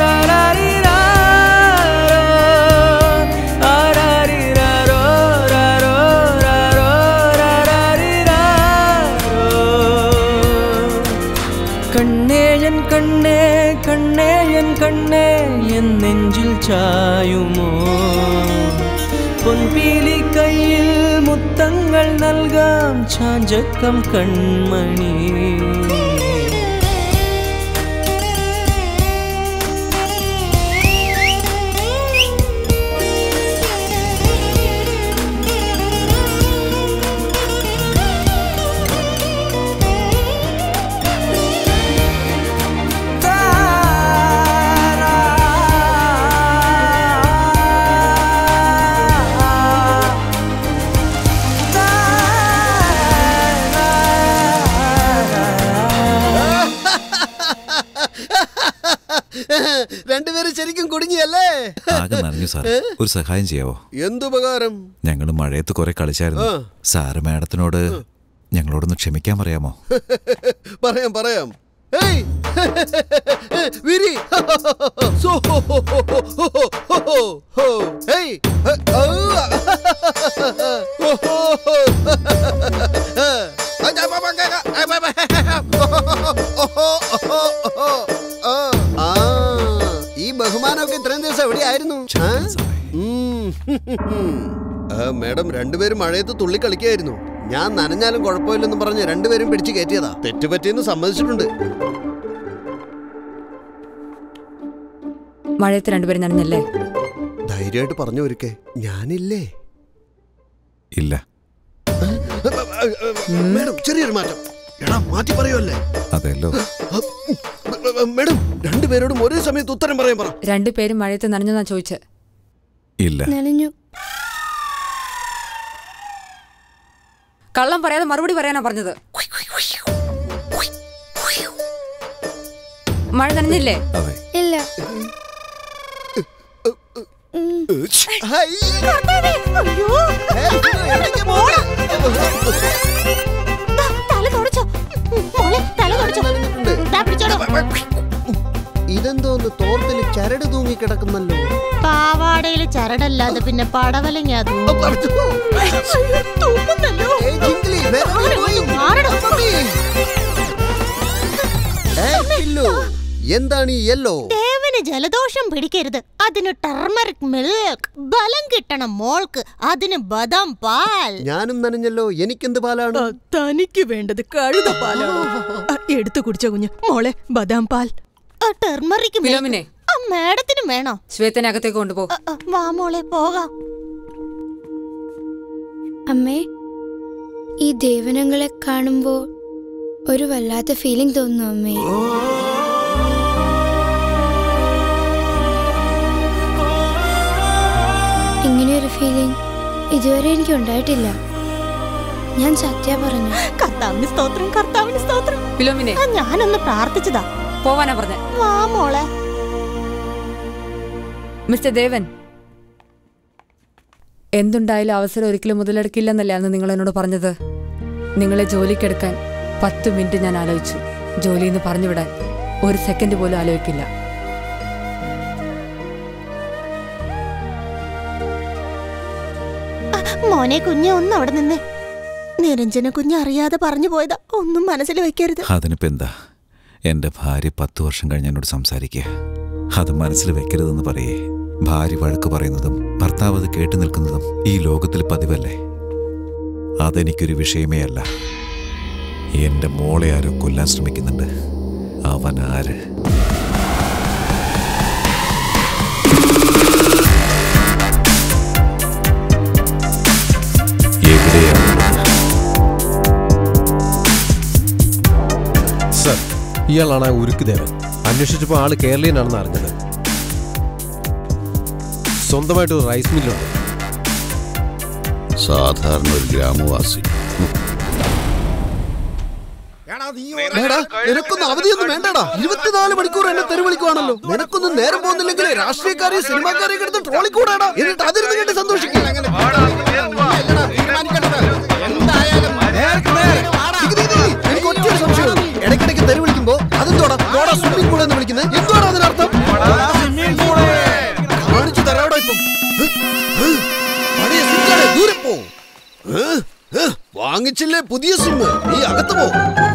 ആരാരിരാരോ ആരാരിരാരോ രാരോ രാരോ ആരാരിരാരോ. കണ്ണേയൻ കണ്ണേ കണ്ണേയൻ കണ്ണേ എൻ നെഞ്ചിൽ ചായുമോ, പൊൻപീലി കയ്യിൽ മുത്തങ്ങൾ നൽകാം ചാഞ്ചക്കം കൺമണി. രണ്ടുപേരും ശരിക്കും കുടുങ്ങിയല്ലേ? ആകെ നനഞ്ഞു സാർ, ഒരു സഹായം ചെയ്യാവോ? എന്തുപകാരം? ഞങ്ങൾ മഴയത്ത് കുറെ കളിച്ചായിരുന്നു. സാറ് മാഡത്തിനോട് ഞങ്ങളോടൊന്ന് ക്ഷമിക്കാൻ പറയാമോ? പറയാം പറയാം. ഏയ് വിരി സോ ഏയ് ഈ ബഹുമാനമൊക്കെ ഇത്രയും ദിവസം എവിടെയായിരുന്നു? മേഡം, രണ്ടുപേരും മഴയത്ത് തുള്ളി കളിക്കായിരുന്നു. ഞാൻ നനഞ്ഞാലും കുഴപ്പമില്ലെന്ന് പറഞ്ഞ് രണ്ടുപേരും പിടിച്ച് കയറ്റിയതാ. തെറ്റുപറ്റിയെന്ന് സമ്മതിച്ചിട്ടുണ്ട്. മഴയത്ത് രണ്ടുപേരും നനഞ്ഞല്ലേ? ധൈര്യമായിട്ട് പറഞ്ഞു ഒരുക്കേ. ഞാനില്ലേ? ഇല്ല മേഡം, ചെറിയൊരു മാറ്റം. എടാ, മാറ്റി പറയുമല്ലേ? അതെല്ലോ. മേഡം, രണ്ടുപേരോടും ഒരേ സമയത്ത് ഉത്തരം പറയാൻ പറ. രണ്ടുപേരും മഴയത്ത് നനഞ്ഞെന്നാ ചോദിച്ചത്. ഇല്ല. നനഞ്ഞു. കള്ളം പറയാതെ മറുപടി പറയാനാ പറഞ്ഞത്. മഴ നനഞ്ഞില്ലേ? ഇല്ല. ഇതെന്തോന്ന് തോർത്തിൽ ചരട് തൂങ്ങി കിടക്കുന്നല്ലോ. പാവാടയില് ചരടല്ലാതെ പിന്നെ പടവലങ്ങ. എന്താണ് ഈ യെല്ലോ? ദേവന് ജലദോഷം പിടിക്കരുത്, അതിന് ടർമറിക് മിൽക്ക്. ബലം കിട്ടണം മോൾക്ക്, അതിന് ബദാം പാൽ. ഞാനും നനഞ്ഞല്ലോ, എനിക്കെന്ത് പാലാണ്? തനിക്ക് വേണ്ടത് കഴുത പാലാണോ? എടുത്തു കുടിച്ച കുഞ്ഞ് മോളെ, ബദാം പാൽ. ടർമറിക് ഫിലോമിനെ, മേഡത്തിനും വേണോ? ശ്വേതനകത്തേക്ക് കൊണ്ടുപോ. വാ മോളെ, പോകാം. അമ്മേ, ഈ ദേവനങ്ങളെ കാണുമ്പോ ഒരു വല്ലാത്ത ഫീലിംഗ് തോന്നുന്നു അമ്മേ. ഇങ്ങനെയൊരു ഫീലിംഗ് ഇതുവരെ എനിക്ക് ഉണ്ടായിട്ടില്ല. ഞാൻ സത്യ പറഞ്ഞു. കർത്താവിന് സ്തോത്രം, കർത്താവിന് സ്തോത്രം. ഫിലോമിനെ, ഞാനൊന്ന് പ്രാർത്ഥിച്ചതാ. പോവാനാ പറഞ്ഞ. വാ മോളെ. മിസ്റ്റർ ദേവൻ, എന്തുണ്ടായാലും അവസരം ഒരിക്കലും മുതലെടുക്കില്ലെന്നല്ലേ അന്ന് നിങ്ങൾ എന്നോട് പറഞ്ഞത്? നിങ്ങളെ ജോലിക്കെടുക്കാൻ പത്ത് മിനിറ്റ് ഞാൻ ആലോചിച്ചു. ജോലിന്ന് പറഞ്ഞുവിടാൻ ഒരു സെക്കൻഡ് പോലും ആലോചിക്കില്ല. മോനെ കുഞ്ഞെ ഒന്ന് അവിടെ നിന്നേ. നിരഞ്ജന കുഞ്ഞ് അറിയാതെ പറഞ്ഞു പോയതാ, ഒന്നും മനസ്സിൽ വെക്കരുത്. അതിനിപ്പോ എന്താ? എന്റെ ഭാര്യ പത്ത് വർഷം കഴിഞ്ഞ് എന്നോട് സംസാരിക്കുക, അത് മനസ്സിൽ വെക്കരുതെന്ന് പറയേ. ഭാര്യ വഴക്ക് പറയുന്നതും ഭർത്താവ് അത് കേട്ടു നിൽക്കുന്നതും ഈ ലോകത്തിൽ പതിവല്ലേ. അതെനിക്കൊരു വിഷയമേ അല്ല. എന്റെ മോളെ ആരോ കൊല്ലാൻ ശ്രമിക്കുന്നുണ്ട്. അവൻ ആര്? എവിടെയാണ്? സർ, ഇയാളാണ് ആ ഉരുക്ക് ദേവൻ. അന്വേഷിച്ചപ്പോ ആള് കേരളീയനാണെന്ന് അറിഞ്ഞത്. സ്വന്തമായിട്ട് ഒരു റൈസ് മില്ലുണ്ട്. സാധാരണ ഒരു ഗ്രാമവാസി. നിനക്കൊന്നും അവധിയൊന്നും വേണ്ടടാ. ഇരുപത്തിനാല് മണിക്കൂർ എന്നെ തെരുവിളിക്കുവാണല്ലോ. നിനക്കൊന്നും നേരം പോകുന്നില്ലെങ്കിൽ രാഷ്ട്രീയക്കാരെയും സിനിമാക്കാരെയും എടുത്ത് ട്രോളിക്കൂടാടാ. എന്നിട്ട് അതിരുന്ന് കേട്ട് സന്തോഷിക്കും. എനിക്ക് ഒറ്റയൊരു സംശയം, ഇടയ്ക്കിടയ്ക്ക് തെരുവിളിക്കുമ്പോ അതെന്തോടാ തോടാ സ്വിമ്മിംഗ് പൂൾ എന്ന് വിളിക്കുന്നത്? എന്തോടാ അതിനർത്ഥം? കാണിച്ചു തരാടാ. ഇപ്പം പഴയ സിമ്മാണ്, ദൂരെ പോ. വാങ്ങിച്ചില്ലേ പുതിയ സിമ്മ്? നീ അകത്ത് പോ.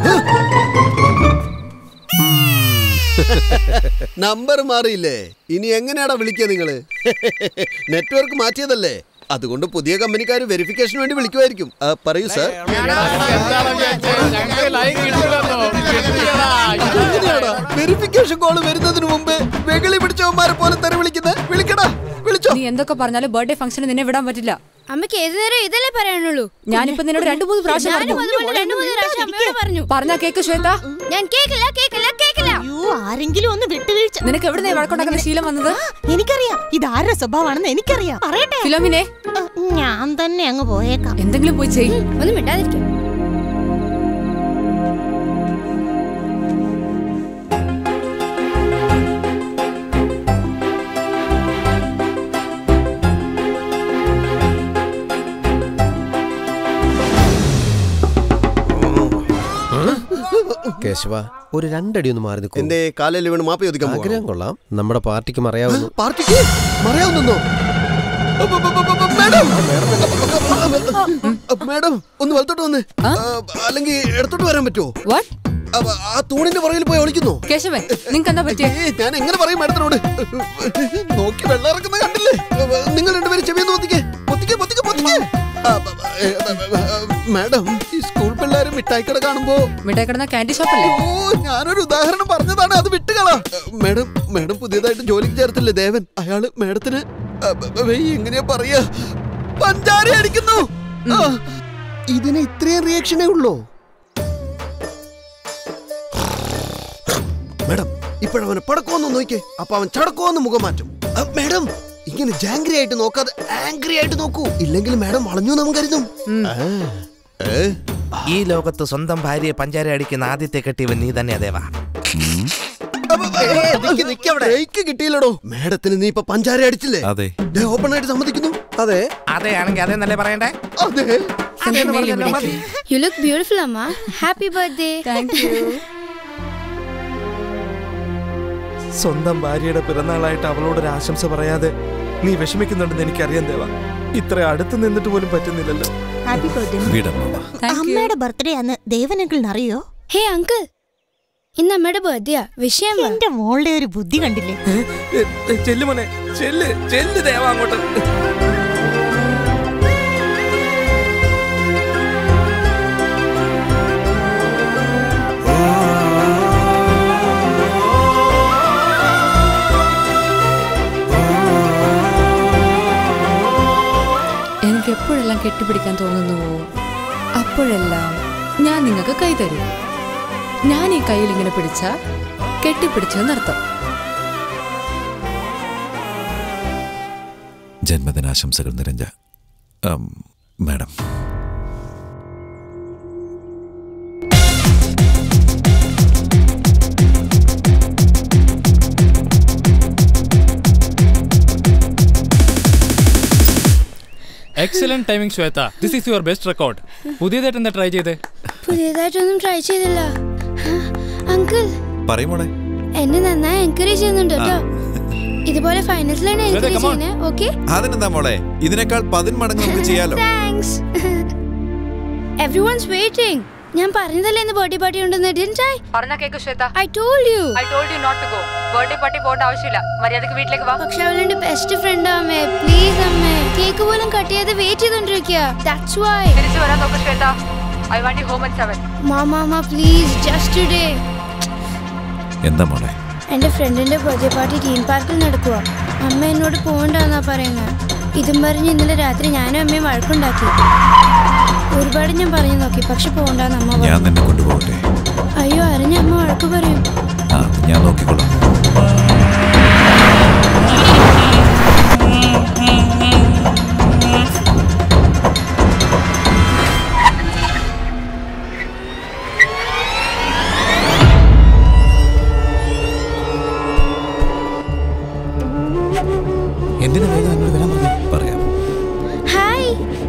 നമ്പർ മാറിയില്ലേ? ഇനി എങ്ങനെയാടാ വിളിക്കുക നിങ്ങള്? നെറ്റ്വർക്ക് മാറ്റിയതല്ലേ, അതുകൊണ്ട് പുതിയ കമ്പനിക്കാർ വെരിഫിക്കേഷന് വേണ്ടി വിളിക്കുമായിരിക്കും. പറയൂ സാർ. വെരിഫിക്കേഷൻ കോള് വരുന്നതിന് മുമ്പേ വെകളി പിടിച്ചവന്മാരെ പോലെ തെറി വിളിക്കുന്നത്. വിളിക്കടാ, വിളിച്ചോ. നീ എന്തൊക്കെ പറഞ്ഞാലും ബർത്ത്ഡേ ഫംഗ്ഷന് നിന്നെ വിടാൻ പറ്റില്ല. അമ്മക്ക് ഏത് നേരം ഇതല്ലേ പറയാനുള്ളൂ? ഞാനിപ്പോ നിന്നോട് രണ്ടു മൂന്ന് പ്രാവശ്യം പറഞ്ഞു. പറഞ്ഞാ കേക്ക് ശ്വേത. ഞാൻ കേക്കില്ല കേക്കില്ല കേക്കില്ല. ആരെങ്കിലും ഒന്ന് വിട്ടുവീഴ്ച. നിനക്ക് എവിടെ വഴക്കുണ്ടാക്കുന്ന ശീലം വന്നത്? എനിക്കറിയാം, ഇതാരുടെ സ്വഭാവമാണെന്ന് എനിക്കറിയാം. പറയട്ടെ ഫിലോമിനെ, ഞാൻ തന്നെ അങ്ങ് പോയേക്കാം. എന്തെങ്കിലും പോയി ചെയ്യ്. ഒന്നും മിണ്ടാതിരിക്കും. കേശവ, ഒരു രണ്ടടി ഒന്ന് മാറി നിൽക്കും. എന്റെ കാലിൽ വീണ് മാപ്പി ചോദിക്കാൻ ആഗ്രഹം കൊള്ളാം. നമ്മുടെ പാർട്ടിക്ക് മറയാവുന്നു. പാർട്ടിക്ക് മറയാവുന്നോ? മാഡം ഒന്ന് വലത്തോട്ട് വന്ന്, അല്ലെങ്കിൽ ഇടത്തോട്ട് വരാൻ പറ്റുമോ? ആ തൂണിന്റെ പുറകിൽ പോയി ഒളിക്കുന്നു. കേശവൻ, നിങ്ങൾക്ക് എന്താ പറ്റിയ? ഞാൻ എങ്ങനെ പറയും മാഡത്തിനോട്? നോക്കി വെള്ളം ഇറക്കുന്ന കണ്ടില്ലേ? നിങ്ങൾ രണ്ടുപേരും ചെവിയൊന്ന് പൊത്തിക്കേ, പൊത്തിക്കേ പൊത്തിക്കേ പൊത്തിക്കേ. മാഡം, ഈ സ്കൂൾ പിള്ളേര് മിഠായിക്കട കാണുമ്പോ മിഠായിക്കട ക്യാൻഡി ഷോപ്പല്ലേ? ഓ, ഞാനൊരു ഉദാഹരണം പറഞ്ഞതാണ്, അത് വിട്ടുകളാ. മാഡം മാഡം പുതിയതായിട്ട് ജോലിക്ക് ചേർത്തില്ലേ ദേവൻ? അയാള് മാഡത്തിന് എങ്ങനെയാ പറയാ, പഞ്ചാര അടിക്കുന്നു. ഇതിന് ഇത്രയും റിയാക്ഷനേ ഉള്ളൂ. മാഡം, ഇപ്പോഴവനെ പടക്കോന്ന് നോക്കിയേ, അപ്പൊ അവൻ ചടക്കോന്ന് മുഖം മാറ്റും. മാഡം, ഇങ്ങനെ ജാങ്ക്രി ആയിട്ട് നോക്കാതെ ആംഗ്രി ആയിട്ട് നോക്കൂ, ഇല്ലെങ്കിൽ മാഡം വളഞ്ഞു നാം കരുതും. ഈ ലോകത്ത് സ്വന്തം ഭാര്യയെ പഞ്ചാര അടിക്കുന്ന ആദ്യത്തെ കെട്ടിയവൻ നീ തന്നെ ദേവാ. കിട്ടിയില്ലടോ മാഡത്തിന്. നീ ഇപ്പൊ പഞ്ചാര അടിച്ചില്ലേ? അതെ. ഓപ്പൺ ആയിട്ട് സമ്മതിക്കുന്നു. അതെ അതെ ആണെങ്കിൽ അതെ നല്ലേ പറയണ്ടേ? അതെ. You look beautiful, Amma. Happy birthday. Thank you. സ്വന്തം ഭാര്യയുടെ പിറന്നാളായിട്ട് അവളോടൊരു ആശംസ പറയാതെ നീ വിഷമിക്കുന്നുണ്ടെന്ന് എനിക്കറിയാം ദേവ. ഇത്ര അടുത്ത് നിന്നിട്ട് പോലും പറ്റുന്നില്ലല്ലോ. Happy birthday. അമ്മയുടെ ബർത്ത്ഡേ ആന്ന് ദേവനങ്കിളിന് അറിയോ? ഹേ അങ്കിൾ, ഇന്ന് അമ്മയുടെ ബർത്ത്ഡേയാ. വിഷയം എന്റെ മോളുടെ ഒരു ബുദ്ധി കണ്ടില്ലേ? ചെല്ലു മോനെ, ചെല്ല് ചെല്ല് ദേവ അങ്ങോട്ട്. എനിക്ക് എപ്പോഴെല്ലാം കെട്ടിപ്പിടിക്കാൻ തോന്നുന്നുവോ അപ്പോഴെല്ലാം ഞാൻ നിങ്ങൾക്ക് കൈ തരും. ഞാൻ ഈ കയ്യിൽ ഇങ്ങനെ പിടിച്ച കെട്ടിപ്പിടിച്ചെന്നർത്ഥം. ജന്മദിനാശംസകൾ Niranja. Madam, excellent timing Shweta. This is your best record. പുതിയതായിട്ട് എന്താ ട്രൈ ചെയ്തേ? പുതിയതായിട്ടൊന്നും ട്രൈ ചെയ്തില്ല അങ്കിൾ. പറയുമോളെ, എന്നെ നന്നായി എൻകറേജ് ചെയ്യുന്നുണ്ട് കേട്ടോ. ഇതുപോലെ ഫൈനൽസിലാണ് എൻകറേജ് ചെയ്യുന്നത്. ഓക്കെ, അതിനെന്താ മോളെ, ഇതിനേക്കാൾ പതിന്മടങ്ങ് നമുക്ക് ചെയ്യാലോ. താങ്ക്സ്. Everyone's waiting. ഞാൻ പറഞ്ഞതല്ലേ ഇന്ന് ബർത്ത്ഡേ പാർട്ടി ഉണ്ടെന്ന്. Didn't I? പറഞ്ഞ cake Shweta. I told you. I told you not to go. Birthday party പോകേണ്ട ആവശ്യമില്ല. മര്യാദക്ക് വീട്ടിലേക്ക് വാ. പക്ഷെ അവൾ എന്റെ ബെസ്റ്റ് ഫ്രണ്ട് അമ്മേ. പ്ലീസ് അമ്മേ. കേക്ക് പോലും കട്ട് ചെയ്ത് വെയിറ്റ് ചെയ്തോണ്ടിരിക്കുക. That's why. തിരിച്ചു വരാൻ നോക്ക് Shweta. I want you home at seven. Mama please just today. എന്താ മോളെ? എന്റെ ഫ്രണ്ടിന്റെ ബർത്ത്ഡേ പാർട്ടി തീം പാർക്കിൽ നടക്കുക. അമ്മ എന്നോട് പോകണ്ടെന്നാ പറയുന്നത്. ഇതും പറഞ്ഞ് ഇന്നലെ രാത്രി ഞാനും അമ്മയും വഴക്കുണ്ടാക്കി. ഒരുപാട് ഞാൻ പറഞ്ഞു നോക്കി, പക്ഷെ പോകണ്ടെന്ന് അമ്മ ഞാൻ പറഞ്ഞു. നിന്നെ കൊണ്ടുപോകട്ടെ? അയ്യോ അറിഞ്ഞ അമ്മ വഴക്ക് പറയും. ആ ഞാൻ നോക്കിക്കോളാം. എന്തിനാ വേഗം അങ്ങോട്ട് വരാൻ പറഞ്ഞു? പറയാം. ഹായ്.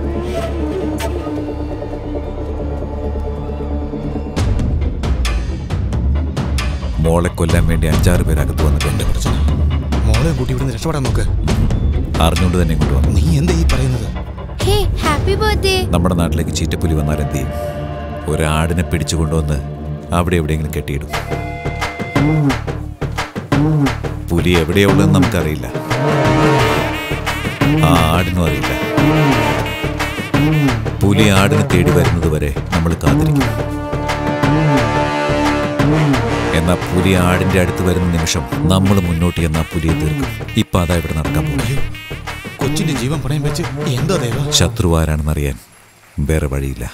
മോളെ കൊല്ലാൻ വേണ്ടി അഞ്ചാറ് പേരകത്ത് വന്നിട്ട് എന്റെ പ്രശ്നം. മോളെ കൂട്ടി ഇവിടുന്ന് രക്ഷപ്പെടാൻ നോക്ക്. അറിഞ്ഞുകൊണ്ട് തന്നെ ഇങ്ങോട്ട് വന്നു. നീ എന്താ ഈ പറയുന്നത്? Hey happy birthday. നമ്മുടെ നാട്ടിലേക്ക് ചീറ്റപ്പുലി വന്നാൽ എന്ത് ചെയ്യും? ഒരാടിനെ പിടിച്ചു കൊണ്ടുവന്ന് അവിടെ എവിടെയെങ്കിലും കെട്ടിയിടും. പുലി എവിടെയാ ഉള്ളതെന്ന് നമുക്കറിയില്ല, ആ ആടിനും അറിയില്ല. പുലി ആടിനെ തേടി വരുന്നത് വരെ നമ്മൾ കാത്തിരിക്കും. എന്നാ പുലി ആടിന്റെ അടുത്ത് വരുന്ന നിമിഷം നമ്മൾ മുന്നോട്ട് ചെന്നാ പുലിയെ തീർക്കും. ഇപ്പൊ അതാ ഇവിടെ നടക്കാൻ പോകും. കൊച്ചിന്റെ ജീവൻ പണയം വെച്ച് എന്താ ദേവ? ശത്രു ആരാണെന്നറിയാൻ വേറെ വഴിയില്ല.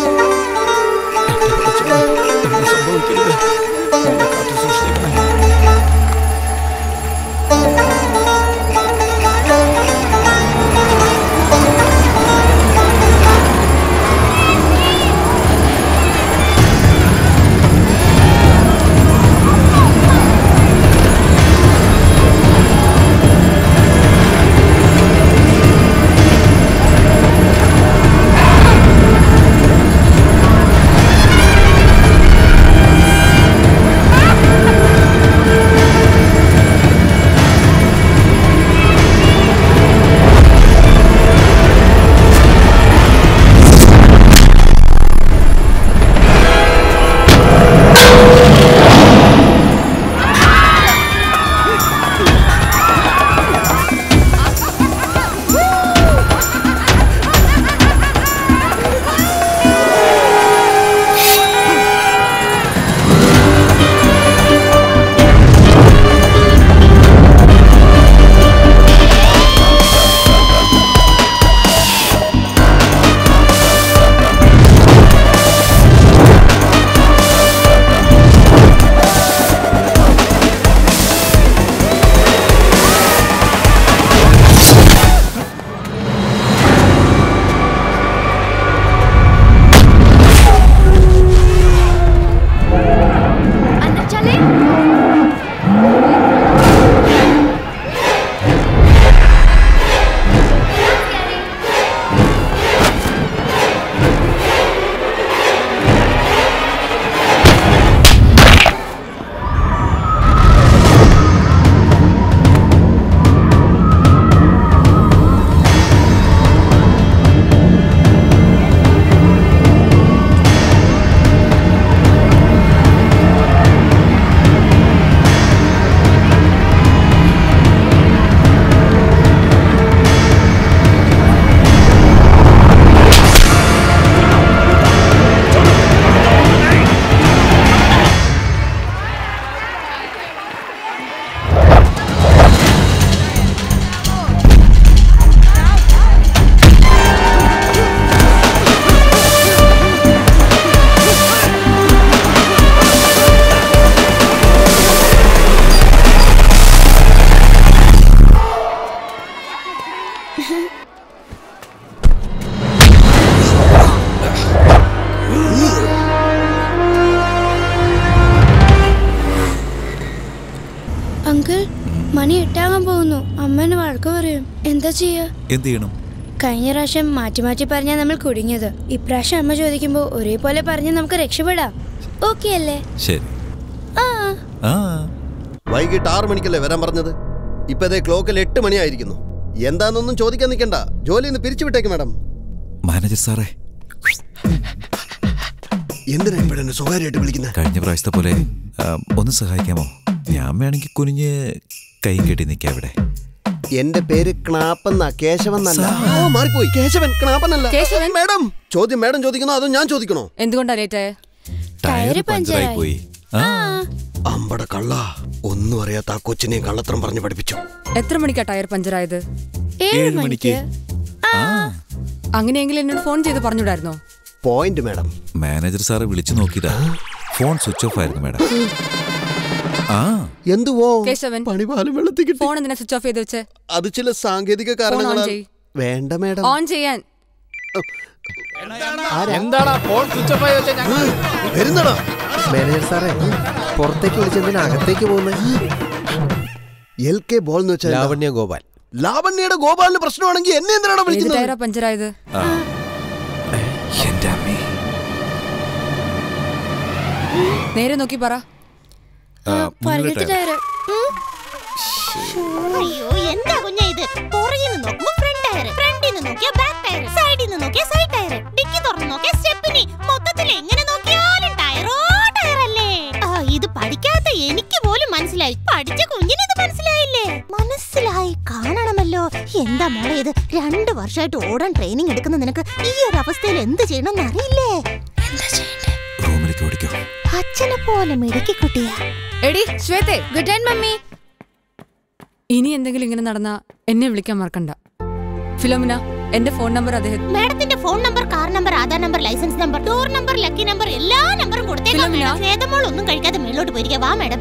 സംഭവിക്കരുത്. അങ്കിൾ മണി എട്ടാകാൻ പോകുന്നു. അമ്മേനെ വഴക്ക് പറയും. എന്താ ചെയ്യാ? എന്ത് ചെയ്യണം? കഴിഞ്ഞ പ്രാവശ്യം മാറ്റി മാറ്റി പറഞ്ഞാ നമ്മൾ കുടുങ്ങിയത്. ഇപ്രാവശ്യം അമ്മ ചോദിക്കുമ്പോ ഒരേപോലെ പറഞ്ഞ് നമുക്ക് രക്ഷപ്പെടാം. ഓക്കെ അല്ലേ? ശരി. വൈകിട്ട് ആറു മണിക്കല്ലേ വരാൻ പറഞ്ഞത്? ഇപ്പതേ ക്ലോക്കിൽ എട്ട് മണിയായിരിക്കുന്നു. എന്താണെന്നൊന്നും ചോദിക്കാൻ നിൽക്കണ്ട. ജോലി ഒന്ന് പിരിച്ചുവിട്ടേക്ക് മാഡം. മാനേജർ സാറേ, എന്തിനാ ഇപ്പോഴെന്നെ സ്വകാര്യമായിട്ട് വിളിക്കുന്നത്? കഴിഞ്ഞ പ്രാവശ്യത്തെ പോലെ ആ, ഒന്ന് സഹായിക്കാമോ? ഞാൻ വേണമെങ്കിൽ കുനിഞ്ഞ് കൈ കെട്ടി നിൽക്കാം ഇവിടെ. എന്റെ പേര് ക്നാപ്പെന്ന, കേശവന്നല്ല. ഓ മാറിപ്പോയി, കേശവൻ ക്നാപ്പനല്ല. കേശവൻ? മാഡം ചോദ്യം മാഡം ചോദിക്കണോ അതോ ഞാൻ ചോദിക്കണോ? എന്തുകൊണ്ടാ ലേറ്റായ? ടയർ പഞ്ചറായി പോയി. ആ അമ്പട കള്ള, ഒന്നും അറിയാത്ത ആ കൊച്ചിനെ കള്ളത്തരം പറഞ്ഞു പഠിപ്പിച്ചു. എത്ര മണിക്കാ ടയർ പഞ്ചറായത്? ഏഴ് മണിക്ക്. അങ്ങനെയെങ്കിൽ എന്നോട് ഫോൺ ചെയ്ത് പറഞ്ഞുകൂടായിരുന്നോ? Point madam. മാനേജർ സാറ് വിളിച്ചു നോക്കിയതാ, ഫോൺ സ്വിച്ച് ഓഫ് ആയിരുന്നു മാഡം. ആ എന്തുവോ കേശവൻ, പണിപാലും വെള്ളത്തിൽ ഫോൺ എന്തിനാ സ്വിച്ച് ഓഫ് ചെയ്ത് വെച്ചേ? അത് ചില സാങ്കേതിക കാരണങ്ങളാൽ. വേണ്ട മാഡം, ഓൺ ചെയ്യാൻ. എന്താടാ ഫോൺ സ്വിച്ച് ഓഫ് ആയി വെച്ച? വരുന്നടാ മാനേജർ സാറേ, പുറത്തേക്ക് വിളിച്ചെന്തിനാ അകത്തേക്ക് പോകുന്നത്? എൽ കെ ബോൾ എന്ന് വെച്ചാൽ ലാവണ്യ ഗോപാൽ. ലാവണ്യയുടെ ഗോപാലിന് പ്രശ്നമാണെങ്കിൽ എന്നെ എന്തിനാണ് വിളിക്കുന്നത്? ടയറാ പഞ്ചറായത്? നേരെ നോക്കി പറ. അയ്യോ എന്താ കുഞ്ഞാ ഇത്? പുറകിൽ നിന്ന് നോക്കുമ്പോ ഫ്രണ്ട് ടയർ, ഫ്രണ്ടിൽ നിന്ന് നോക്കിയാ ബാക്ക് ടയർ, സൈഡിൽ നിന്ന് നോക്കിയാ സൈഡ് ടയർ, ഡിക്കി തുറന്ന് നോക്കിയാ സ്റ്റെപ്പിനി, മൊത്തത്തിൽ എങ്ങനെ നോക്കിയാലും ടയറോ ടയറല്ലേ. ആ ഇത് പഠിക്കാത്ത എനിക്ക് പോലും മനസ്സിലായി, പഠിച്ച കുഞ്ഞിന് ഇത് മനസ്സിലായില്ലേ? മനസ്സിലായി കാണണമല്ലോ. എന്താ മോളെ ഇത്? രണ്ടു വർഷമായിട്ട് ഓടാൻ ട്രെയിനിങ് എടുക്കുന്ന നിനക്ക് ഈ ഒരു അവസ്ഥയിൽ എന്ത് ചെയ്യണമെന്ന് അറിയില്ലേ? എന്താ ചെയ്യണ്ടേ? റൂമിലേക്ക് ഓടിക്കോ. അച്ഛനെ പോലെ മിടുക്കി കുട്ടിയാ. എടി ശ്വേതേ, ഗുഡ് നൈറ്റ് മമ്മി. ഇനി എന്തെങ്കിലും ഇങ്ങനെ നടന്നാ എന്നെ വിളിക്കാൻ മറക്കണ്ട. ഫിലോമിന, എന്റെ ഫോൺ നമ്പർ അദ്ദേഹം. മാഡത്തിന്റെ phone number, car number, Aadhaar number, licence number, door number, lucky number, എല്ലാ നമ്പറും കൊടുത്തേക്കാം. വേദമോൾ ഒന്നും കഴിക്കാതെ മേലോട്ട് പോയിരിക്കുക. വാ മാഡം.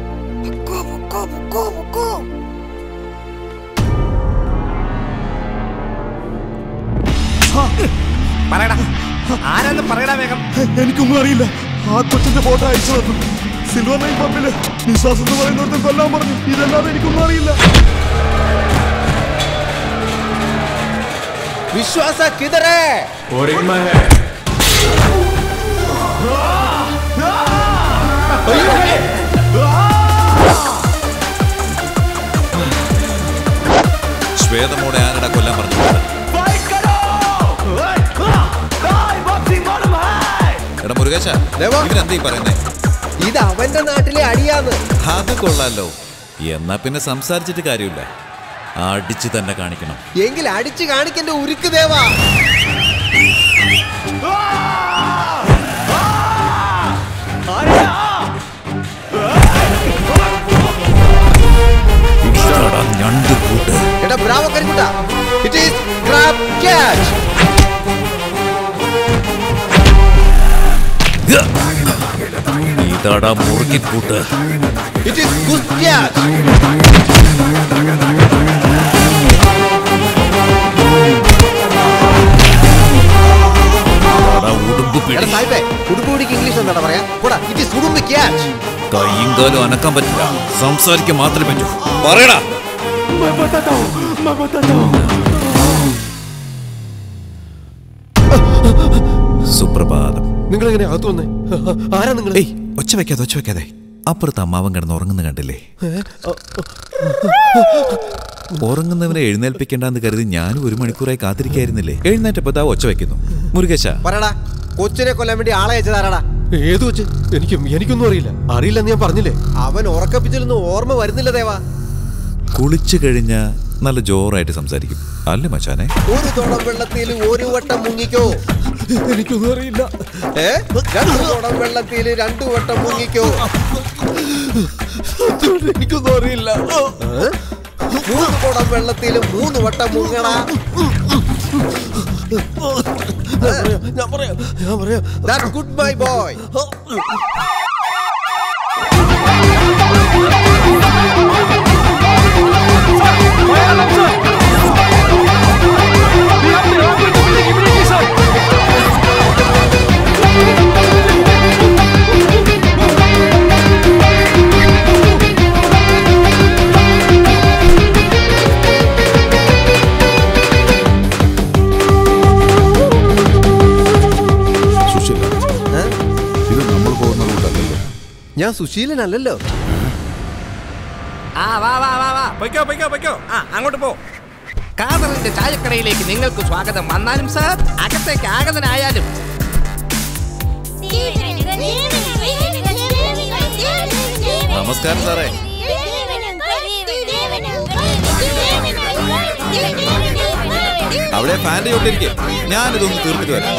പറയടാ, ആരാന്ന് പറയടാ വേഗം. എനിക്കൊന്നും അറിയില്ല. ആ കൊച്ചിന്റെ ഫോട്ടോ അയച്ചു തന്നു. സിൽവർ ലൈൻ പമ്പില് വിശ്വാസം എന്ന് പറയുന്നിടത്തും കൊല്ലാൻ പറഞ്ഞു. ഇതല്ലാതെ എനിക്കൊന്നും അറിയില്ല. വിശ്വാസ കിതറേ ശ്വേതമോടെ ആരടാ കൊല്ലാൻ പറഞ്ഞു? എടാ മുരുകേശ, ഇവരെന്തീ പറയുന്നേ? ഇത് അവന്റെ നാട്ടിലെ അടിയാന്ന്. അത് കൊള്ളാലോ. എന്നാ പിന്നെ സംസാരിച്ചിട്ട് കാര്യമില്ല, അടിച്ചു തന്നെ കാണിക്കണം. എങ്കിൽ അടിച്ചു കാണിക്കന്റെ ഉരുക്ക് ദേവാ. എടാ ബ്രാവോ കരിക്കുട്ട, ഇറ്റ് ഈസ് ക്രാബ് ക്യാച്ച്. ഇതാടാ മുറുക്കിക്കൂട്ട്. It is good catch. ഉടുമ്പുടിക്ക് ഇംഗ്ലീഷ് എന്താ പറയാ? ഇറ്റ് ഈസ് ഉടുമ്പ് ക്യാച്ച്. കയ്യും കാലും അനക്കാൻ പറ്റില്ല, സംസാരിക്കാൻ മാത്രമേ പറ്റൂ. പറയടാ. സുപ്രഭാതം. നിങ്ങൾ എങ്ങനെ അകത്ത് വന്നേ? ആരാ നിങ്ങൾ? ഒച്ച വെക്കാതെ ഒച്ച വെക്കാതെ. അപ്പുറത്ത് അമ്മാവൻ കിടന്ന് ഉറങ്ങുന്ന കണ്ടില്ലേ? ഉറങ്ങുന്നവനെ എഴുന്നേൽപ്പിക്കേണ്ടെന്ന് കരുതി ഞാനും ഒരു മണിക്കൂറായി കാത്തിരിക്കായിരുന്നില്ലേ? എഴുന്നേറ്റപ്പോ ദാ ഒച്ച വെക്കുന്നു. മുരുകേശ, പറടാ, കൊച്ചിനെ കൊല്ലാൻ വേണ്ടി ആളെ അയച്ചതാരാടാ? ഏത് കൊച്ച്? എനിക്ക് എനിക്കൊന്നും അറിയില്ല. അറിയില്ലെന്ന് ഞാൻ പറഞ്ഞില്ലേ? അവൻ ഉറക്കപ്പിച്ചിലൊന്നും ഓർമ്മ വരുന്നില്ല ദേവാ. കുളിച്ചു കഴിഞ്ഞ നല്ല ജോറായിട്ട് സംസാരിക്കും അല്ലേ മച്ചാനെ? ഒരു തോടം വെള്ളത്തിൽ ഒരു വട്ടം മുങ്ങിക്കോ. എനിക്കൊന്നും അറിയില്ല. ഏ രണ്ടു തോടം വെള്ളത്തിൽ രണ്ടു വട്ടം മുങ്ങിക്കോ. എനിക്കൊന്നും അറിയില്ല. മൂന്ന് തോടം വെള്ളത്തിൽ മൂന്ന് വട്ടം മുങ്ങണ. ഞാൻ പറയാം ഞാൻ പറയാം That's good my boy. ഞാൻ സുശീലനല്ലല്ലോ. ആ വാ വാ വാ വാ പൊയ്ക്കോ പൊയ്ക്കോ പൊയ്ക്കോ. ആ അങ്ങോട്ട് പോ. ഖാദറിന്റെ ചായക്കടയിലേക്ക് നിങ്ങൾക്ക് സ്വാഗതം. വന്നാലും സാർ, അകത്തേക്ക് ആഗതനായാലും. നമസ്കാരം സാറേ. അവിടെ ഫാൻ്റെ ചോട്ടിരിക്കെ ഞാനിതൊന്ന് തീർത്തിട്ട് വരാം.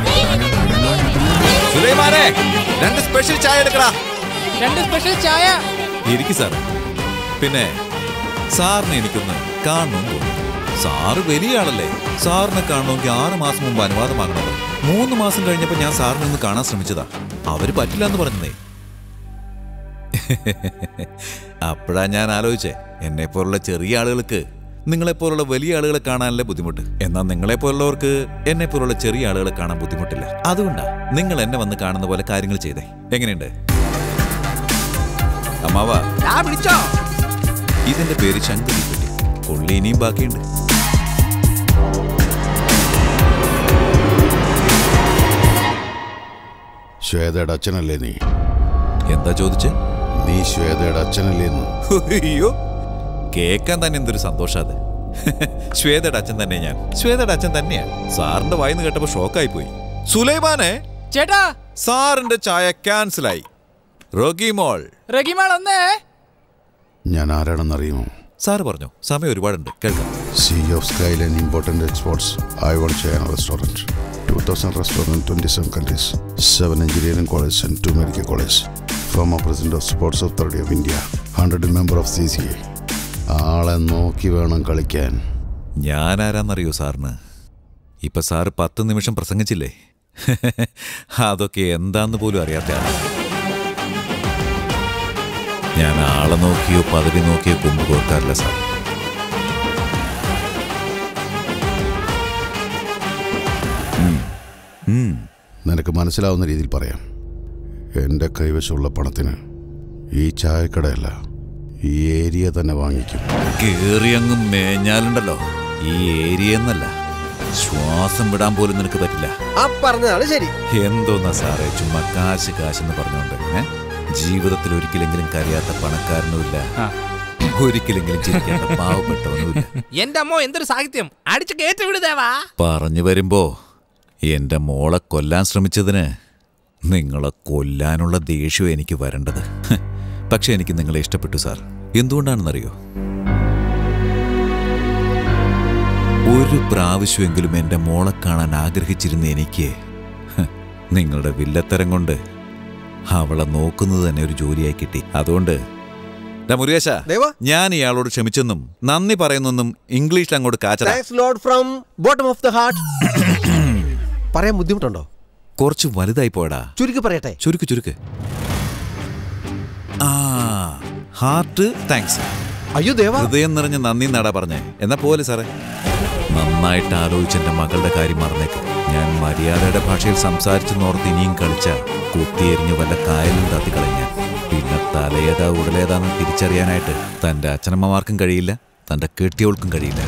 സുലൈമാനെ, രണ്ട് സ്പെഷ്യൽ ചായ എടുക്കടാ. രണ്ട് സ്പെഷ്യൽ ചായ. ഇരിക്കും സാർ. പിന്നെ സാറിനെ എനിക്കൊന്ന് കാണണം തോന്നുന്നു. സാറ് വലിയ ആളല്ലേ. സാറിനെ കാണണമെങ്കിൽ ആറ് മാസം മുമ്പ് അനുവാദം വാങ്ങണമല്ലോ. മൂന്ന് മാസം കഴിഞ്ഞപ്പോൾ ഞാൻ സാറിനെ ഒന്ന് കാണാൻ ശ്രമിച്ചതാ. അവര് പറ്റില്ല എന്ന് പറഞ്ഞതേ. അപ്പോഴാ ഞാൻ ആലോചിച്ചേ, എന്നെ പോലുള്ള ചെറിയ ആളുകൾക്ക് നിങ്ങളെപ്പോലുള്ള വലിയ ആളുകളെ കാണാനല്ലേ ബുദ്ധിമുട്ട്. എന്നാൽ നിങ്ങളെപ്പോലുള്ളവർക്ക് എന്നെ പോലുള്ള ചെറിയ ആളുകളെ കാണാൻ ബുദ്ധിമുട്ടില്ല. അതുകൊണ്ടാ നിങ്ങൾ എന്നെ വന്ന് കാണുന്ന പോലെ കാര്യങ്ങൾ ചെയ്തേ. എങ്ങനെയുണ്ട് അമ്മാവാ? ഇതിന്റെ പേര് ശങ്കുലിപ്പെട്ടി. കൊള്ളി ഇനിയും ബാക്കിയുണ്ട്. ശ്വേതയുടെ അച്ഛനല്ലേ നീ? എന്താ ചോദിച്ചേ? നീ ശ്വേതയുടെ അച്ഛനല്ലേന്ന്? അയ്യോ, കേൾക്കാൻ തന്നെ എന്തൊരു സന്തോഷാത്. ശ്വേതയുടെ അച്ഛൻ തന്നെ ഞാൻ. ശ്വേതയുടെ അച്ഛൻ തന്നെയാ. സാറിന്റെ വായിന്ന് കേട്ടപ്പോ ഷോക്കായി പോയി. സുലൈമാനെ ചേട്ടാ, സാറിന്റെ ചായ ക്യാൻസലായി. റോഗിമോൾ റോഗിമോൾ ഒന്നേ. ഞാൻ ആരാണെന്നറിയുമോ? സാറ് പറഞ്ഞു. സമയം ഒരുപാടുണ്ട്, കേൾക്കാം. C of skyline important exports I one China restaurant, two thousand restaurant, twenty seven countries, seven engineering college and two medical college, former president of sports authority of India, hundred member of C C A. ആളെ നോക്കി വേണം കളിക്കാൻ. ഞാൻ ആരാന്നറിയോ സാറിന്? ഇപ്പൊ sir പത്ത് നിമിഷം പ്രസംഗിച്ചില്ലേ, അതൊക്കെ എന്താന്ന് പോലും അറിയാത്ത ആളാ ഞാൻ. ആളെ നോക്കിയോ പദവി നോക്കിയോ കൊമ്പ് കോർക്കാറില്ല സാർ. നിനക്ക് മനസ്സിലാവുന്ന രീതിയിൽ പറയാം. എൻ്റെ കൈവശമുള്ള പണത്തിന് ഈ ചായക്കടയല്ല, ഈ ഏരിയ തന്നെ വാങ്ങിക്കും. കേറിയങ്ങ് മേഞ്ഞാലുണ്ടല്ലോ, ഈ ഏരിയ എന്നല്ല, ശ്വാസം വിടാൻ പോലും നിനക്ക് പറ്റില്ല. ആ പറഞ്ഞതാണ് ശരി. എന്തോന്നാ സാറേ ചുമ്മാ കാശ് കാശെന്ന് പറഞ്ഞോണ്ട്? ജീവിതത്തിൽ ഒരിക്കലെങ്കിലും കരയാത്ത പണക്കാരനുമില്ല, ഒരിക്കലെങ്കിലും ചിരിക്കാത്ത പാവപ്പെട്ടവനുമില്ല. എന്റെ അമ്മോ, എന്തൊരു സാഹിത്യം! അടിച്ചു കേട്ടു വിടുതേവാ. പറഞ്ഞു വരുമ്പോ എന്റെ മോളെ കൊല്ലാൻ ശ്രമിച്ചതിന് നിങ്ങളെ കൊല്ലാനുള്ള ദേഷ്യം എനിക്ക് വരേണ്ടത്. പക്ഷെ എനിക്ക് നിങ്ങളെ ഇഷ്ടപ്പെട്ടു സാർ. എന്തുകൊണ്ടാണെന്നറിയോ? ഒരു പ്രാവശ്യമെങ്കിലും എൻ്റെ മോളെ കാണാൻ ആഗ്രഹിച്ചിരുന്ന എനിക്ക് നിങ്ങളുടെ വില്ലത്തരം കൊണ്ട് അവളെ നോക്കുന്നത് തന്നെ ഒരു ജോലിയായി കിട്ടി. അതുകൊണ്ട് മുരുകേശ, ഞാൻ ഇയാളോട് ക്ഷമിച്ചെന്നും നന്ദി പറയുന്നെന്നും ഇംഗ്ലീഷിൽ അങ്ങോട്ട് കാച്ചടാ. പറയാൻ ബുദ്ധിമുട്ടുണ്ടോ? കുറച്ച് വലുതായി പോയടാ. ചുരുക്കി പറയട്ടെ. ചുരുക്ക് ചുരുക്ക്. ആ ഹാർട്ട് താങ്ക്സ്. അയ്യോ ദേവാ, ഹൃദയം നിറഞ്ഞ നന്ദി നാടാ പറഞ്ഞേ. എന്നാ പോലെ സാറേ, നന്നായിട്ട് ആലോചിച്ച് എന്റെ മകളുടെ കാര്യം മറന്നേക്ക്. ഞാൻ മര്യാദയുടെ ഭാഷയിൽ സംസാരിച്ചെന്നോർത്ത് ഇനിയും കളിച്ച കുത്തിയെരിഞ്ഞ് വല്ല കായലും താത്തിക്കളഞ്ഞ. പിന്നെ തലയേതാ ഉടലേതാന്ന് തിരിച്ചറിയാനായിട്ട് തന്റെ അച്ഛനമ്മമാർക്കും കഴിയില്ല, തന്റെ കെട്ടിയവൾക്കും കഴിയില്ല.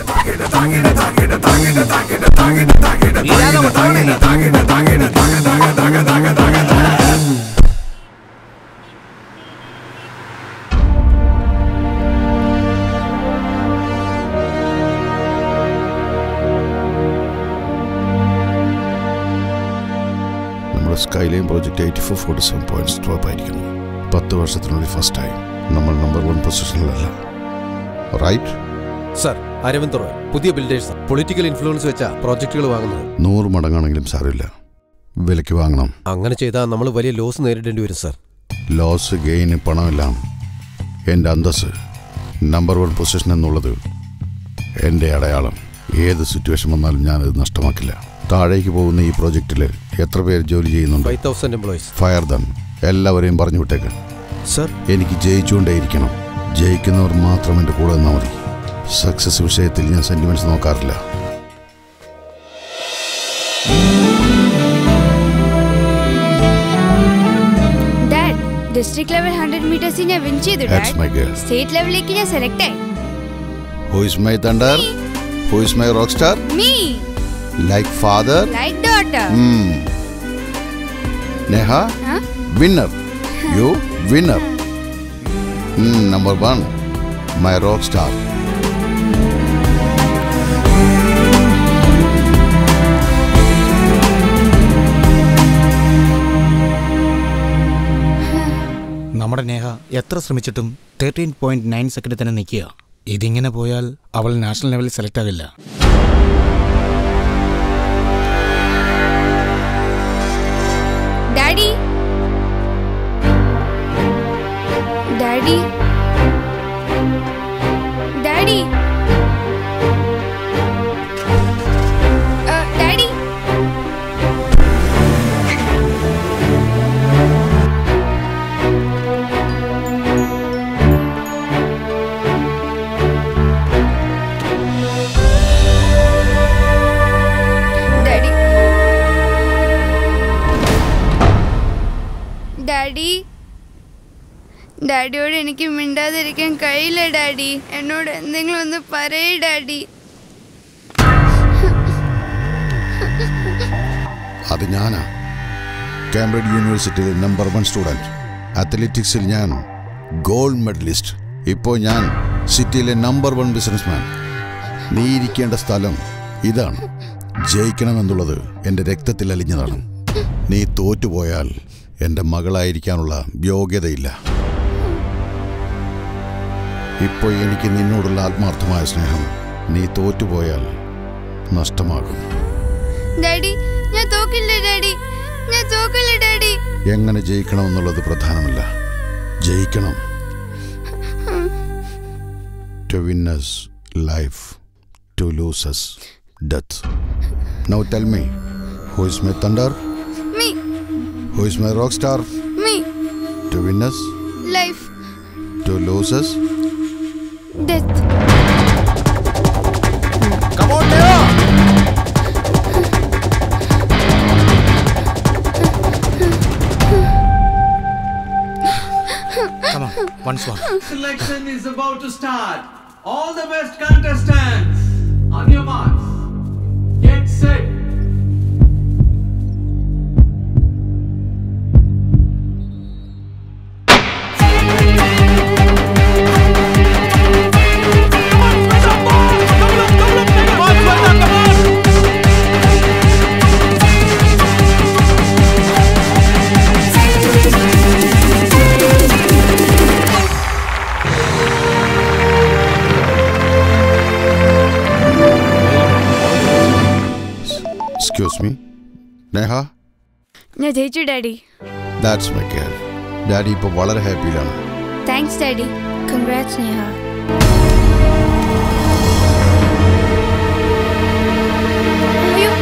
Skyline project eighty four forty seven points drop ആയിരിക്കുന്നു. പത്ത് വർഷത്തിനുള്ളിൽ ഫസ്റ്റ് ടൈം നമ്മൾ നമ്പർ വൺ പൊസിഷനിലല്ല. Right sir? അരവിന്ദ് റോയ്, പുതിയ ബിൽഡേഴ്സ്, പൊളിറ്റിക്കൽ ഇൻഫ്ലുവൻസ് വെച്ചാ പ്രോജക്റ്റുകൾ വാങ്ങുന്നത്. നൂറ് മടങ്ങാണെങ്കിലും സാരമില്ല, വിലയ്ക്ക് വാങ്ങണം. അങ്ങനെ ചെയ്താൽ നമ്മൾ വലിയ ലോസ് നേരിടേണ്ടി വരും സർ. ലോസ്, ഗെയിന്, പണമെല്ലാം എൻ്റെ അന്തസ്. നമ്പർ വൺ പൊസിഷൻ എന്നുള്ളത് എൻ്റെ അടയാളം. ഏത് സിറ്റുവേഷൻ വന്നാലും ഞാനത് നഷ്ടമാക്കില്ല. താഴേക്ക് പോകുന്ന ഈ പ്രോജക്റ്റിൽ എത്ര പേര് ജോലി ചെയ്യുന്നുണ്ട്? Five thousand employees. Fire them. എല്ലാവരെയും പറഞ്ഞു വിട്ടേക്ക് സർ. എനിക്ക് ജയിച്ചുകൊണ്ടേയിരിക്കണം. ജയിക്കുന്നവർ മാത്രം എൻ്റെ കൂടെ നിന്നാൽ മതി. സക്സസ് വിഷയത്തിൽ ഞാൻ സെന്റിമെന്റ്സ് നോക്കാറില്ല. ഡിസ്ട്രിക്ട് ലെവൽ ഹൺഡ്രഡ് മീറ്റേഴ്സ് ഞാൻ വിൻ ചെയ്തു. That's my girl. സ്റ്റേറ്റ് ലെവലിലേക്ക് ഞാൻ സെലക്ട് ആയി. Who is my thunder? Who is my rock star? Me. Like father? Like daughter. Hmm. Neha? Huh? Winner. You winner. Hmm, number one, my rock star. നമ്മുടെ നേഹ എത്ര ശ്രമിച്ചിട്ടും thirteen point nine second തന്നെ നിൽക്കുക. ഇതിങ്ങനെ പോയാൽ അവൾ national ലെവലിൽ select ആകില്ല. Daddy daddy daddy daddy daddy ഡാഡിയോട് എനിക്ക് മിണ്ടാതിരിക്കാൻ കഴിയില്ല ഡാഡി. എന്നോട് എന്തെങ്കിലും ഒന്ന് പറയേ ഡാഡി. അത് ഞാനാ, കാംബ്രിഡ്ജ് യൂണിവേഴ്സിറ്റിയിലെ നമ്പർ വൺ സ്റ്റുഡൻറ്. അത്ലറ്റിക്സിൽ ഞാൻ ഗോൾഡ് മെഡലിസ്റ്റ്. ഇപ്പോൾ ഞാൻ സിറ്റിയിലെ നമ്പർ വൺ ബിസിനസ്മാൻ. നീ ഇരിക്കേണ്ട സ്ഥലം ഇതാണ്. ജയിക്കണമെന്നുള്ളത് എൻ്റെ രക്തത്തിൽ അലിഞ്ഞതാണ്. നീ തോറ്റുപോയാൽ എൻ്റെ മകളായിരിക്കാനുള്ള യോഗ്യതയില്ല. ഇപ്പോൾ എനിക്ക് നിന്നോടുള്ള ആത്മാർത്ഥമായ സ്നേഹം നീ തോറ്റുപോയാൽ നഷ്ടമാകും. ഡാഡി ഞാൻ തോക്കില്ല ഡാഡി, ഞാൻ തോക്കില്ല ഡാഡി. എങ്ങനെ ജയിക്കണമെന്നുള്ളത് പ്രധാനമല്ല, ജയിക്കണം. To win us life, to lose us death. Now tell me, who is my thunder? Me. Who is my rock star? Me. To win us life, to lose us death. Come on, Neo! Come on, once more. Selection is about to start. All the best contestants, on your marks, get set. Excuse me, Neha? ഞാൻ ജയിച്ചു daddy. That's my girl. Daddy ഇപ്പോൾ വളരെ ഹാപ്പിയിലാണ്. Thanks daddy. Congrats Neha. അയ്യോ,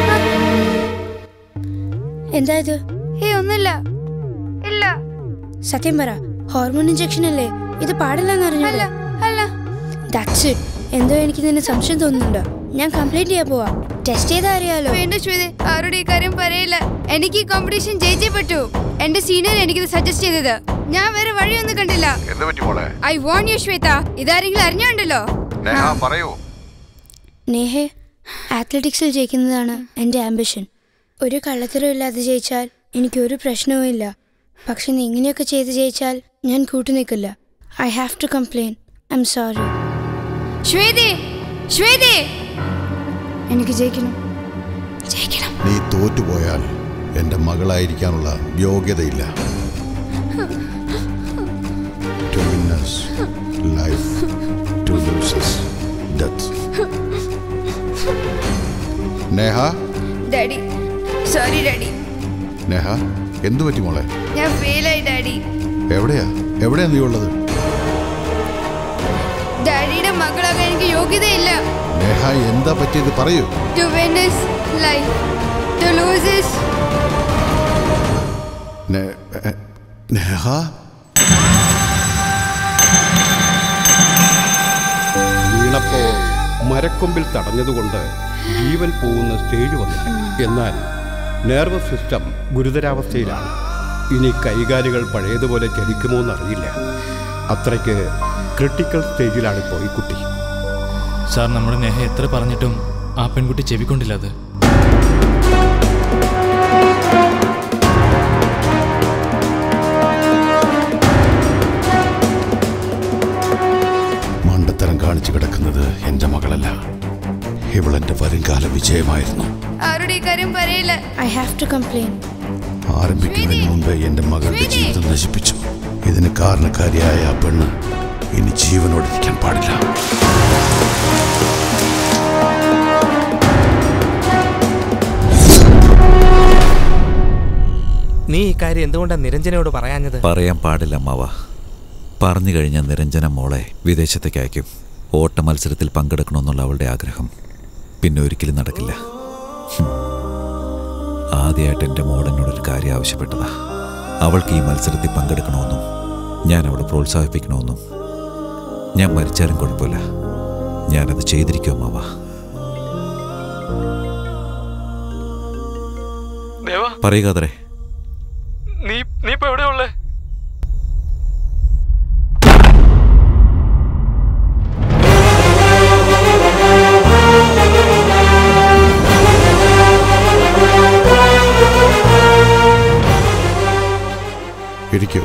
എന്താ ഇത്? ഏ ഒന്നുമില്ല. ഇല്ല. സത്യം പറ, ഹോർമോൺ ഇഞ്ചക്ഷൻ അല്ലേ? ഇത് പാടില്ലെന്ന് അറിഞ്ഞല്ലോ. അല്ല. That's it. എന്തോ എനിക്ക് നിന്നെ സംശയം തോന്നുന്നുണ്ടോ? ഞാൻ കംപ്ലീറ്റ് ചെയ്യാൻ പോവാ. ടെസ്റ്റ് ചെയ്താ അറിയാലോ. വേണ്ട ശ്വേത, ആരോട് ഈ കാര്യം പറയില്ല. എനിക്ക് ഈ കോമ്പറ്റീഷൻ ജയിച്ചേ പറ്റൂ. എന്റെ സീനിയർ എനിക്കിത് സജസ്റ്റ് ചെയ്തത്. ഞാൻ വേറെ വഴിയൊന്നും കണ്ടില്ല. I want you Shweta. ഇതാരെങ്കിലും അറിഞ്ഞോണ്ടല്ലോ. നേഹെ, അത്ലറ്റിക്സിൽ ജയിക്കുന്നതാണ് എന്റെ ആംബിഷൻ. ഒരു കള്ളത്തരവും ഇല്ലാതെ ജയിച്ചാൽ എനിക്കൊരു പ്രശ്നവും ഇല്ല. പക്ഷെ നീ ഇങ്ങനെയൊക്കെ ചെയ്ത് ജയിച്ചാൽ ഞാൻ കൂട്ടുനിൽക്കില്ല. I have to complain. I am sorry. ശ്വേതേ, ശ്വേതേ, എനിക്ക് ജയിക്കണം, ജയിക്കണം. നീ തോറ്റുപോയാൽ എൻ്റെ മകളായിരിക്കാനുള്ള യോഗ്യതയില്ല. To win us life, to lose us death. Neha. Daddy, sorry daddy. Neha, എന്തു പറ്റി മോളെ? ഞാൻ ഫെയിലായി ഡാഡി. എവിടെയാ എവിടെയാ നീ ഉള്ളത്? ഡാഡിയുടെ മകളാകാൻ എനിക്ക് യോഗ്യതയില്ല. നേഹ, എന്താ പറ്റിയത് പറയൂ. To win is life, to lose is. Neha, വീണപ്പോ മരക്കൊമ്പിൽ തടഞ്ഞതുകൊണ്ട് ജീവൻ പോകുന്ന സ്റ്റേജ് വന്നില്ല. എന്നാൽ നെർവസ് സിസ്റ്റം ഗുരുതരാവസ്ഥയിലാണ്. ഇനി കൈകാലുകൾ പഴയതുപോലെ ചലിക്കുമോ എന്നറിയില്ല. അത്രയ്ക്ക് ക്രിട്ടിക്കൽ സ്റ്റേജിലാണ് ഇപ്പോൾ ഈ കുട്ടി. സാർ, നമ്മുടെ നേഹ എത്ര പറഞ്ഞിട്ടും ആ പെൺകുട്ടി ചെവിക്കൊണ്ടില്ല. അത് മണ്ടത്തരം കാണിച്ചു കിടക്കുന്നത് എന്റെ മകളല്ല, ഇവളെന്റെ വരുംകാല വിജയമായിരുന്നു. ആരുടെ ഈ കാര്യം പറയില്ല. I have to complain. ആരംഭിക്കുന്നതിന് മുമ്പേ എൻ്റെ മകളുടെ ജീവിതം നശിപ്പിച്ചു. ഇതിന് കാരണക്കാരിയായ ആ പെണ്ണ് ഇനി ജീവനോടിരിക്കാൻ പാടില്ല. നീ ഈ കാര്യം എന്തുകൊണ്ടാണ് നിരഞ്ജനയോട് പറയാഞ്ഞത്? പറയാൻ പാടില്ല അമ്മാവ. പറഞ്ഞു കഴിഞ്ഞാൽ നിരഞ്ജന മോളെ വിദേശത്തേക്ക് അയക്കും. ഓട്ട മത്സരത്തിൽ പങ്കെടുക്കണമെന്നുള്ള അവളുടെ ആഗ്രഹം പിന്നെ ഒരിക്കലും നടക്കില്ല. ആദ്യമായിട്ട് എൻ്റെ മോളെന്നോടൊരു കാര്യം ആവശ്യപ്പെട്ടതാ. അവൾക്ക് ഈ മത്സരത്തിൽ പങ്കെടുക്കണമെന്നും ഞാൻ അവളെ പ്രോത്സാഹിപ്പിക്കണമെന്നും. ഞാൻ മരിച്ചാലും കുഴപ്പമില്ല, ഞാനത് ചെയ്തിരിക്കും അമ്മാവ. പറയുക അതറേ. നീ നീ ഇപ്പൊ എവിടെയാ ഉള്ളേ? ഇരിക്കൂ.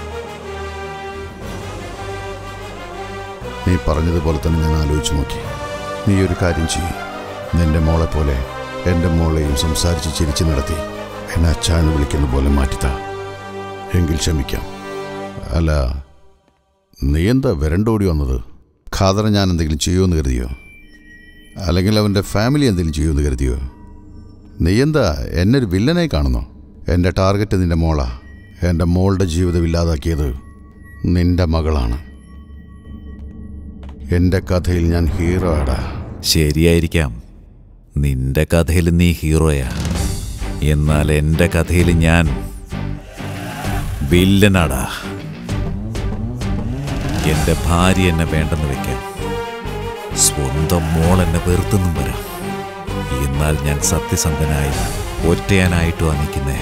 നീ പറഞ്ഞതുപോലെ തന്നെ ഞാൻ ആലോചിച്ചു നോക്കി. നീ ഒരു കാര്യം ചെയ്യും. നിന്റെ മോളെ പോലെ എൻ്റെ മോളെയും സംസാരിച്ച് ചിരിച്ചു നടത്തി എന്നെ അച്ചാന്ന് വിളിക്കുന്ന പോലെ മാറ്റിത്താ. എങ്കിൽ ക്ഷമിക്കാം. അല്ല, നീ എന്താ വരണ്ടോടി വന്നത്? ഖാദറെ ഞാൻ എന്തെങ്കിലും ചെയ്യുമെന്ന് കരുതിയോ? അല്ലെങ്കിൽ അവൻ്റെ ഫാമിലി എന്തെങ്കിലും ചെയ്യുമെന്ന് കരുതിയോ? നീ എന്താ എന്നെ ഒരു വില്ലനായി കാണുന്നോ? എൻ്റെ ടാർഗറ്റ് നിൻ്റെ മോളാ. എൻ്റെ മോളുടെ ജീവിതം ഇല്ലാതാക്കിയത് നിന്റെ മകളാണ്. എൻ്റെ കഥയിൽ ഞാൻ ഹീറോ ആടാ. ശരിയായിരിക്കാം, നിന്റെ കഥയിൽ നീ ഹീറോയാ. എന്നാൽ എൻ്റെ കഥയിൽ ഞാൻ വില്ലനാടാ. എൻ്റെ ഭാര്യ എന്നെ വേണ്ടെന്ന് വെക്കാം, സ്വന്തം മോൾ എന്നെ വെറുത്തെന്നും വരാം. എന്നാൽ ഞാൻ സത്യസന്ധനായി ഒറ്റയാനായിട്ടു നിൽക്കുന്നേ.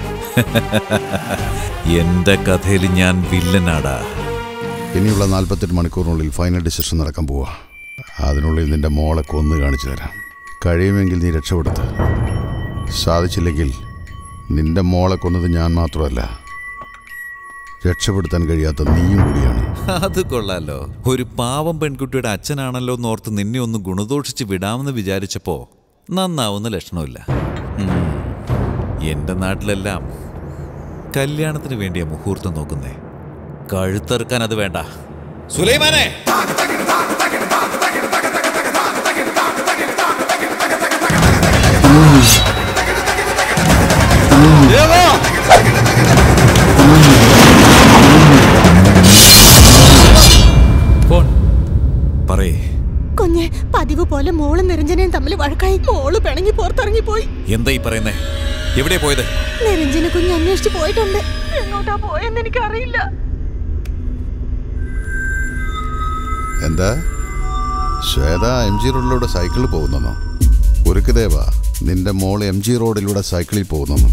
എൻ്റെ കഥയിൽ ഞാൻ വില്ലനാടാ. ഇനിയുള്ള നാൽപ്പത്തെട്ട് മണിക്കൂറിനുള്ളിൽ ഫൈനൽ ഡിസിഷൻ നടക്കാൻ പോവാ. അതിനുള്ളിൽ നിന്റെ മോളെ കൊന്നു കാണിച്ചു തരാം. കഴിയുമെങ്കിൽ നീ രക്ഷപ്പെടുത്ത്. സാധിച്ചില്ലെങ്കിൽ നിന്റെ മോളെ കൊന്നത് ഞാൻ മാത്രമല്ല, രക്ഷപ്പെടുത്താൻ കഴിയാത്ത നീയും കൂടിയാണ്. അത് കൊള്ളാലോ. ഒരു പാവം പെൺകുട്ടിയുടെ അച്ഛനാണല്ലോ എന്നോർത്ത് നിന്നെ ഒന്ന് ഗുണദോഷിച്ച് വിടാമെന്ന് വിചാരിച്ചപ്പോ നന്നാവുന്ന ലക്ഷണമില്ല. എൻ്റെ നാട്ടിലെല്ലാം കല്യാണത്തിന് വേണ്ടിയ മുഹൂർത്തം നോക്കുന്നേ. കഴുത്തെറുക്കാൻ അത് വേണ്ട. സുലൈമാനെ, പറയേ. കുഞ്ഞെ, പതിവ് പോലെ മോളും നിരഞ്ജനയും തമ്മിൽ വഴക്കായി. മോള് പിണങ്ങി പുറത്തിറങ്ങി പോയി. എന്താ ഈ പറയുന്നേ? എവിടെ പോയത്? നിരഞ്ജന കുഞ്ഞ് അന്വേഷിച്ച് പോയിട്ടുണ്ട്. എങ്ങോട്ടാ പോയെന്ന് എനിക്കറിയില്ല. എന്താ ശ്വേത എം ജി റോഡിലൂടെ സൈക്കിളിൽ പോകുന്നെന്നോ? ഒരുക്കുദേവ, നിന്റെ മോൾ എം ജി റോഡിലൂടെ സൈക്കിളിൽ പോകുന്നെന്നോ?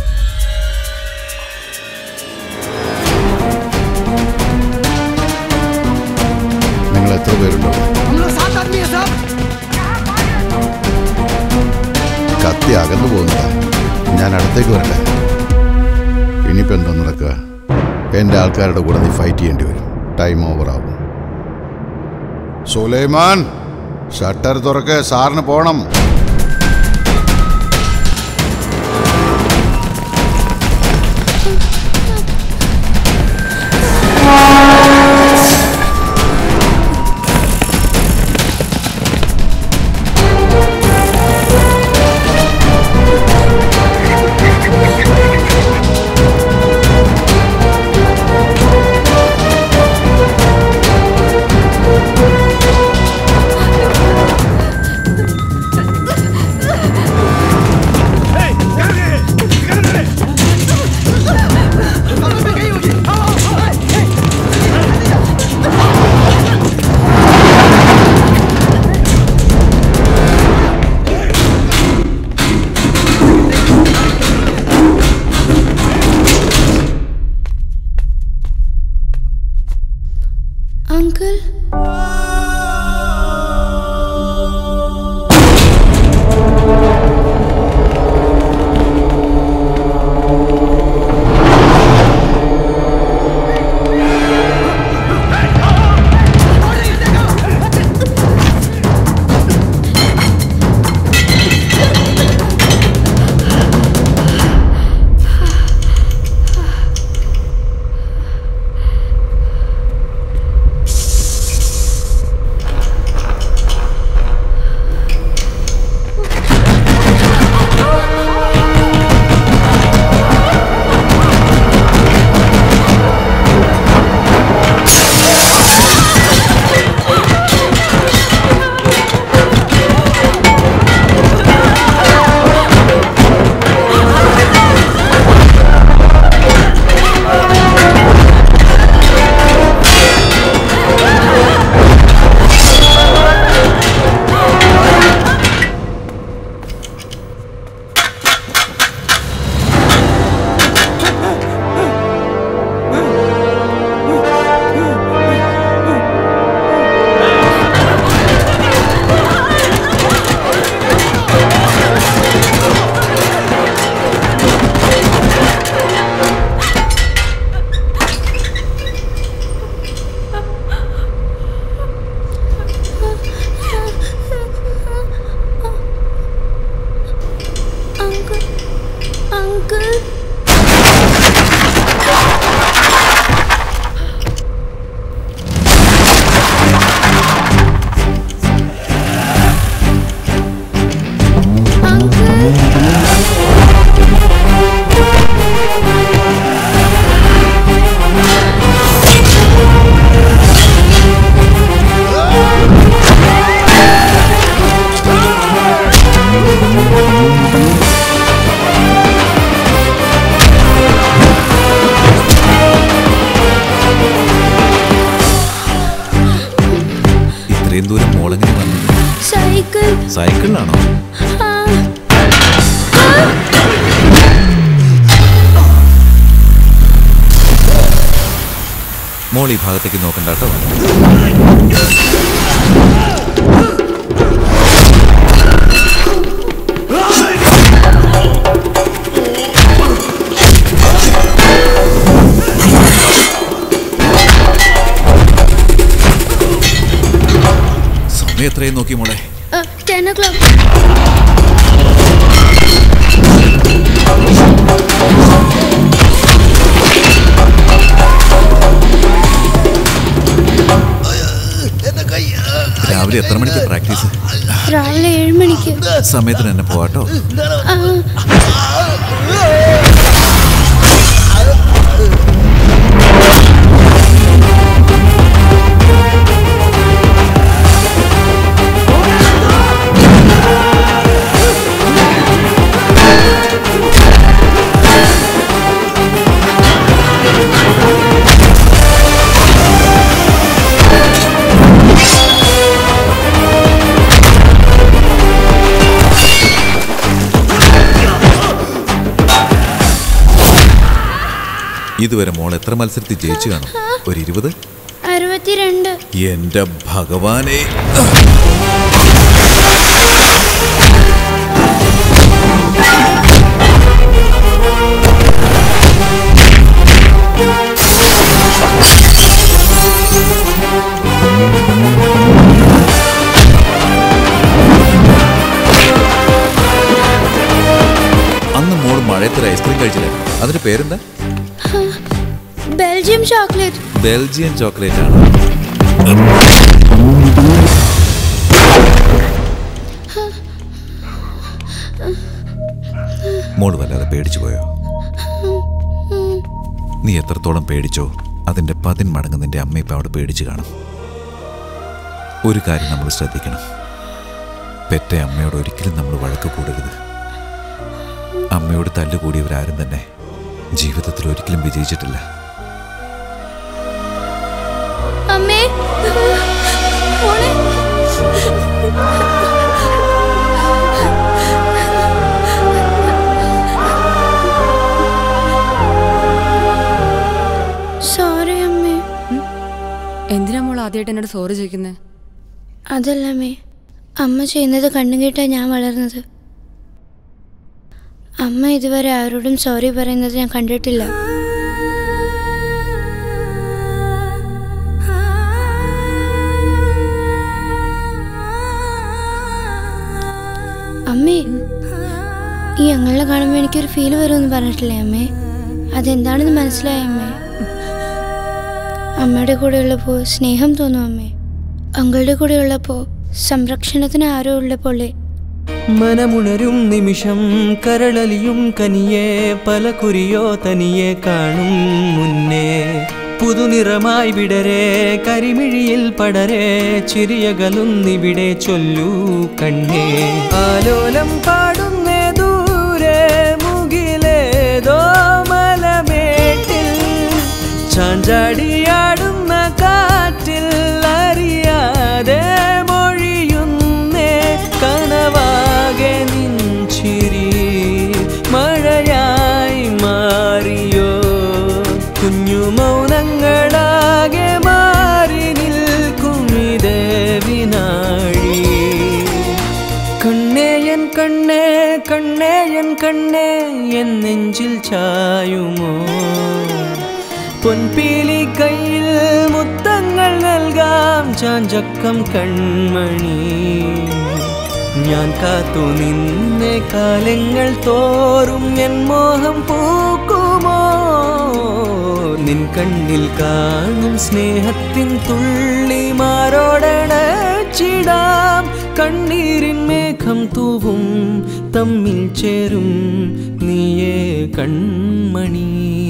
നിങ്ങൾ എത്ര പേരുണ്ടോ? കത്തി അകന്നു പോകുന്നതാ. ഞാൻ അടുത്തേക്ക് വരട്ടെ. ഇനിയിപ്പോ എന്താ നടക്കുക? എൻ്റെ ആൾക്കാരുടെ കൂടെ നീ ഫൈറ്റ് ചെയ്യേണ്ടി വരും. ടൈം ഓവർ ആവും. സുലൈമാൻ, ഷട്ടർ തുറക്ക്, സാറിന് പോണം. മോളെങ്ങനെ വന്നു? സൈക്കിൾ. സൈക്കിളിലാണോ? മോൾ ഈ ഭാഗത്തേക്ക് നോക്കണ്ട കേട്ടോ. സമയം എത്രയും നോക്കി മോളെ? Ten o'clock. രാവിലെ എത്ര മണിക്ക് പ്രാക്ടീസ്? രാവിലെ ഏഴ് മണിക്ക്. സമയത്തിന് തന്നെ പോവാട്ടോ. ഇതുവരെ മോൾ എത്ര മത്സരത്തിൽ ജയിച്ചു കാണും? ഒരു ഇരുപത്? അറുപത്തിരണ്ട്. എന്റെ ഭഗവാനെ! അന്ന് മോൾ മഴയത്തൊരു ഐസ്ക്രീം കഴിച്ചില്ലേ? അതിന്റെ പേരെന്താ? Belgium chocolate. ബെൽജിയൻ ചോക്ലേറ്റ് ആണ്. മോള് വല്ലാതെ പേടിച്ചു പോയോ? നീ എത്രത്തോളം പേടിച്ചോ അതിന്റെ പതിന് മടങ്ങ് നിന്റെ അമ്മ ഇപ്പം അവിടെ പേടിച്ചു കാണും. ഒരു കാര്യം നമ്മൾ ശ്രദ്ധിക്കണം, പെറ്റ അമ്മയോട് ഒരിക്കലും നമ്മൾ വഴക്ക് കൂടരുത്. അമ്മയോട് തല്ലുകൂടിയവരാരും തന്നെ ജീവിതത്തിൽ ഒരിക്കലും വിജയിച്ചിട്ടില്ല. അമ്മേ, സോറി അമ്മേ. എന്തിനാ മോൾ ആദ്യമായിട്ട് എന്നോട് സോറി ചോദിക്കുന്നത്? അതല്ല അമ്മേ, അമ്മ ചെയ്യുന്നത് കണ്ണു കേട്ടാ ഞാൻ വളർന്നത്. അമ്മ ഇതുവരെ ആരോടും സോറി പറയുന്നത് ഞാൻ കണ്ടിട്ടില്ല. അമ്മേ, ഈ അങ്ങളെ കാണുമ്പോൾ എനിക്കൊരു ഫീൽ വരുമെന്ന് പറഞ്ഞിട്ടില്ലേ അമ്മേ? അതെന്താണെന്ന് മനസ്സിലായ അമ്മേ? അമ്മയുടെ കൂടെ ഉള്ളപ്പോൾ സ്നേഹം തോന്നും അമ്മേ. അങ്ങളുടെ കൂടെ ഉള്ളപ്പോൾ സംരക്ഷണത്തിന് ആരോ ഉള്ളപ്പോലെ. മനമുണരും നിമിഷം കരളലിയും കനിയെ പല കുരിയോ തനിയെ കാണും മുന്നേ പുതുനിറമായി വിടരെ കരിമിഴിയിൽ പടരെ ചിരിയകലുന്നിവിടെ ചൊല്ലൂ കണ്ണേ. ആലോലം പാടുന്നേ ദൂരെ മുകിലേതോ മലമേട്ടിൽ ചാഞ്ചാടിയാടുന്ന കാറ്റിൽ അറിയാതെ മൊഴിയുന്നേ കനവാകെ നിൻചിരി മഴയായി മാറിയോ കുഞ്ഞു മൗനങ്ങളാകെ മാറി നിൽക്കുമിതേ വിനാഴി. കണ്ണേയൻ കണ്ണേ കണ്ണേയൻ കണ്ണേ എൻ നെഞ്ചിൽ ചായുമോ പൊൻപീലി കയ്യിൽ മുത്തങ്ങൾ നൽകാം ചാഞ്ചക്കം കൺമണി. ഞാൻ കാത്തു നിന്നെ കാലങ്ങൾ തോറും എൻ മോഹം പൂക്കുമോ നിൻ കണ്ണിൽ കാണും സ്നേഹത്തിൻ തുള്ളി മാറോടണച്ചിടാം കണ്ണീരിൻ മേഘം തൂവും തമ്മിൽ ചേരും നീയേ കൺമണി.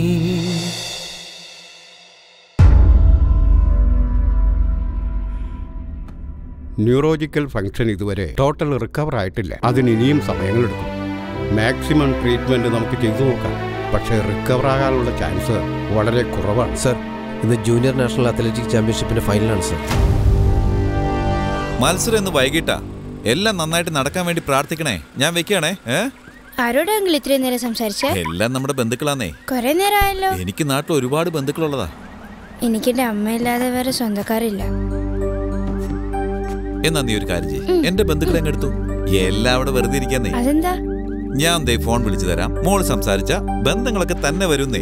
ന്യൂറോജിക്കൽ ഫംഗ്ഷൻ ഇതുവരെ ടോട്ടൽ റിക്കവർ ആയിട്ടില്ല. അതിന് ഇനിയും സമയങ്ങളെടുക്കും. മാക്സിമം ട്രീറ്റ്മെന്റ് നമുക്ക് ചെയ്തു നോക്കാം. പക്ഷേ റിക്കവർ ആകാനുള്ള ചാൻസ് വളരെ കുറവാണ്. സർ, ഇന്ന് ജൂനിയർ നാഷണൽ അത്ലറ്റിക് ചാമ്പ്യൻഷിപ്പിന്റെ ഫൈനലാണ് സർ. മത്സരം ഇന്ന് വൈകിട്ടാ. എല്ലാം നന്നായിട്ട് നടക്കാൻ വേണ്ടി പ്രാർത്ഥിക്കണേ. ഞാൻ വെക്കുകയാണേ. ഏ ആരോടെങ്കിലും ഇത്രയും നേരം സംസാരിച്ചേ? എല്ലാം നമ്മുടെ ബന്ധുക്കളാന്നേ. കൊറേ നേരമായല്ലോ. എനിക്ക് നാട്ടിൽ ഒരുപാട് ബന്ധുക്കളുള്ളതാ. എനിക്കെന്റെ അമ്മയില്ലാതെ വേറെ സ്വന്തക്കാരില്ല. എന്നാ നീ ഒരു കാര്യം ചെയ്യ്, എന്റെ ബന്ധുക്കളെ അങ്ങെടുത്തു. എല്ലാം അവിടെ വെറുതെ ഇരിക്കാന്നേ. അതെന്താ? ഞാൻ ദേ ഫോൺ വിളിച്ചു തരാം. മോള് സംസാരിച്ച ബന്ധങ്ങളൊക്കെ തന്നെ വരുന്നേ.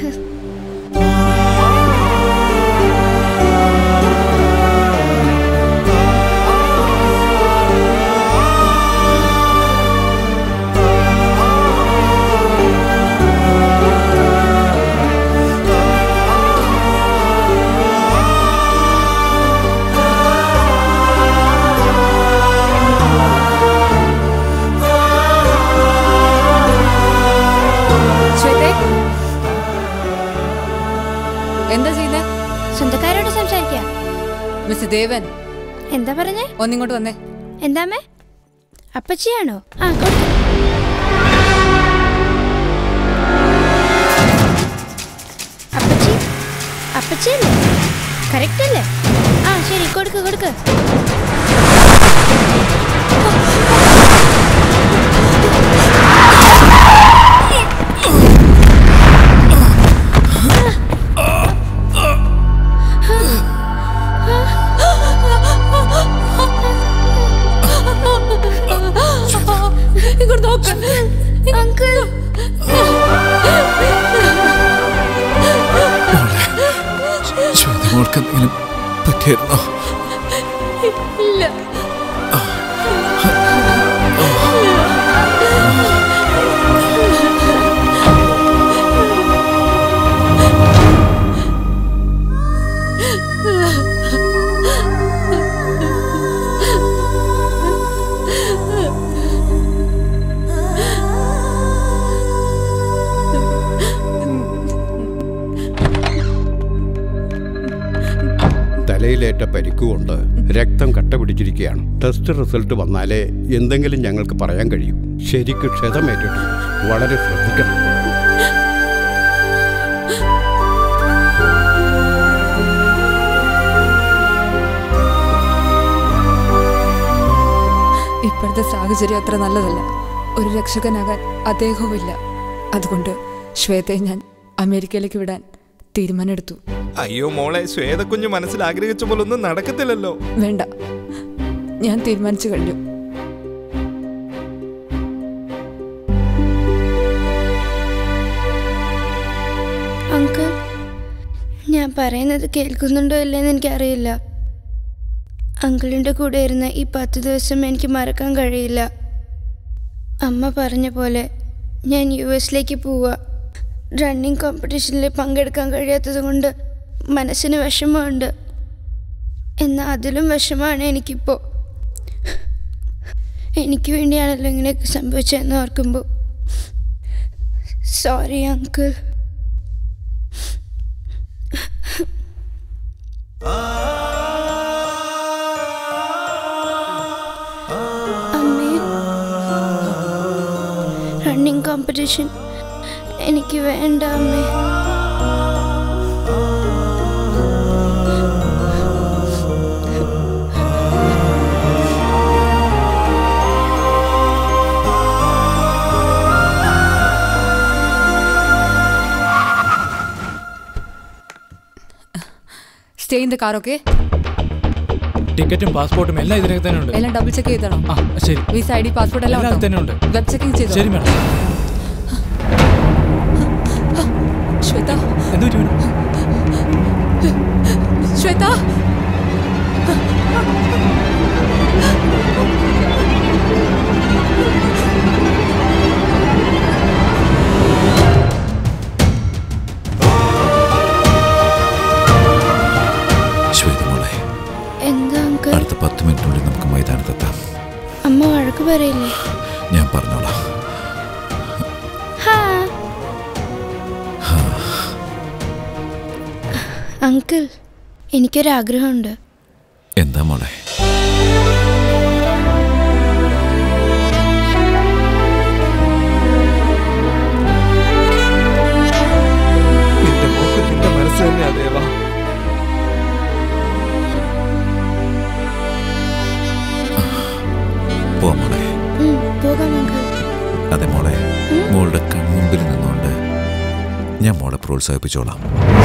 എന്താ ചെയ്യുന്നേ? സ്വന്തക്കാരോട് സംസാരിക്കാ. മിസ് ദേവൻ എന്താ പറഞ്ഞേ? ഒന്നിങ്ങോട്ട് വന്നേ. എന്താമേ? അപ്പച്ചിയാണോ? ആ കൊടുക്ക്. അപ്പച്ചി അപ്പച്ചിയല്ലേ? കറക്റ്റ് അല്ലേ? ആ ശരി, കൊടുക്ക് കൊടുക്ക്. ശ്വേതമോൾക്കെന്തെങ്കിലും പറ്റിയിരുന്നോ? ഇല്ല. തലയിലേറ്റ പരിക്കുകൊണ്ട് രക്തം കട്ട പിടിച്ചിരിക്കുകയാണ്. ടെസ്റ്റ് റിസൾട്ട് വന്നാലേ എന്തെങ്കിലും ഞങ്ങൾക്ക് പറയാൻ കഴിയും. ശരിക്ക് ക്ഷതമേറ്റിട്ട് വളരെ ശ്രദ്ധിക്കണം. ഇപ്പോഴത്തെ സാഹചര്യം അത്ര നല്ലതല്ല. ഒരു രക്ഷകനാകാൻ അദ്ദേഹവുമില്ല. അതുകൊണ്ട് ശ്വേതയെ ഞാൻ അമേരിക്കയിലേക്ക് വിടാൻ തീരുമാനമെടുത്തു. അയ്യോ മോളെ, ശ്വേതക്കുഞ്ഞ് മനസ്സിൽ ആഗ്രഹിച്ച പോലെ ഒന്നും നടക്കത്തില്ലല്ലോ. വേണ്ട, ഞാൻ തീരുമാനിച്ചു കഴിഞ്ഞു. അങ്കിൾ, ഞാൻ പറയുന്നത് കേൾക്കുന്നുണ്ടോ ഇല്ലെന്ന് എനിക്കറിയില്ല. അങ്കിളിൻ്റെ കൂടെ ഇരുന്ന ഈ പത്ത് ദിവസം എനിക്ക് മറക്കാൻ കഴിയില്ല. അമ്മ പറഞ്ഞ പോലെ ഞാൻ യു എസിലേക്ക് പോവുക. റണ്ണിങ് കോമ്പറ്റീഷനിൽ പങ്കെടുക്കാൻ കഴിയാത്തത് കൊണ്ട് മനസ്സിന് വിഷമമുണ്ട്. എന്നാൽ അതിലും വിഷമമാണ് എനിക്കിപ്പോൾ. എനിക്ക് വേണ്ടിയാണല്ലോ ഇങ്ങനെയൊക്കെ സംഭവിച്ചതെന്ന് ഓർക്കുമ്പോൾ. Sorry uncle. അമ്മേ, റണ്ണിങ് കോമ്പറ്റീഷൻ എനിക്ക് വേണ്ട അമ്മേ. Stay in the car, okay? ടിക്കറ്റും പാസ്പോർട്ടും എല്ലാം ഇതിനകത്ത് തന്നെ ഉണ്ട്. എല്ലാം ഡബിൾ ചെക്ക് ചെയ്തണോ? ആ ശരി. വിസ, ഐ ഡി, പാസ്പോർട്ട് എല്ലാം എല്ലാം തന്നെ ഉണ്ട്. വെബ് ചെക്കിംഗ് ചെയ്തോ? ശരി മാഡം. ശ്വേത, എന്ത് പറ്റി മാഡം? ശ്വേത, ശ്വേതമോളെ, എന്താ അങ്കിൾ? അടുത്ത പത്ത് മിനിറ്റിനുള്ളിൽ നമുക്ക് മൈതാനത്തെത്താം. അമ്മ വഴക്ക് പറയില്ലേ? ഞാൻ പറഞ്ഞോളാം. അങ്കിൾ, എനിക്കൊരാഗ്രഹമുണ്ട്. എന്താ മോളെ? നിന്റെ മോക്ക് നിന്റെ മനസ്സ് തന്നെയാ ദേവാ. പ്രോത്സാഹിപ്പിച്ചോളാം.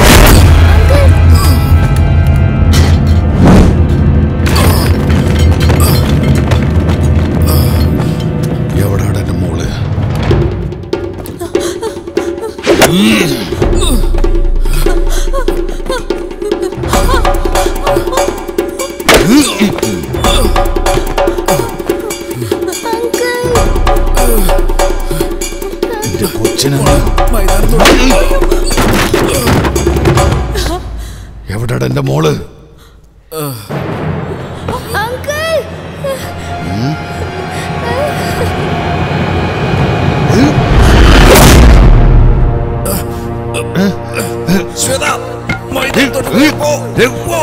എവിടാണ് എന്റെ മോള്? എന്റെ കൊച്ചിനാണ് എവിടാണ് എന്റെ മോള്? ശ്വേത, മൈതാനത്തോട്ട് പോ, പോ.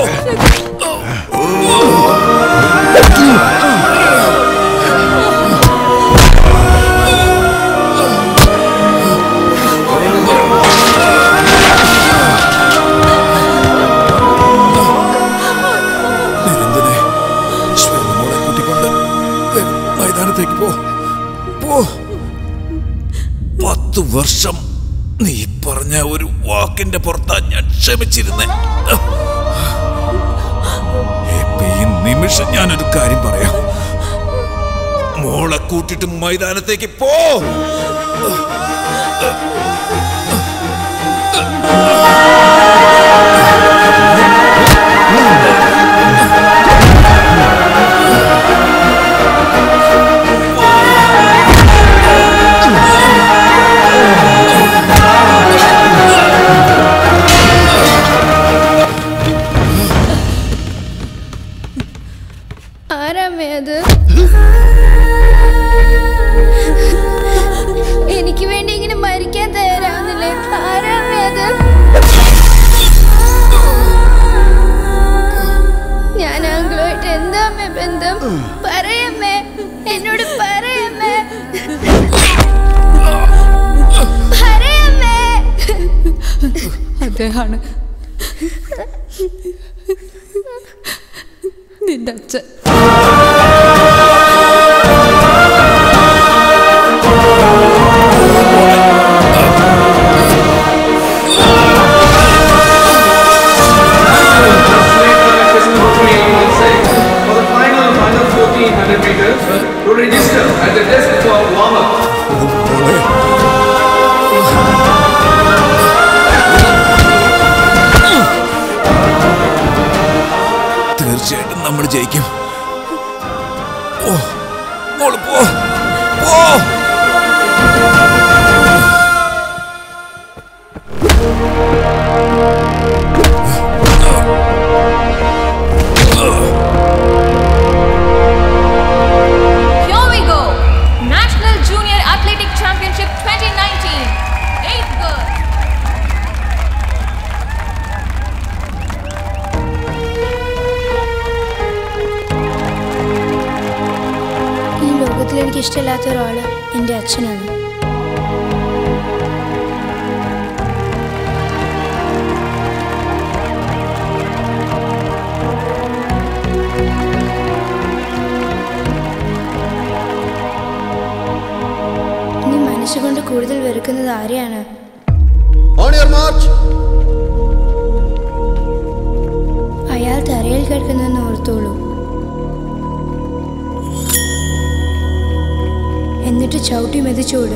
നിരഞ്ജനെ, ശ്വേത മോളെ കൂട്ടിക്കൊണ്ട് മൈതാനത്തേക്ക് പോ. പോ. പത്ത് വർഷം നീ പറഞ്ഞ ഒരു വാക്കിന്റെ പുറത്താ ഞാൻ ക്ഷമിച്ചിരുന്നേ. ഈ നിമിഷം ഞാനൊരു കാര്യം പറയാം. മോളെ കൂട്ടിട്ട് മൈതാനത്തേക്ക് പോ. എനിക്ക് വേണ്ടി ഇങ്ങനെ മരിക്കാൻ തയ്യാറാവുന്നില്ലേ? ഞാൻ ആംഗ്ലോയിട്ട് എന്താ അമ്മേ ബന്ധം? പറയമ്മേ, എന്നോട് പറയമ്മേ, പറയമ്മേ. അദ്ദേഹമാണ് നിന്റെ അച്ഛൻ. To register at the desk for warm-up. തീർച്ചയായിട്ടും നമ്മൾ ജയിക്കും. ഓ, മോള് പോ, പോ. എനിക്ക് ഇഷ്ടമില്ലാത്ത ഒരാള് എൻ്റെ അച്ഛനാണ്. നീ മനസ്സുകൊണ്ട് കൂടുതൽ വെറുക്കുന്നത് ആരെയാണ്? അയാൾ തറയിൽ കിടക്കുന്നെന്ന് ഓർത്തോളൂ. എന്നിട്ട് ചവിട്ടി മെതിച്ചോട്.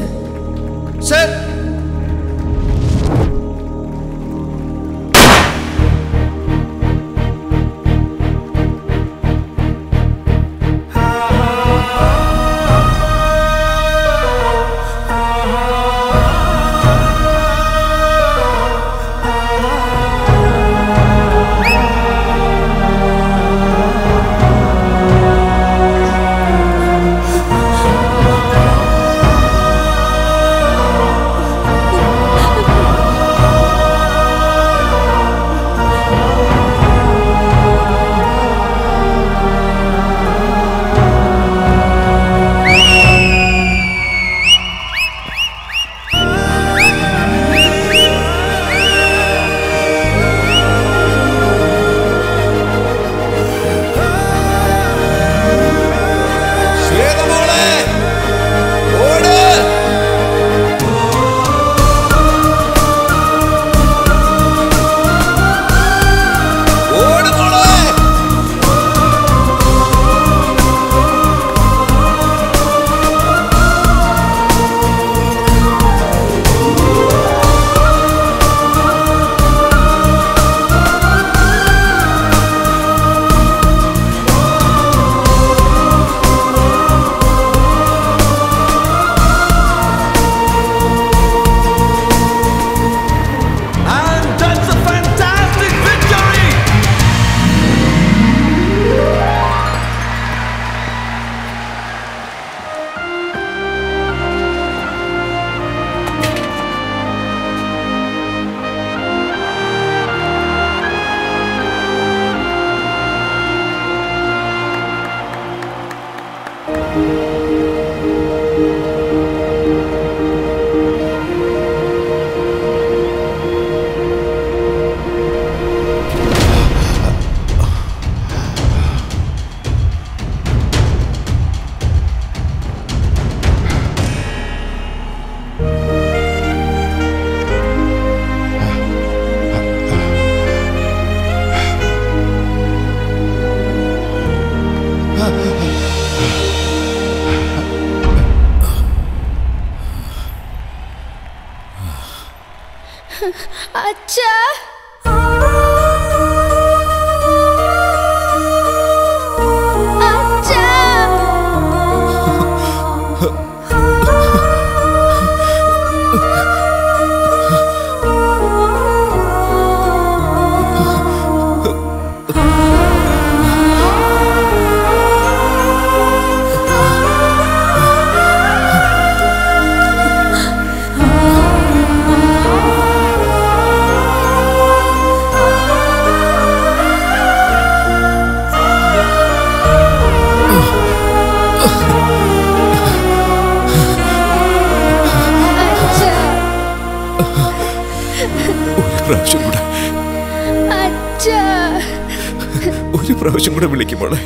പ്രാവശ്യം കൂടെ വിളിക്കുമ്പോളെ.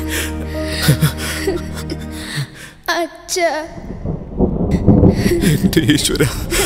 അച്ഛാ, എന്റെ ഈശ്വര.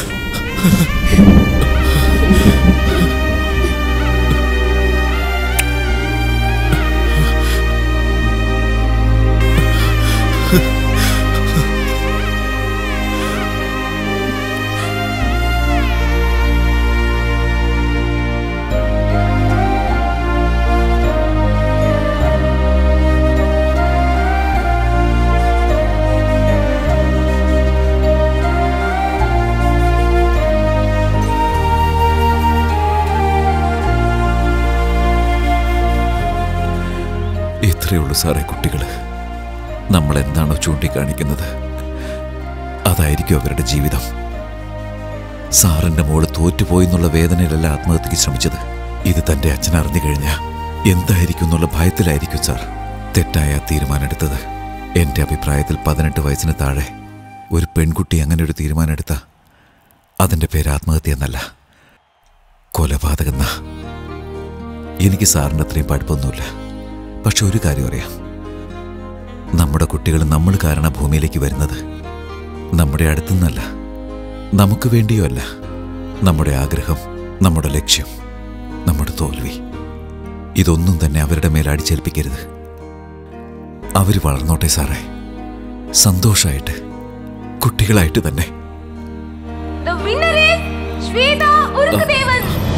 ഉള്ളൂ സാറേ. കുട്ടികൾ നമ്മൾ എന്താണോ ചൂണ്ടിക്കാണിക്കുന്നത് അതായിരിക്കും അവരുടെ ജീവിതം. സാറിന്റെ മോള് തോറ്റുപോയി എന്നുള്ള വേദനയിലല്ല ആത്മഹത്യക്ക് ശ്രമിച്ചത്. ഇത് തന്റെ അച്ഛൻ അറിഞ്ഞു കഴിഞ്ഞാൽ എന്തായിരിക്കും എന്നുള്ള ഭയത്തിലായിരിക്കും സാർ തെറ്റായ തീരുമാനം എടുത്തത്. എന്റെ അഭിപ്രായത്തിൽ പതിനെട്ട് വയസ്സിന് താഴെ ഒരു പെൺകുട്ടി അങ്ങനെ ഒരു തീരുമാനം എടുത്ത അതിന്റെ പേര് ആത്മഹത്യ എന്നല്ല, കൊലപാതകം എന്നാ. എനിക്ക് സാറിൻ്റെ അത്രയും പഠിപ്പൊന്നുമില്ല, പക്ഷെ ഒരു കാര്യം അറിയാം, നമ്മുടെ കുട്ടികൾ നമ്മൾ കാരണം ഭൂമിയിലേക്ക് വരുന്നത് നമ്മുടെ അടുത്തുനിന്നല്ല, നമുക്ക് വേണ്ടിയോ അല്ല. നമ്മുടെ ആഗ്രഹം, നമ്മുടെ ലക്ഷ്യം, നമ്മുടെ തോൽവി, ഇതൊന്നും തന്നെ അവരുടെ മേൽ അടിച്ചേൽപ്പിക്കരുത്. അവർ വളർന്നോട്ടെ സാറേ, സന്തോഷമായിട്ട്, കുട്ടികളായിട്ട് തന്നെ. The winner is Shweta Urukkudevan.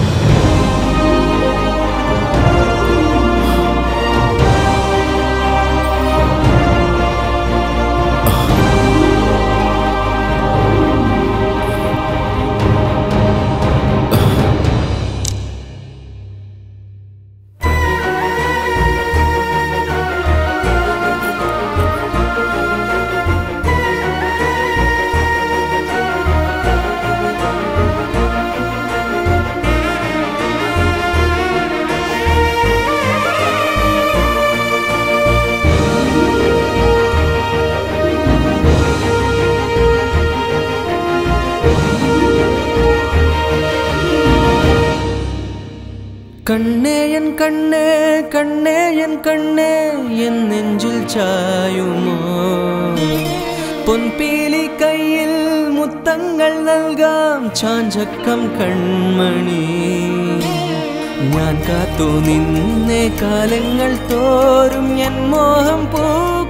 കണ്ണേ എൻ കണ്ണേ കണ്ണേ എൻ കണ്ണേ എൻ നെഞ്ചിൽ ചായുമോ, പൊൻപീലി കയ്യിൽ മുത്തങ്ങൾ നൽകാം ചാഞ്ചക്കം കൺമണി. ഞാൻ കാത്തു നിന്നേ കാലങ്ങൾ തോറും എൻ മോഹം പോ